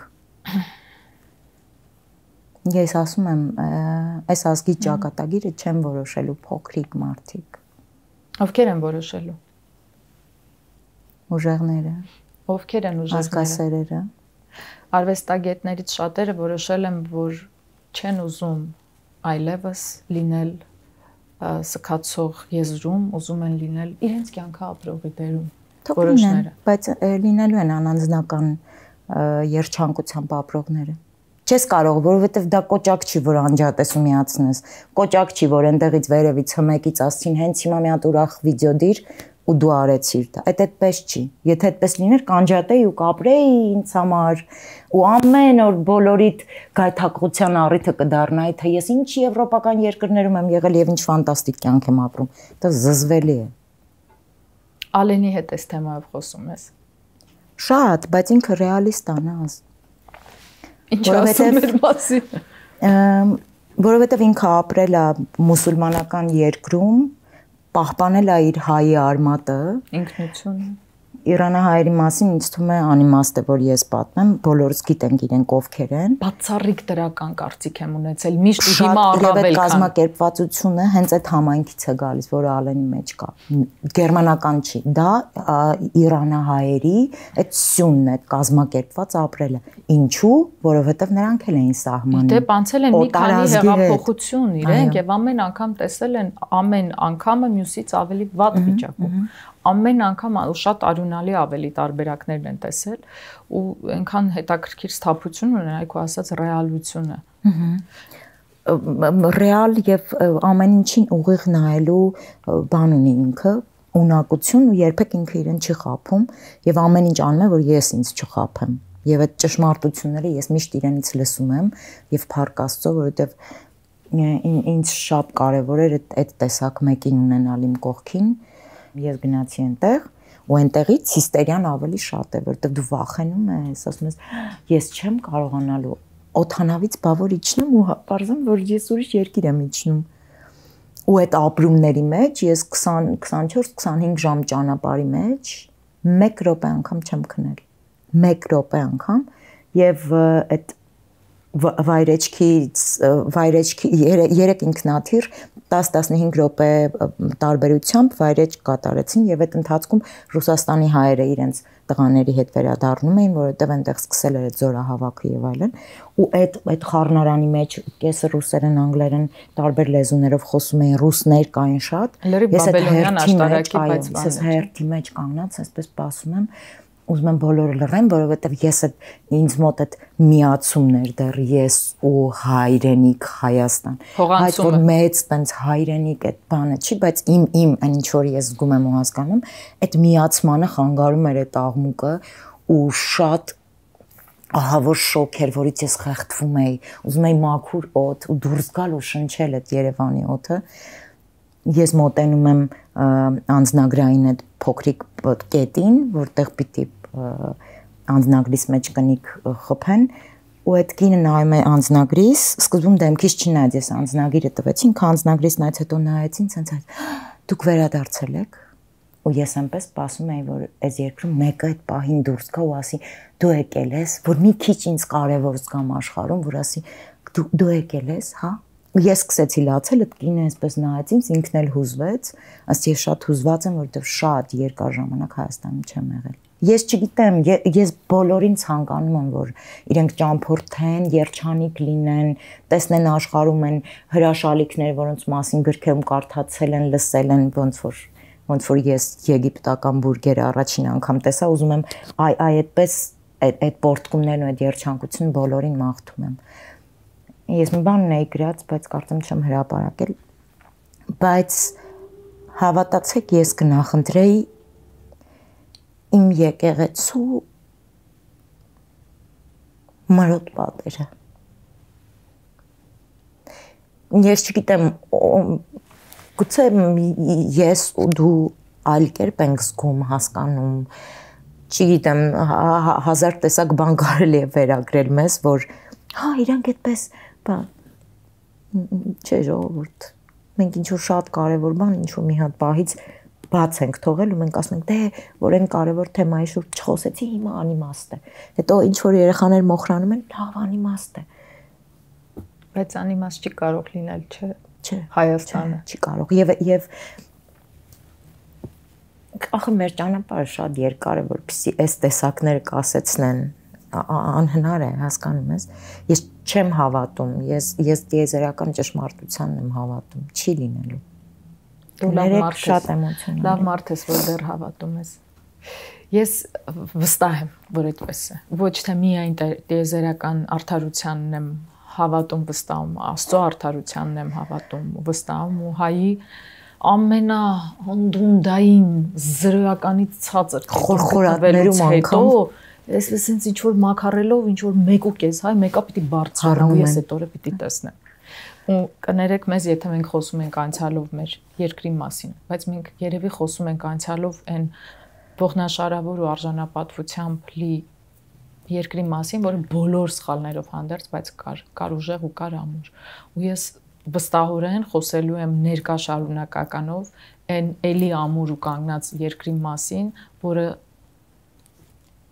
Ես ասում եմ, այս ազգի ճակատագիրը չեմ որոշելու փոքրիկ մարդիկ։ Ովքեր են որոշելու։ Ուժեղները։ Ովքեր են ուժեղները։ Ազգասերերը։ Արվեստագետներից շատերը որոշել են, որ չեն ուզում այլևս լինել սքացող եզրում, ուզում են լինել իրենց կյանքը ապրողի դերում, որոշները։ Բայց լինելու են անանձնական երջանկությամբ ապրողները։ Չես կարող, որովհետև դա կոճակ չի, որ անջատես ու միացնես։ Կոճակ չի, որ այնտեղից վերևից հմեկից ասցին, հենց հիմա մի հատ ուրախ վիդեո դիր ու դու արեցիր դա։ Այդ այդպես չի։ Եթե այդպես լիներ, կանջատեի ու կապրեի ինձ համար ու ամեն օր բոլորիդ գայթակղության առիթը կդառնայի, թե ես ինչ եվրոպական երկրներում եմ եղել եւ ինչ ֆանտաստիկ կյանք եմ ապրում։ Դա զզվելի է։ Ալենի հետ էս թեմայով խոսում ես։ Շատ, բայց ինքը ռեալիստ է, նազ։ Ինչ ասում էր մասին։ Որովհետև ինքը ապրել է մուսուլմանական երկրում, պահպանել է իր հայի արմատը, ինքնությունը։ Իրանահայերի մասին ինձ թվում է անիմաստ է, որ ես պատմեմ, բոլորս գիտենք իրենք ովքեր են։ Բացառիկ դրական կարծիք եմ ունեցել, միշտ ու հիմա առավել քան կազմակերպվածությունը հենց այդ համայնքից է գալիս, որը Ալենի մեջ կա։ Գերմանական չի, դա իրանահայերի այդ սյունն է, կազմակերպված ապրելը։ Ինչու՞, որովհետև նրանք էլ էին սահմանում։ Դե անցել են մի քանի հեղափոխություն իրենք եւ ամեն անգամ տեսել են ամեն անգամը մյուսից ավելի վատ վիճակում։ Ամեն անգամ ու շատ արյունալի ավելի տարբերակներն են տեսել ու այնքան հետաքրքիր սթափություն ունեն այ քո ասած ռեալությունը։ Ռեալ եւ ամեն ինչին ուղիղ նայելու բան ունի ինքը, ունակություն ու երբեք ինքը իրեն չի խափում եւ ամեն ինչ անում է որ ես ինձ չխափեմ։ Եվ այդ ճշմարտությունները ես միշտ իրենից լսում եմ եւ փառք Աստծո, որովհետեւ ինձ շատ կարեւոր էր այդ տեսակ մեկին ունենալ իմ կողքին։ Ես գնացի այնտեղ ու այնտեղից հիստերիան ավելի շատ է, որովհետեւ դու վախենում ես, ասում ես ես չեմ կարողանալու օթանավից բավոր իջնեմ ու բարձրում որ ես ուրիշ երկիր եմ իջնում։ Ու այդ ապրումների մեջ ես 20-24-25 ժամ ճանապարհի մեջ 1 րոպե անգամ չեմ քնել։ 1 րոպե անգամ եւ այդ վայրեջքի 3 ինքնաթիռ 10-15 րոպե տարբերությամբ վայրեջք կատարեցին եւ այդ ընթացքում Ռուսաստանի հայերը իրենց տղաների հետ վերադառնում էին, որովհետեւ այնտեղ սկսել էր այդ զորահավաքը եւ այլն, ու այդ խառնարանի մեջ կեսը ռուսերեն, անգլերեն, տարբեր լեզուներով խոսում էին, ռուսներ կային շատ։ Ես այդ հերթի մեջ կանգնած այսպես սպասում եմ ուզում եմ բոլորը լռեն, որովհետև ես ինձ մոտ այդ միացումներ դեռ ես ու հայրենիք Հայաստան։ Այդ որ մեծ տենց հայրենիք այդ բանը չի, բայց իմ այն ինչ որ ես զգում եմ ու հասկանում, այդ միացմանը խանգարում էր այդ աղմուկը ու շատ ահավոր շոկ էր, որից ես խեղդվում էի, ուզում էի մաքուր օդ ու դուրս գալ ու շնչել այդ Երևանի օդը։ Ես մոտենում եմ անձնագրային այդ փոքրիկ կետին, որտեղ պիտի անձնագրիս մեջ կնիկ խփեն, ու այդ կինը նայում է անձնագրիս, սկզբում դեմքից չնայեց, ես անձնագիրը տվեցի, ինքը անձնագրից նայեց, հետո նայեցին, ցենց դուք վերադարձել եք, ու ես այնպես սպասում էի, որ այս երկրում մեկը այդ պահին դուրս գա ու ասի դու եկել ես, որ մի քիչ ինձ կարևոր զգամ աշխարհում, որ ասի դու եկել ես, հա։ Ես սկսեցի լացել, այդ կինը այսպես նայեց ինձ, ինքն էլ հուզվեց, ասի ես շատ հուզված եմ, որովհետև շատ երկար ժամանակ Հայաստանում չեմ եղել։ Ես չգիտեմ, ես բոլորին ցանկանում եմ, որ իրենք ճամփորդեն, երջանիկ լինեն, տեսնեն աշխարհում են հրաշալիքներ, որոնց մասին գրքերում կարդացել են, լսել են, ոնց որ ես եգիպտական բուրգերը առաջին անգամ տեսա, ուզում եմ այդպես այդ պորտկումներն ու այդ երջանկությունը բոլորին մաղթում եմ։ Ես մի բան ունեի գրած, բայց կարծեմ չեմ հրապարակել, բայց հավատացեք, ես կնախընտրեի իմ եկեղեցու մրոտ պատերը։ Ես չգիտեմ, գուցե ես ու դու այլ կերպ ենք զգում, հասկանում, չգիտեմ, հազար տեսակ բան կարելի է վերագրել մեզ, որ հա, իրանք այդպես չէ ժողովուրդ, մենք ինչ-որ շատ կարևոր բան, ինչ-որ մի հատ պահից բաց ենք թողել ու մենք ասում ենք, դե, որ այն կարևոր թեմայի շուրջ չխոսեցի, հիմա անիմաստ է, հետո ինչ-որ երեխաներ մոխրանում են, լավ անիմաստ է, բայց անիմաստ չի կարող լինել, չէ, Հայաստանը, չի կարող, և ախր մեր ճանապարհը շատ երկար է, որպեսզի այս տեսակները կասեցնեն, անհնար է, հասկանում ես, ես չեմ հավատում, ես դիեզերական ճշմարտությանն եմ հավատում, չի լինելու։ Դու շատ էմոցիոնալ։ Լավ մարդ ես, որ դեռ հավատում ես։ Ես վստահ եմ, որ այդպես է։ Ոչ թե միայն դիեզերական արդարությանն եմ հավատում, վստահում, Աստծո արդարությանն եմ հավատում, վստահում ու հայի ամենաանդունդային զրոյականից ցածր խորխորատներում անգամ Այսպես ինչ որ մաքարելով, ինչ որ 1.5, հայ, մեկը պիտի բարձրանա ու ես այդ օրը պիտի տեսնեմ։ Ու կներեք մեզ, եթե մենք խոսում ենք անցյալով մեր երկրի մասին, բայց մենք երևի խոսում ենք անցյալով այն ողնաշարավոր ու արժանապատվությամբ լի երկրի մասին, որը բոլոր սխալներով հանդերձ, բայց կար ուժեղ ու կար ամուր։ Ու ես վստահորեն խոսելու եմ ներկա շարունակականով այն էլի ամուր ու կանգնած երկրի մասին, որը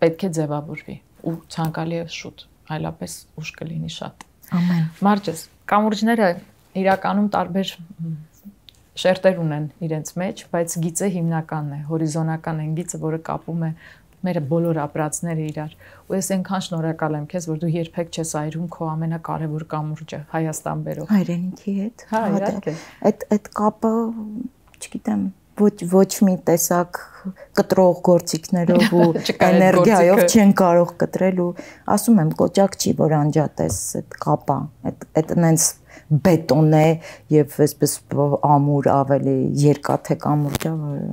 պետք է ձևավորվի ու ցանկալի է շուտ, այլապես ուշ կլինի շատ։ Ամեն։ Մարջես, կամուրջները իրականում տարբեր շերտեր ունեն իրենց մեջ, բայց գիծը հիմնականն է, հորիզոնական են գիծը, որը կապում է մեր բոլոր ապրածները իրար։ Ու ես այնքան շնորհակալ եմ քեզ, որ դու երբեք չես այրում քո ամենակարևոր կամուրջը Հայաստան բերող։ Հայրենիքի հետ։ Հա, իհարկե։ Այդ կապը, չգիտեմ, ոչ մի տեսակ կտրող գործիքներով ու էներգիայով չեն կարող կտրել ու ասում եմ կոճակ չի որ անջատես այդ կապը այդ նենց բետոն է եւ այսպես ամուր ավելի երկաթե կամուրջ է որ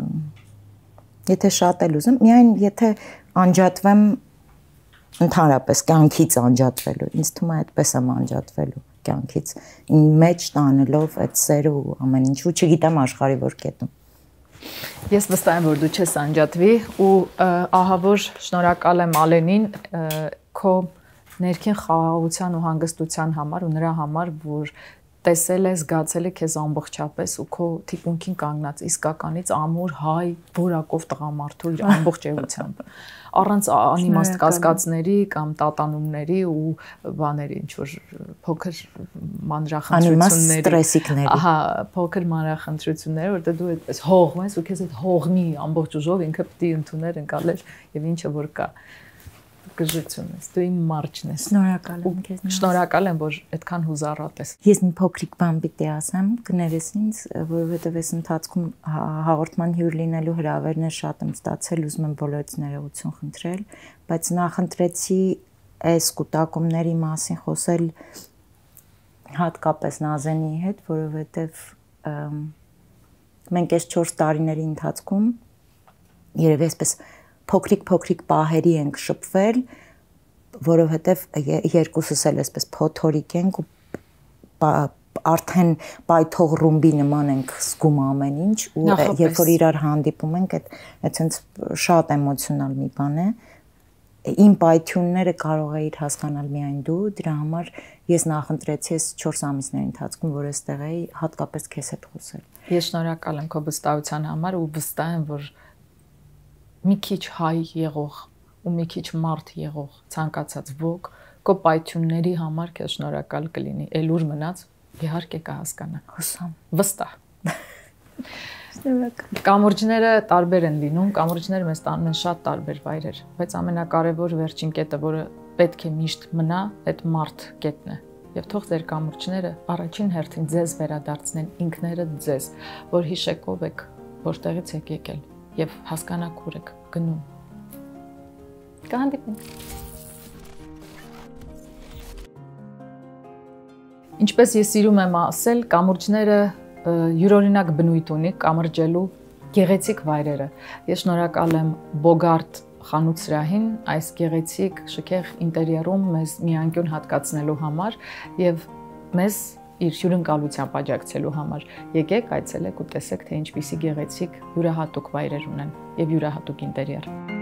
եթե շատ էլ ուզեմ միայն եթե անջատվեմ ընդհանրապես կյանքից անջատվելու ինձ թվում է այդպես եմ անջատվելու կյանքից մեջ տանելով այդ սերը ու ամեն ինչ ու չգիտեմ աշխարհի որ կետում Ես վստահ եմ, որ դու չես անջատվի ու ահա որ շնորհակալ եմ Ալենին քո ներքին խաղաղության ու հանգստության համար ու նրա համար, որ տեսել է, զգացել է քեզ ամբողջապես ու քո թիկունքին կանգնած իսկականից ամուր հայ որակով տղամարդու իր ամբողջ էությամբ առանց անիմաստ կասկածների կամ տատանումների ու բաների ինչ որ փոքր մանրախնդրությունների ստրեսիկների ահա փոքր մանրախնդրությունները որտեղ դու այդպես հողում ես ու քեզ այդ հողմի ամբողջ ուժով ինքը պիտի ընդուներ ընկալեր եւ ինչը որ կա գժություն ես դու իմ մարջն ես շնորհակալ եմ քեզ շնորհակալ եմ որ այդքան հուզառատ ես ես մի փոքրիկ բան պիտի ասեմ կներես ինձ որովհետեւ այս ընթացքում հաղորդման հյուր լինելու հրավերներ շատ եմ ստացել ուզում եմ բոլորից ներողություն խնդրել բայց նախընտրեցի այս կուտակումների մասին խոսել հատկապես Նազենի հետ որովհետեւ մենք այս 4 տարիների ընթացքում երևի այսպես փոքրիկ պահերի ենք շփվել, որովհետև երկուսս էլ այսպես փոթորիկ ենք ու արդեն պայթող ռումբի նման ենք զգում ամեն ինչ ու երբ որ իրար հանդիպում ենք, այդ sense շատ էմոցիոնալ մի բան է։ Իմ պայթյունները կարող էիր հասկանալ միայն դու, դրա համար ես նախընտրեցի այս 4 ամիսների ընթացքում, որ այստեղ էի, հատկապես քեզ հետ խոսել։ Ես շնորհակալ եմ քո վստահության համար ու վստահ եմ, որ մի քիչ հայ եղող ու մի քիչ մարդ եղող ցանկացած ոք քո պայթյունների համար քեզ շնորհակալ կլինի էլուր մնաց իհարկե կհասկանա հուսամ վստահ կամուրջները տարբեր են լինում կամուրջները մեզ տանում են շատ տարբեր վայրեր բայց ամենակարևոր վերջին կետը որը պետք է միշտ մնա այդ մարդ կետն է եւ թող ձեր կամուրջները առաջին հերթին ձեզ վերադարձնեն ինքներդ ձեզ որ հիշեք ով եք որտեղից եք եկել եւ հասկանաք ուր եք գնում կհանդիպենք Ինչպես ես սիրում եմ ասել կամուրջները յուրօրինակ բնույթ ունի կամրջելու գեղեցիկ վայրերը ես շնորհակալ եմ Բոգարտ խանութ սրահին այս գեղեցիկ շքեղ ինտերիերում մեզ մի անկյուն հատկացնելու համար եւ մեզ իր հյուրընկալությամբ աջակցելու համար եկեք այցելեք ու տեսեք թե ինչպիսի գեղեցիկ յուրահատուկ վայրեր ունեն եւ յուրահատուկ ինտերիեր